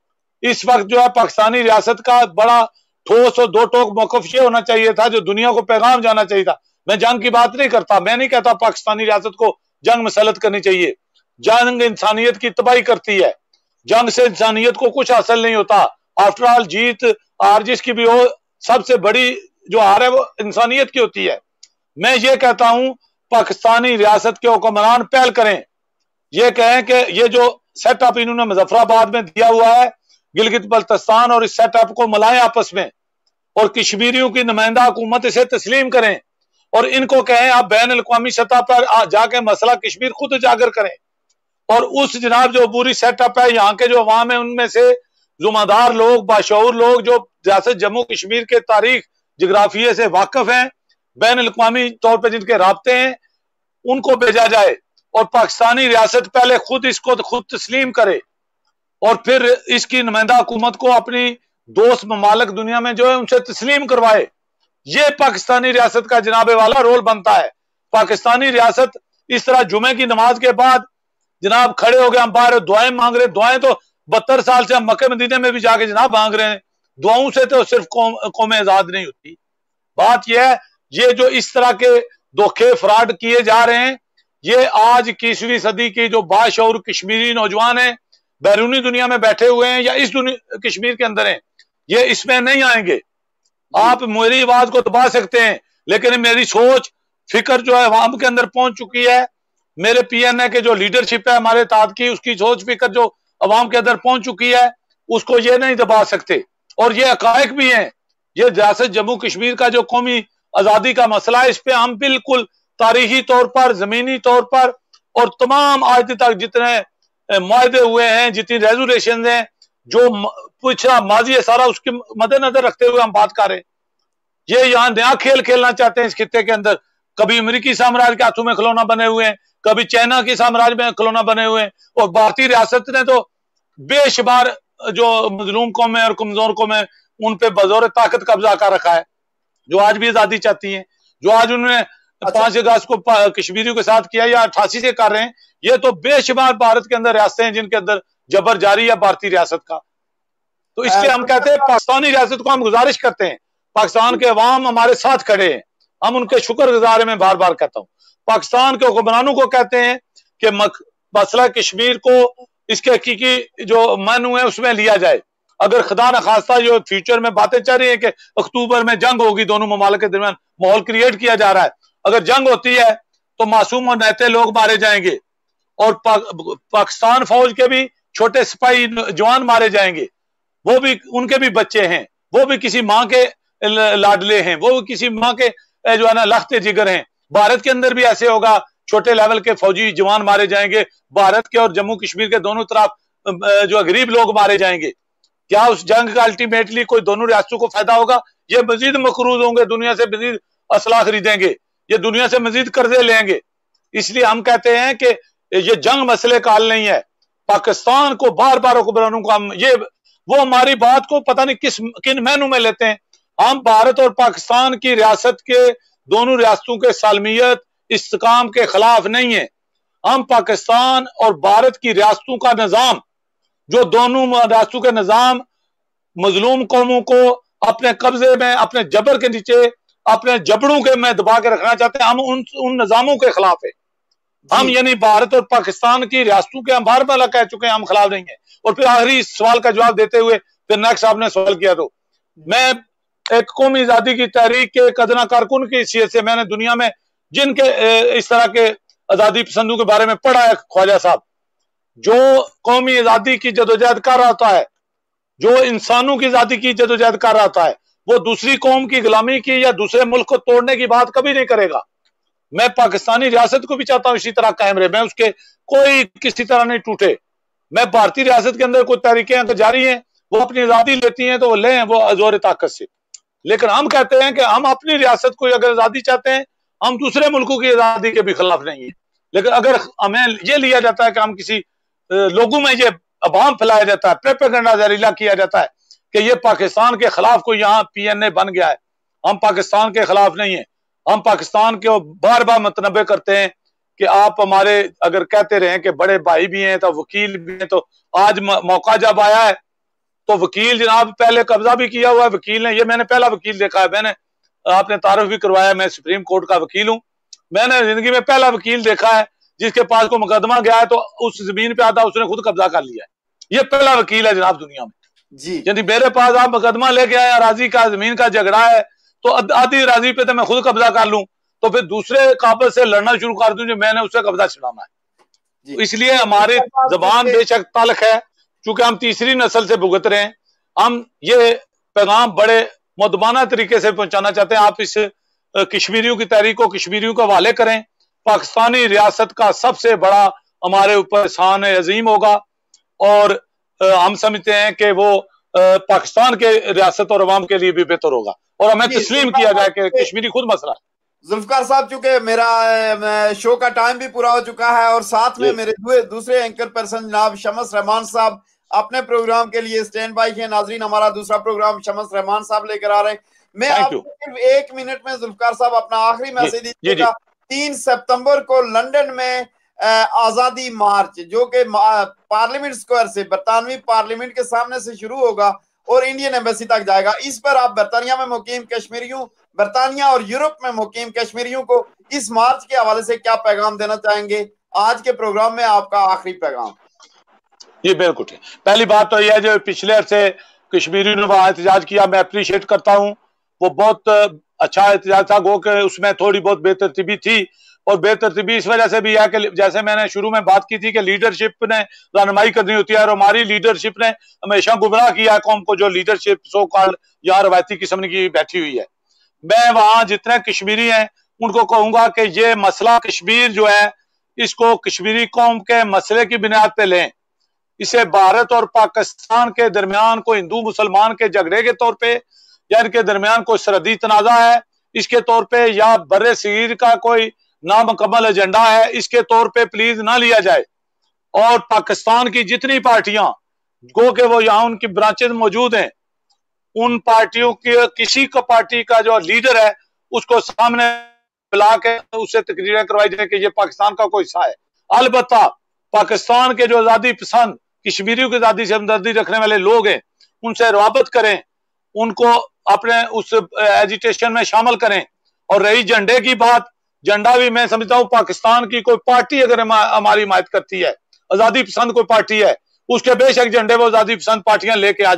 इस वक्त जो है पाकिस्तानी रियासत का बड़ा ठोस और दो टोक मौकफ ये होना चाहिए था, जो दुनिया को पैगाम जाना चाहिए था। मैं जंग की बात नहीं करता, मैं नहीं कहता पाकिस्तानी रियासत को जंग मसलत करनी चाहिए, जंग इंसानियत की तबाही करती है, जंग से इंसानियत को कुछ हासिल नहीं होता। आफ्टर ऑल जीत हार जिसकी भी हो, सबसे बड़ी जो हार है वो इंसानियत की होती है। मैं ये कहता हूं पाकिस्तानी रियासत के हुक्मरान पहल करें, ये कहें कि ये जो सेटअप इन्होंने मुजफ्फराबाद में दिया हुआ है गिलगित बल्तिस्तान, और इस सेटअप को मिलाएं आपस में, और कश्मीरियों की नुमाइंदा हुकूमत इसे तस्लीम करें, और इनको कहें आप बैन अल-अक़वामी सतह पर जाके मसला कश्मीर खुद उजागर करें, और उस जनाब जो पूरी सेटअप है यहाँ के जो अवाम है उनमें से जुम्मेदार लोग, बाशऊर लोग जो रियासत जम्मू कश्मीर के तारीख जोग्राफिये से वाकिफ हैं, बैन अल-अक़वामी तौर पर जिनके राब्ते हैं, उनको भेजा जाए, और पाकिस्तानी रियासत पहले खुद इसको खुद तस्लीम करे, और फिर इसकी नुमाइंदा हुकूमत को अपनी दोस्त ममालिक दुनिया में जो है उनसे तस्लीम करवाए। ये पाकिस्तानी रियासत का जनाबे वाला रोल बनता है। पाकिस्तानी रियासत इस तरह जुमे की नमाज के बाद जनाब खड़े हो गए, हम बाहर दुआएं मांग रहे, दुआएं तो 72 साल से हम मक्के मदीने में भी जाके जनाब मांग रहे हैं, दुआओं से तो सिर्फ कौमें आजाद नहीं होती। बात यह है, ये जो इस तरह के धोखे फ्रॉड किए जा रहे हैं, ये आज 21वीं सदी की जो बाशऊर कश्मीरी नौजवान हैं, बैरूनी दुनिया में बैठे हुए हैं या इस कश्मीर के अंदर हैं, ये इसमें नहीं आएंगे। आप मेरी आवाज को दबा सकते हैं, लेकिन मेरी सोच फिक्र जो है अवाम के अंदर पहुंच चुकी है। मेरे PNA के जो लीडरशिप है हमारे ताद की, उसकी सोच फिक्र जो अवाम के अंदर पहुंच चुकी है, उसको ये नहीं दबा सकते। और ये हकायक भी हैं, ये रियासत जम्मू कश्मीर का जो कौमी आजादी का मसला है, इस पे हम बिल्कुल तारीखी तौर पर, जमीनी तौर पर, और तमाम आज तक जितने मुआहदे हुए हैं, जितनी रेजोल्यूशन हैं, जो पिछड़ा माजी है सारा, उसके मद्देनजर रखते हुए हम बात कर रहे हैं। ये यहाँ नया खेल खेलना चाहते हैं इस खित्ते के अंदर। कभी अमेरिकी साम्राज्य के हाथों में खिलौना बने हुए हैं, कभी चाइना की साम्राज्य में खिलौना बने हुए हैं, और भारतीय रियासत ने तो बेशुमार जो मजलूम कौमें और कमजोर कौमें उन पे बजौर ताकत कब्जा कर रखा है, जो आज भी आजादी चाहती हैं, जो आज उन्होंने 5 अगस्त को कश्मीरियों के साथ किया या 88 से कर रहे हैं। ये तो बेशुमार भारत के अंदर रियासतें हैं जिनके अंदर जबर जारी है भारतीय रियासत का। तो इसलिए हम कहते हैं पाकिस्तानी रियासत को हम गुजारिश करते हैं, पाकिस्तान के अवाम हमारे साथ खड़े हैं, हम उनके शुक्रगुजार हैं। मैं बार बार कहता हूं, पाकिस्तान के हुक्मरानों को कहते हैं कि मसला कश्मीर को इसके हकीकी जो मानू है उसमें लिया जाए, अगर खुदा न खास्ता जो फ्यूचर में बातें चल रही है कि अक्टूबर में जंग होगी दोनों ममालिक के दरमियान, माहौल क्रिएट किया जा रहा है, अगर जंग होती है तो मासूम और नहते लोग मारे जाएंगे और पाकिस्तान फौज के भी छोटे सिपाही जवान मारे जाएंगे, वो भी उनके भी बच्चे हैं, वो भी किसी माँ के लाडले हैं, वो भी किसी माँ के जो है ना लखते जिगर हैं। भारत के अंदर भी ऐसे होगा, छोटे लेवल के फौजी जवान मारे जाएंगे, भारत के और जम्मू कश्मीर के दोनों तरफ जो गरीब लोग मारे जाएंगे। क्या उस जंग का अल्टीमेटली कोई दोनों रियासतों को फायदा होगा? ये मजीद मकरूज होंगे, दुनिया से मजीद असला खरीदेंगे, ये दुनिया से मजीद कर्जे लेंगे। इसलिए हम कहते हैं कि ये जंग मसले का हल नहीं है। पाकिस्तान को बार बार हुक्मरानों को हम ये वो हमारी बात को पता नहीं किन मैनू में लेते हैं। हम भारत और पाकिस्तान की रियासत के दोनों रियासतों के सालमियत इस्तेकाम के खिलाफ नहीं है। हम पाकिस्तान और भारत की रियासतों का निजाम, जो दोनों रियासतों के निजाम मजलूम कौमों को अपने कब्जे में, अपने जबर के नीचे, अपने जबड़ों के में दबा के रखना चाहते हैं, हम उन निजामों के खिलाफ है। हम यानी भारत और पाकिस्तान की रियासतों के हम बार बार कह चुके हैं हम खिलाफ नहीं है। और फिर आखिरी सवाल का जवाब देते हुए फिर नेक्स्ट आपने सवाल किया, तो मैं एक कौमी आजादी की तहरीक के कदना कारकुन की हैसियत से मैंने दुनिया में जिनके इस तरह के आजादी पसंदों के बारे में पढ़ा है, ख्वाजा साहब जो कौमी आजादी की जदोजहद कर रहा होता है, जो इंसानों की आजादी की जदोजहद कर रहा होता है, वो दूसरी कौम की गुलामी की या दूसरे मुल्क को तोड़ने की बात कभी नहीं करेगा। मैं पाकिस्तानी रियासत को भी चाहता हूं इसी तरह कायम रहे, मैं उसके कोई किसी तरह नहीं टूटे। मैं भारतीय रियासत के अंदर कोई तहरीकें जारी हैं, वो अपनी आजादी लेती हैं तो वो लें, वो जोर ताकत से। लेकिन हम कहते हैं कि हम अपनी रियासत को अगर आजादी चाहते हैं, हम दूसरे मुल्कों की आजादी के भी खिलाफ नहीं है। लेकिन अगर हमें ये लिया जाता है कि हम किसी लोगों में ये अवाम फैलाया जाता है, प्रोपेगेंडा जहरीला किया जाता है कि ये पाकिस्तान के खिलाफ कोई यहाँ PNA बन गया है, हम पाकिस्तान के खिलाफ नहीं है। हम पाकिस्तान के बार बार मतनबे करते हैं कि आप हमारे अगर कहते रहे कि बड़े भाई भी हैं तो वकील भी हैं, तो आज मौका जब आया है तो वकील जनाब पहले कब्जा भी किया हुआ है वकील ने, ये मैंने पहला वकील देखा है, मैंने आपने तारुफ भी करवाया, मैं सुप्रीम कोर्ट का वकील हूँ, मैंने जिंदगी में पहला वकील देखा है जिसके पास को मुकदमा गया है तो उस जमीन पे आता उसने खुद कब्जा कर लिया है। ये पहला वकील है जनाब दुनिया में जी। यदि मेरे पास आप मुकदमा लेके आए, राजी का जमीन का झगड़ा है, तो आधी राजी पे तो मैं खुद कब्जा कर लूं, तो फिर दूसरे काबिल से लड़ना शुरू कर दूं जो मैंने उससे कब्जा छुड़ाना है। तो इसलिए हमारी जबान बेशक तल्ख है, क्योंकि हम तीसरी नस्ल से भुगत रहे हैं। हम ये पैगाम बड़े मुदबाना तरीके से पहुंचाना चाहते हैं। आप इस कश्मीरियों की तहरीक को कश्मीरियों को हवाले करें। पाकिस्तानी रियासत का सबसे बड़ा हमारे ऊपर एहसान अजीम होगा और हम समझते हैं कि वो पाकिस्तान के रियासत और अवाम के लिए भी बेहतर होगा और हमें तस्लीम किया जाए कि कश्मीरी खुद मसला है। जुल्फकार साहब, चूंकि मेरा शो का टाइम भी पूरा हो चुका है और साथ में मेरे दूसरे एंकर पर्सन जनाब शमस रहमान साहब अपने प्रोग्राम के लिए स्टैंड बाई है। नाजरीन, हमारा दूसरा प्रोग्राम शमस रहमान साहब लेकर आ रहे हैं। मैं आपको सिर्फ 1 मिनट में जुल्फकार साहब अपना आखिरी मैसेज दीजिएगा। 3 सितंबर को लंदन में आजादी मार्च जो कि पार्लियामेंट स्क्वायर से बरतानवी पार्लियामेंट के सामने से शुरू होगा और इंडियन एम्बेसी तक जाएगा। इस पर आप बरतानिया में मुकीम कश्मीरियों, बरतानिया और यूरोप में मुकीम कश्मीरियों को इस मार्च के हवाले से क्या पैगाम देना चाहेंगे? आज के प्रोग्राम में आपका आखिरी पैगाम। ये बिल्कुल ठीक। पहली बात तो यह है जो पिछले अरसे कश्मीरियों ने वहां एहतजाज किया, मैं अप्रिशिएट करता हूँ, वो बहुत अच्छा एहतजाज था। गो के उसमें थोड़ी बहुत बेतरतीबी थी और बेतरतीबी इस वजह से भी है कि जैसे मैंने शुरू में बात की थी कि लीडरशिप ने रहनुमाई करनी होती है और हमारी लीडरशिप ने हमेशा गुमराह किया है कौम को, जो लीडरशिप सो कॉल्ड या रवायती किस्म की बैठी हुई है। मैं वहां जितने कश्मीरी हैं उनको कहूंगा कि ये मसला कश्मीर जो है इसको कश्मीरी कौम के मसले की बुनियाद पे लें। इसे भारत और पाकिस्तान के दरमियान कोई हिंदू मुसलमान के झगड़े के तौर पे या इनके दरमियान कोई सरहदी तनाजा है इसके तौर पे या बर्रे सगीर का कोई नामुकम्मल एजेंडा है इसके तौर पे प्लीज ना लिया जाए। और पाकिस्तान की जितनी पार्टियां गो के वो यहाँ उनकी ब्रांचेज मौजूद हैं, उन पार्टियों के किसी का पार्टी का जो लीडर है उसको सामने बुला के उससे तकरीरें करवाई जाए कि ये पाकिस्तान का कोई हिस्सा है। अलबत्ता पाकिस्तान के जो आजादी पसंद कश्मीरियों की आजादी से हमदर्दी रखने वाले लोग हैं उनसे रवाबत करें, उनको अपने उस एजिटेशन में शामिल करें। और रही झंडे की बात, झंडा भी मैं समझता हूँ पाकिस्तान की कोई पार्टी अगर हमारी हिमायत करती है, आजादी पसंद कोई पार्टी है, उसके बेशक झंडे वो आजादी पसंद पार्टियां लेके आ जाएं।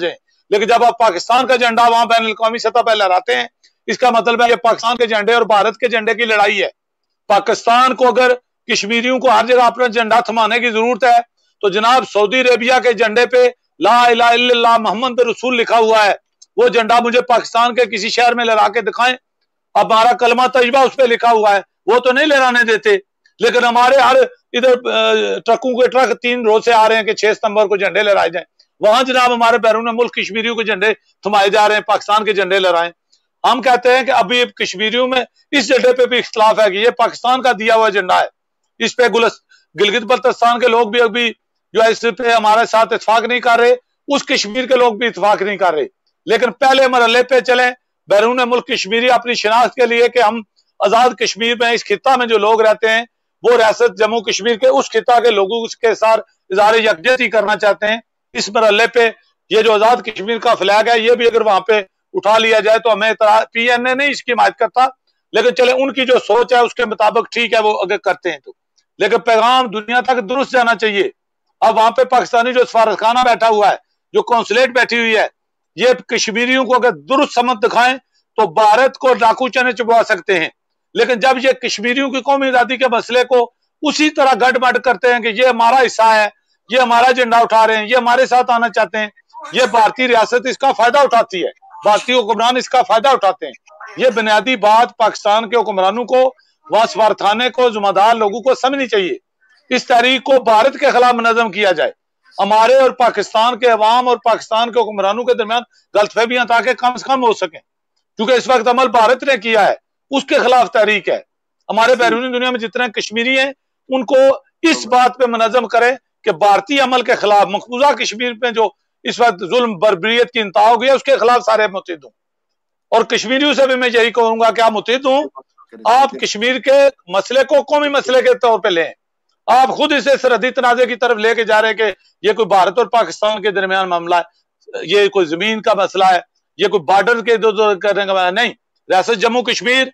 लेकिन जब आप पाकिस्तान का झंडा वहां बैन अवी सतह पर लहराते हैं, इसका मतलब है ये पाकिस्तान के झंडे और भारत के झंडे की लड़ाई है। पाकिस्तान को अगर कश्मीरियों को हर जगह अपना झंडा थमाने की जरूरत है तो जनाब सऊदी अरेबिया के झंडे पे ला इलाहा इल्लल्लाह मोहम्मद रसूल लिखा हुआ है, वो झंडा मुझे पाकिस्तान के किसी शहर में लहरा के दिखाएं। अब हमारा कलमा तजबा उस पर लिखा हुआ है, वो तो नहीं लहराने देते। लेकिन हमारे हर इधर ट्रकों के ट्रक 3 रोज से आ रहे हैं कि 6 सितंबर को झंडे लहराए जाए, वहां जनाब हमारे बैरून मुल्क कश्मीरियों के झंडे थमाए जा रहे हैं, पाकिस्तान के झंडे लहराए। हम कहते हैं कि अभी कश्मीरियों में इस झंडे पे भी इख्तलाफ है कि ये पाकिस्तान का दिया हुआ झंडा है, इस पे गिलगित बल्तिस्तान के लोग भी अभी जो है इस पे हमारे साथ इतफाक नहीं कर रहे, उस कश्मीर के लोग भी इतफाक नहीं कर रहे। लेकिन पहले मरहले पे चले बैरून मुल्क कश्मीरी अपनी शिनाख्त के लिए कि हम आजाद कश्मीर में इस खिता में जो लोग रहते हैं वो रियासत जम्मू कश्मीर के उस खिता के लोगों के साथ इज़हार यकजहती करना चाहते हैं। इस मरहले पे ये जो आजाद कश्मीर का फ्लैग है ये भी अगर वहां पे उठा लिया जाए तो हमें PNA नहीं इसकी हिमायत करता, लेकिन चले उनकी जो सोच है उसके मुताबिक ठीक है, वो अगर करते हैं तो, लेकिन पैगाम दुनिया तक दुरुस्त जाना चाहिए। अब वहां पे पाकिस्तानी जो सफारतखाना बैठा हुआ है, जो कौंसलेट बैठी हुई है, ये कश्मीरियों को अगर दुरुस्त समझ दिखाएं तो भारत को डाकू चने चुबवा सकते हैं। लेकिन जब ये कश्मीरियों की कौमी आजादी के मसले को उसी तरह गड़बड़ करते हैं कि ये हमारा हिस्सा है, ये हमारा झंडा उठा रहे हैं, ये हमारे साथ आना चाहते हैं, ये भारतीय रियासत इसका फायदा उठाती है, भारतीय हुक्मरान इसका फायदा उठाते हैं, ये बुनियादी बात पाकिस्तान के हुक्मरानों को, वहां सफारतखाने को, जुम्मेदार लोगों को समझनी चाहिए। इस तहरीक को भारत के खिलाफ मुनज़्ज़म किया जाए, हमारे और पाकिस्तान के अवाम और पाकिस्तान के हुक्मरानों के दरमियान गलतफहमियां ताकि कम से कम हो सके, क्योंकि इस वक्त अमल भारत ने किया है, उसके खिलाफ तहरीक है। हमारे बैरूनी दुनिया में जितने कश्मीरी हैं उनको इस बात पे मुनज़्ज़म करें कि भारतीय अमल के खिलाफ मकबूजा कश्मीर में जो इस वक्त जुल्म बर्बरियत की इंतहा हो गया उसके खिलाफ सारे मुत्तहिद हों। और कश्मीरियों से भी मैं यही कहूंगा कि आप मुत्तहिद हों, आप कश्मीर के मसले को कौमी मसले के तौर पर लें। आप खुद इसे सरहदी तनाजे की तरफ लेके जा रहे हैं कि ये कोई भारत और पाकिस्तान के दरमियान मामला है, ये कोई जमीन का मसला है, ये कोई बॉर्डर के दो करने का नहीं। रियासत जम्मू कश्मीर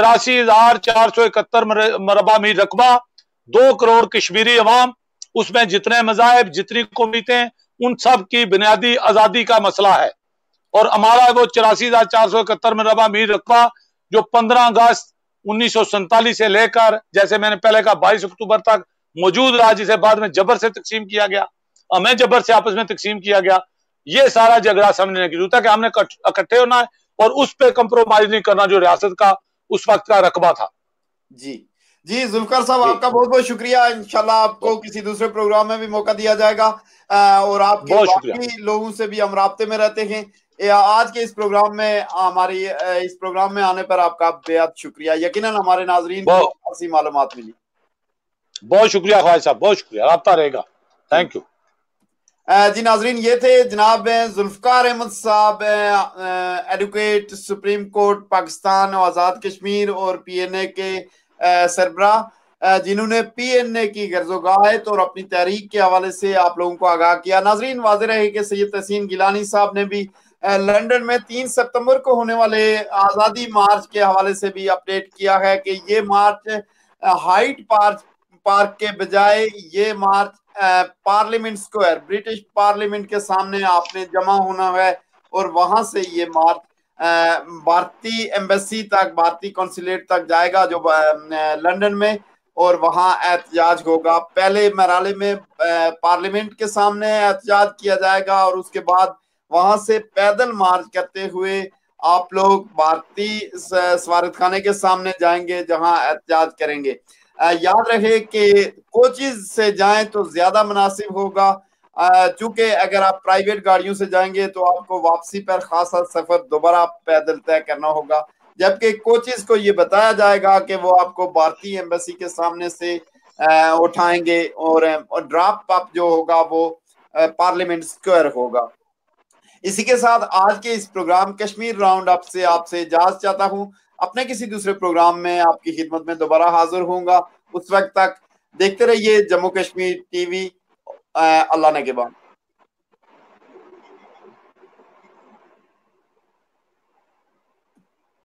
84,471 मरबा मील रकबा, 2 करोड़ कश्मीरी अवाम, उसमें जितने मज़ाहिब जितनी कौमियतें उन सब की बुनियादी आज़ादी का मसला है। और हमारा वो 84,471 मरबा मील रकबा जो 15 अगस्त 1947 से लेकर जैसे मैंने पहले कहा 22 अक्टूबर तक मौजूद रहा, जिसे बाद में जबर से तकसीम किया गया, हमें जबर से आपस में तकसीम किया गया, ये सारा झगड़ा समझने की जरूरत है कि हमने इकट्ठे होना है और उस पर कंप्रोमाइज नहीं करना जो रियासत का उस वक्त का रकबा था। जी जी जुल्फकार साहब, आपका बहुत बहुत शुक्रिया। इंशाल्लाह आपको किसी दूसरे प्रोग्राम में भी मौका दिया जाएगा और आपके बाकी लोगों से भी हम राब्ते में रहते हैं। आज के इस प्रोग्राम में हमारी इस प्रोग्राम में आने पर आपका बेहद शुक्रिया। यकीनन हमारे नाजरीन को अच्छी मालूमात मिली। बहुत शुक्रिया ख्वाजा साहब, बहुत शुक्रिया, राब्ता रहेगा। थैंक यू जी। नाजरीन, ये थे जनाब जुल्फकार अहमद साहब, एडवोकेट, सुप्रीम कोर्ट पाकिस्तान और आज़ाद कश्मीर और PNA के सरबराह, जिन्होंने PNA की गर्ज़ोगाहत और अपनी तहरीक के हवाले से आप लोगों को आगाह किया। नाजरीन, वाज़ेह रहे कि सैयद तहसीन गिलानी साहब ने भी लंदन में 3 सितंबर को होने वाले आज़ादी मार्च के हवाले से भी अपडेट किया है कि ये मार्च हाइट पार्क के बजाय ये march parliament square, British parliament के सामने आपने जमा होना है और वहां से ये मार्च भारतीय एम्बेसी तक, भारतीय कौंसुलेट तक जाएगा जो लंदन में, और वहां एहतजाज होगा। पहले मरहले में पार्लियामेंट के सामने एहतजाज किया जाएगा और उसके बाद वहां से पैदल मार्च करते हुए आप लोग भारतीय सफारतखाने के सामने जाएंगे जहां एहतजाज करेंगे। याद रहे कि कोचेज से जाएं तो ज्यादा मुनासिब होगा, चूंकि अगर आप प्राइवेट गाड़ियों से जाएंगे तो आपको वापसी पर खासा सफर दोबारा पैदल तय करना होगा, जबकि कोचेज को ये बताया जाएगा कि वो आपको भारतीय एम्बेसी के सामने से उठाएंगे और ड्रॉप अप जो होगा वो पार्लियामेंट स्क्वायर होगा। इसी के साथ आज के इस प्रोग्राम कश्मीर राउंड अप से आपसे इजाजत चाहता हूँ। अपने किसी दूसरे प्रोग्राम में आपकी खिदमत में दोबारा हाजिर होऊंगा। उस वक्त तक देखते रहिए जम्मू कश्मीर TV। अल्लाह ने के बाद।